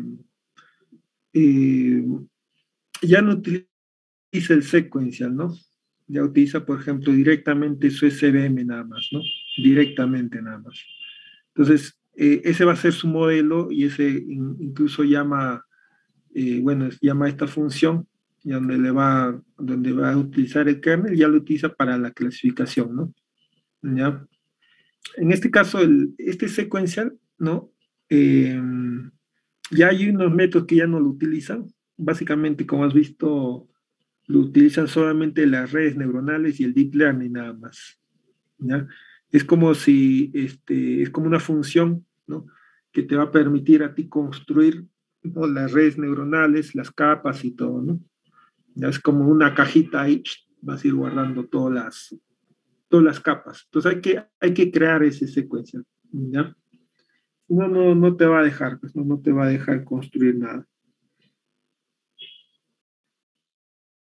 eh, ya no utiliza el sequential, ¿no? Ya utiliza, por ejemplo, directamente su S V M nada más, ¿no? Directamente nada más. Entonces, eh, ese va a ser su modelo y ese in, incluso llama, eh, bueno, llama esta función y donde le va, donde va a utilizar el kernel, ya lo utiliza para la clasificación, ¿no? ¿Ya? En este caso, el, este secuencial, ¿no? Eh, ya hay unos métodos que ya no lo utilizan. Básicamente, como has visto, lo utilizan solamente las redes neuronales y el deep learning nada más. ¿Ya? Es como si, este, es como una función, ¿no? Que te va a permitir a ti construir, ¿no? Las redes neuronales, las capas y todo, ¿no? Ya es como una cajita ahí, vas a ir guardando todas las, todas las capas. Entonces hay que, hay que crear ese secuencia, ¿ya? Uno no, no te va a dejar, pues no, no te va a dejar construir nada.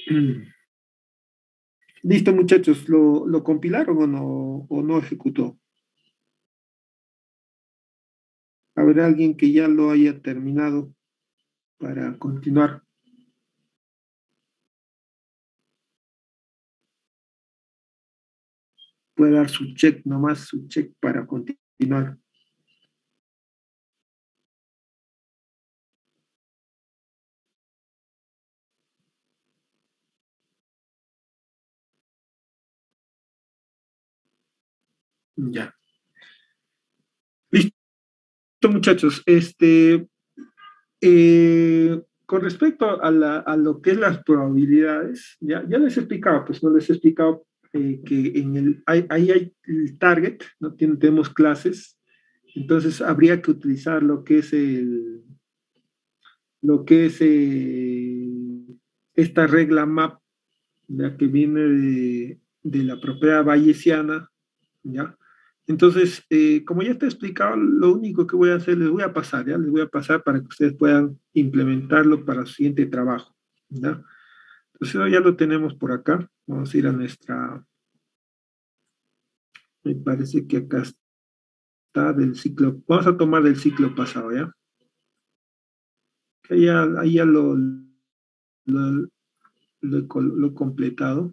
Listo, muchachos, ¿lo, lo compilaron o no, o no ejecutó? ¿Habrá alguien que ya lo haya terminado para continuar? Puede dar su check, nomás su check para continuar. Ya. Listo, muchachos. Este, eh, con respecto a, la, a lo que es las probabilidades, ya, ya les he explicado, pues no les he explicado eh, que en el, ahí hay, hay el target, ¿no? Tien, tenemos clases, entonces habría que utilizar lo que es el, lo que es eh, esta regla map, ya que viene de, de la propiedad bayesiana, ¿ya? Entonces, eh, como ya está explicado, lo único que voy a hacer, les voy a pasar, ¿ya? Les voy a pasar para que ustedes puedan implementarlo para su siguiente trabajo, ¿ya? Entonces, ya lo tenemos por acá. Vamos a ir a nuestra, me parece que acá está del ciclo, vamos a tomar del ciclo pasado, ¿ya? Que ya, ahí ya lo, lo, lo, lo he completado.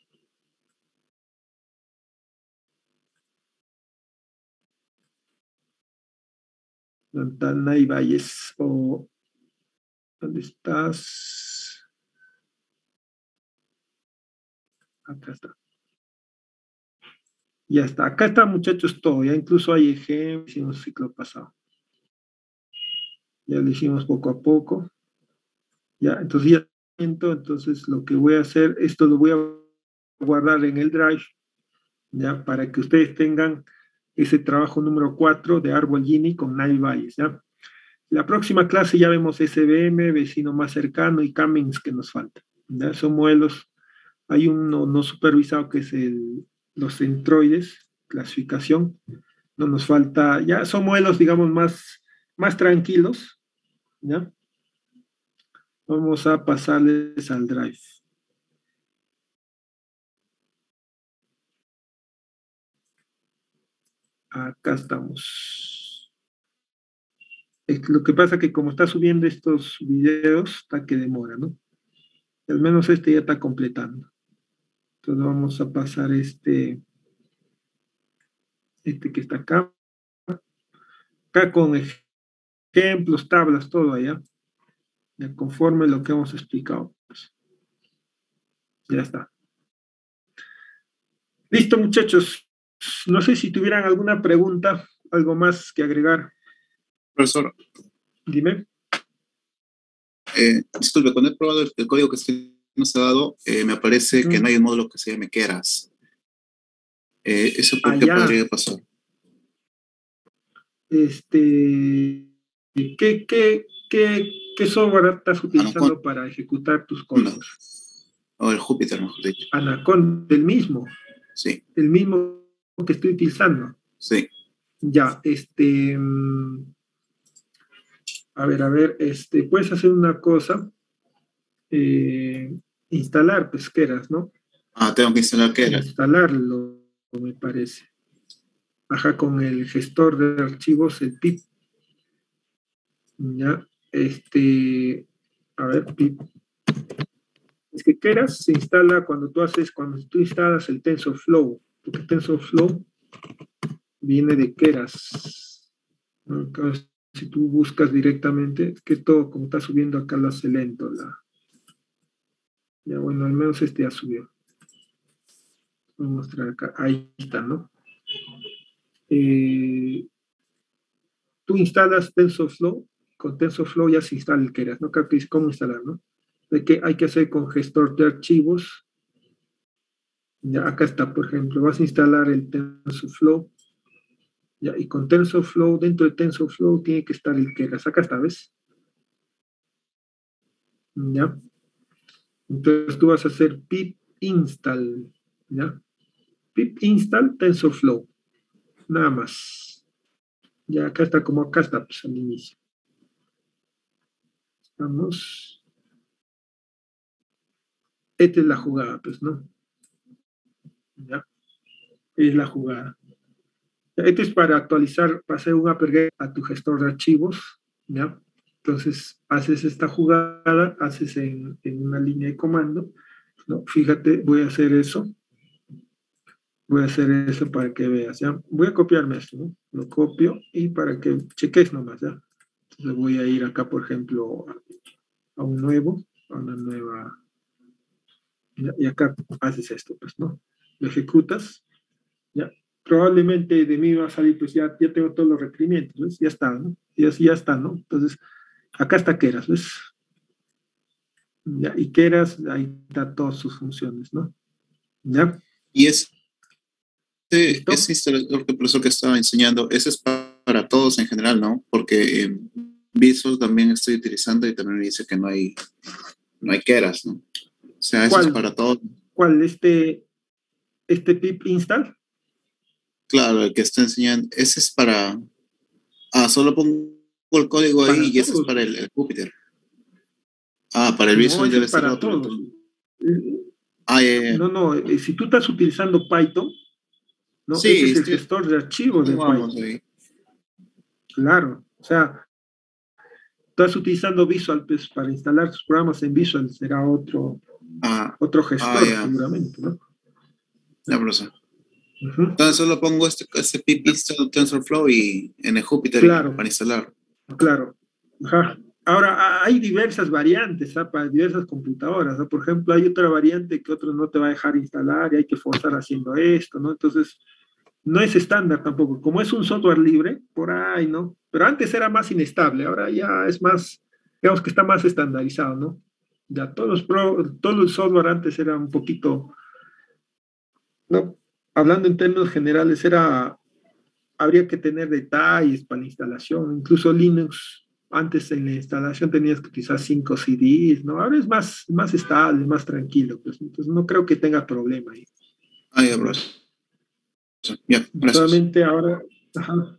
Nay Valles, o ¿dónde estás? Acá está. Ya está. Acá está, muchachos, todo. Ya incluso hay ejemplos, hicimos ciclo pasado. Ya lo hicimos poco a poco. Ya, entonces ya entonces lo que voy a hacer, esto lo voy a guardar en el Drive, ya, para que ustedes tengan ese trabajo número cuatro de árbol Gini con Nay Valles, ya. La próxima clase ya vemos S V M, vecino más cercano y Cummings que nos falta. ¿Ya? Son modelos. Hay uno no supervisado que es el, los centroides, clasificación. No nos falta, ya son modelos, digamos, más, más tranquilos. ¿Ya? Vamos a pasarles al Drive. Acá estamos. Lo que pasa es que como está subiendo estos videos, está que demora, ¿no? Al menos este ya está completando. Entonces vamos a pasar este, este que está acá. Acá con ejemplos, tablas, todo allá. Ya conforme lo que hemos explicado. Pues. Ya está. Listo, muchachos. No sé si tuvieran alguna pregunta, algo más que agregar. Profesor. Dime. Eh, disculpe, cuando he probado el, el código que usted nos ha dado, eh, me aparece mm. que no hay un módulo que se llame Keras. Eh, ¿Eso por qué podría pasar? Este, ¿qué, qué, qué, qué software estás utilizando Anaconda para ejecutar tus códigos? O el Júpiter, mejor dicho. Anaconda, el mismo. Sí. El mismo que estoy utilizando. Sí. Ya, este... A ver, a ver, este, puedes hacer una cosa, eh, instalar pesqueras, ¿no? Ah, tengo que instalar Keras. Instalarlo, me parece. Baja con el gestor de archivos, el pip. Ya, este, a ver, pip. Es que Keras se instala cuando tú haces, cuando tú instalas el TensorFlow, porque TensorFlow viene de Keras. ¿No? Entonces, si tú buscas directamente, es que todo, como está subiendo acá, lo hace lento. La... Ya, bueno, al menos este ya subió. Voy a mostrar acá. Ahí está, ¿no? Eh, tú instalas TensorFlow. Con TensorFlow ya se instala el Keras, ¿no? Creo que dice cómo instalar, ¿no? De qué hay que hacer con gestor de archivos. Ya, acá está, por ejemplo. Vas a instalar el TensorFlow. Ya, y con TensorFlow, dentro de TensorFlow tiene que estar el Keras. Acá está, ¿ves? ¿Ya? Entonces tú vas a hacer pip install, ¿ya? Pip install TensorFlow, nada más. Ya acá está, como acá está, pues al inicio. Vamos. esta es la jugada, pues, ¿no? ¿Ya? Es la jugada. Esto es para actualizar, para hacer un upgrade a tu gestor de archivos, ¿ya? Entonces, haces esta jugada, haces en, en una línea de comando, ¿no? Fíjate, voy a hacer eso. Voy a hacer eso para que veas, ¿ya? Voy a copiarme esto, ¿no? Lo copio y para que cheques nomás, ¿ya? Entonces voy a ir acá, por ejemplo, a, a un nuevo, a una nueva... ¿ya? Y acá haces esto, pues, ¿no? Lo ejecutas, ¿ya? Probablemente de mí va a salir, pues ya, ya tengo todos los requerimientos, ¿ves? Ya está, ¿no? Y así ya está, ¿no? Entonces, acá está Keras, ¿ves? ¿Ya? Y Keras, ahí está todas sus funciones, ¿no? ¿Ya? Y es Ese, ese instalador que profesor que estaba enseñando, ese es para, para todos en general, ¿no? Porque eh, Visual también estoy utilizando y también me dice que no hay, no hay Keras, ¿no? O sea, eso es para todos. ¿Cuál? ¿Este, este pip install? Claro, el que está enseñando, ese es para... Ah, solo pongo el código ahí y ese es para el, el Jupyter. Ah, para el Visual no, debe es ser para otro. todos. Ah, yeah, yeah. No, no, eh, si tú estás utilizando Python, ¿no? Sí, ese es el estoy, gestor de archivos de vamos Python. ahí. Claro, o sea, estás utilizando Visual pues, para instalar tus programas en Visual, será otro, ah, otro gestor, ah, yeah. seguramente, ¿no? Ya, profesor. Uh-huh. Entonces solo pongo este, este pip install TensorFlow y en el Jupyter claro, para instalar. Claro. Ajá. Ahora, hay diversas variantes ¿ah? Para diversas computadoras. ¿no? Por ejemplo, hay otra variante que otro no te va a dejar instalar y hay que forzar haciendo esto, ¿no? Entonces, no es estándar tampoco. Como es un software libre, por ahí, ¿no? Pero antes era más inestable, ahora ya es más, digamos que está más estandarizado, ¿no? Ya todos los pro, todo el software antes era un poquito, ¿no? Hablando en términos generales, era, habría que tener detalles para la instalación, incluso Linux. Antes en la instalación tenías que utilizar cinco C Ds, ¿no? Ahora es más, más estable, más tranquilo, pues. Entonces no creo que tenga problema ahí. Ah, ya, bro. Ya, gracias. Solamente ahora, ajá,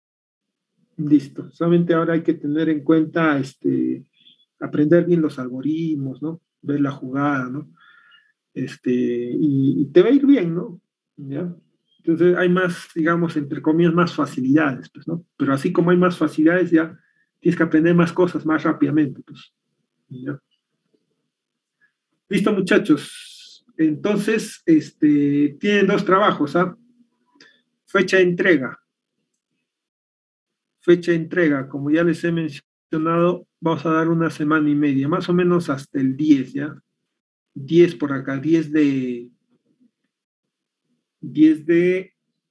listo. Solamente ahora hay que tener en cuenta, este, aprender bien los algoritmos, ¿no? Ver la jugada, ¿no? Este, y, y te va a ir bien, ¿no? ¿Ya? Entonces hay más, digamos, entre comillas, más facilidades, pues, ¿no? Pero así como hay más facilidades, ya tienes que aprender más cosas más rápidamente, pues. ¿Ya? Listo, muchachos. Entonces, este, tienen dos trabajos, ¿ah? Fecha de entrega. Fecha de entrega, como ya les he mencionado, vamos a dar una semana y media, más o menos hasta el diez, ¿ya? diez por acá, diez de... diez de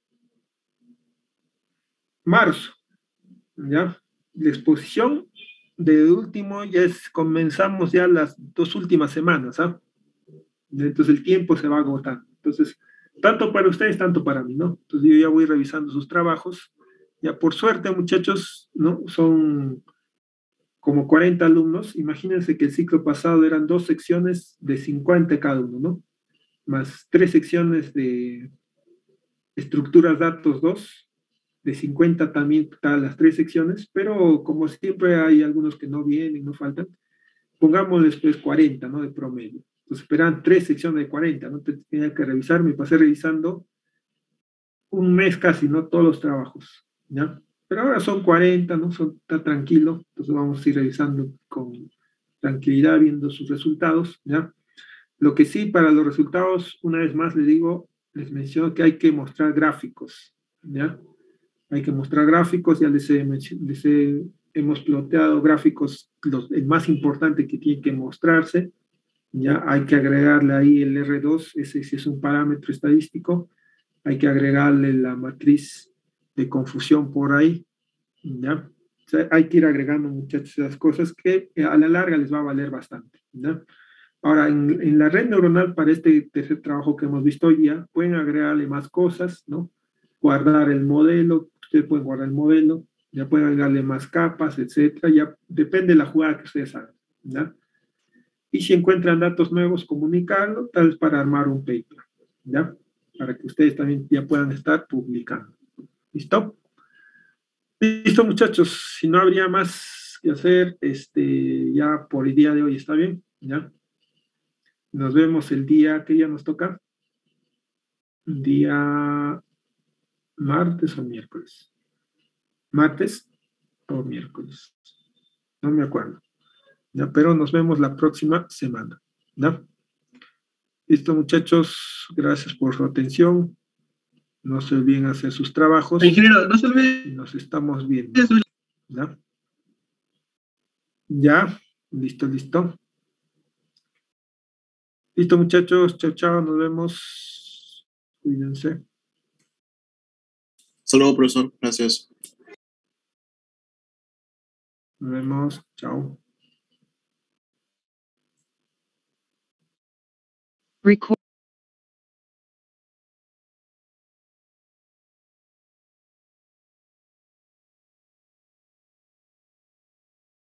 marzo, ¿ya? La exposición de último ya es, comenzamos ya las dos últimas semanas, ¿ah? Entonces el tiempo se va a agotar. Entonces, tanto para ustedes, tanto para mí, ¿no? Entonces yo ya voy revisando sus trabajos. Ya por suerte, muchachos, ¿no? Son como cuarenta alumnos. Imagínense que el ciclo pasado eran dos secciones de cincuenta cada uno, ¿no? Más tres secciones de estructuras datos dos, de cincuenta también están las tres secciones, pero como siempre hay algunos que no vienen, no faltan, pongámosles pues cuarenta, ¿no? De promedio. Entonces esperan tres secciones de cuarenta, ¿no? Tenía que revisar, me pasé revisando un mes casi, ¿no? Todos los trabajos, ¿ya? Pero ahora son cuarenta, ¿no? Son, está tranquilo, entonces vamos a ir revisando con tranquilidad, viendo sus resultados, ¿ya? Lo que sí, para los resultados, una vez más les digo, les menciono que hay que mostrar gráficos, ¿ya? Hay que mostrar gráficos, ya les, he, les he, hemos ploteado gráficos, los, el más importante que tiene que mostrarse, ya hay que agregarle ahí el R dos, ese sí es un parámetro estadístico, hay que agregarle la matriz de confusión por ahí, ¿ya? O sea, hay que ir agregando, muchachos, esas cosas que a la larga les va a valer bastante, ¿ya? Ahora, en, en la red neuronal, para este tercer trabajo que hemos visto hoy día, pueden agregarle más cosas, ¿no? Guardar el modelo, ustedes pueden guardar el modelo, ya pueden agregarle más capas, etcétera, ya depende de la jugada que ustedes hagan, ¿ya? Y si encuentran datos nuevos, comunicarlo, tal vez para armar un paper, ¿ya? Para que ustedes también ya puedan estar publicando. ¿Listo? Listo, muchachos. Si no habría más que hacer, este, ya por el día de hoy, ¿está bien? ¿Ya? Nos vemos el día, ¿qué día nos toca? Día martes o miércoles. ¿Martes o miércoles? No me acuerdo. ¿Ya? Pero nos vemos la próxima semana. ¿Ya? Listo, muchachos. Gracias por su atención. No se olviden hacer sus trabajos. Ingeniero, no se olvide. Y nos estamos viendo. ¿Ya? Ya. Listo, listo. Listo, muchachos. Chao, chao. Nos vemos. Cuídense. Hasta luego, profesor. Gracias. Nos vemos. Chao. Record.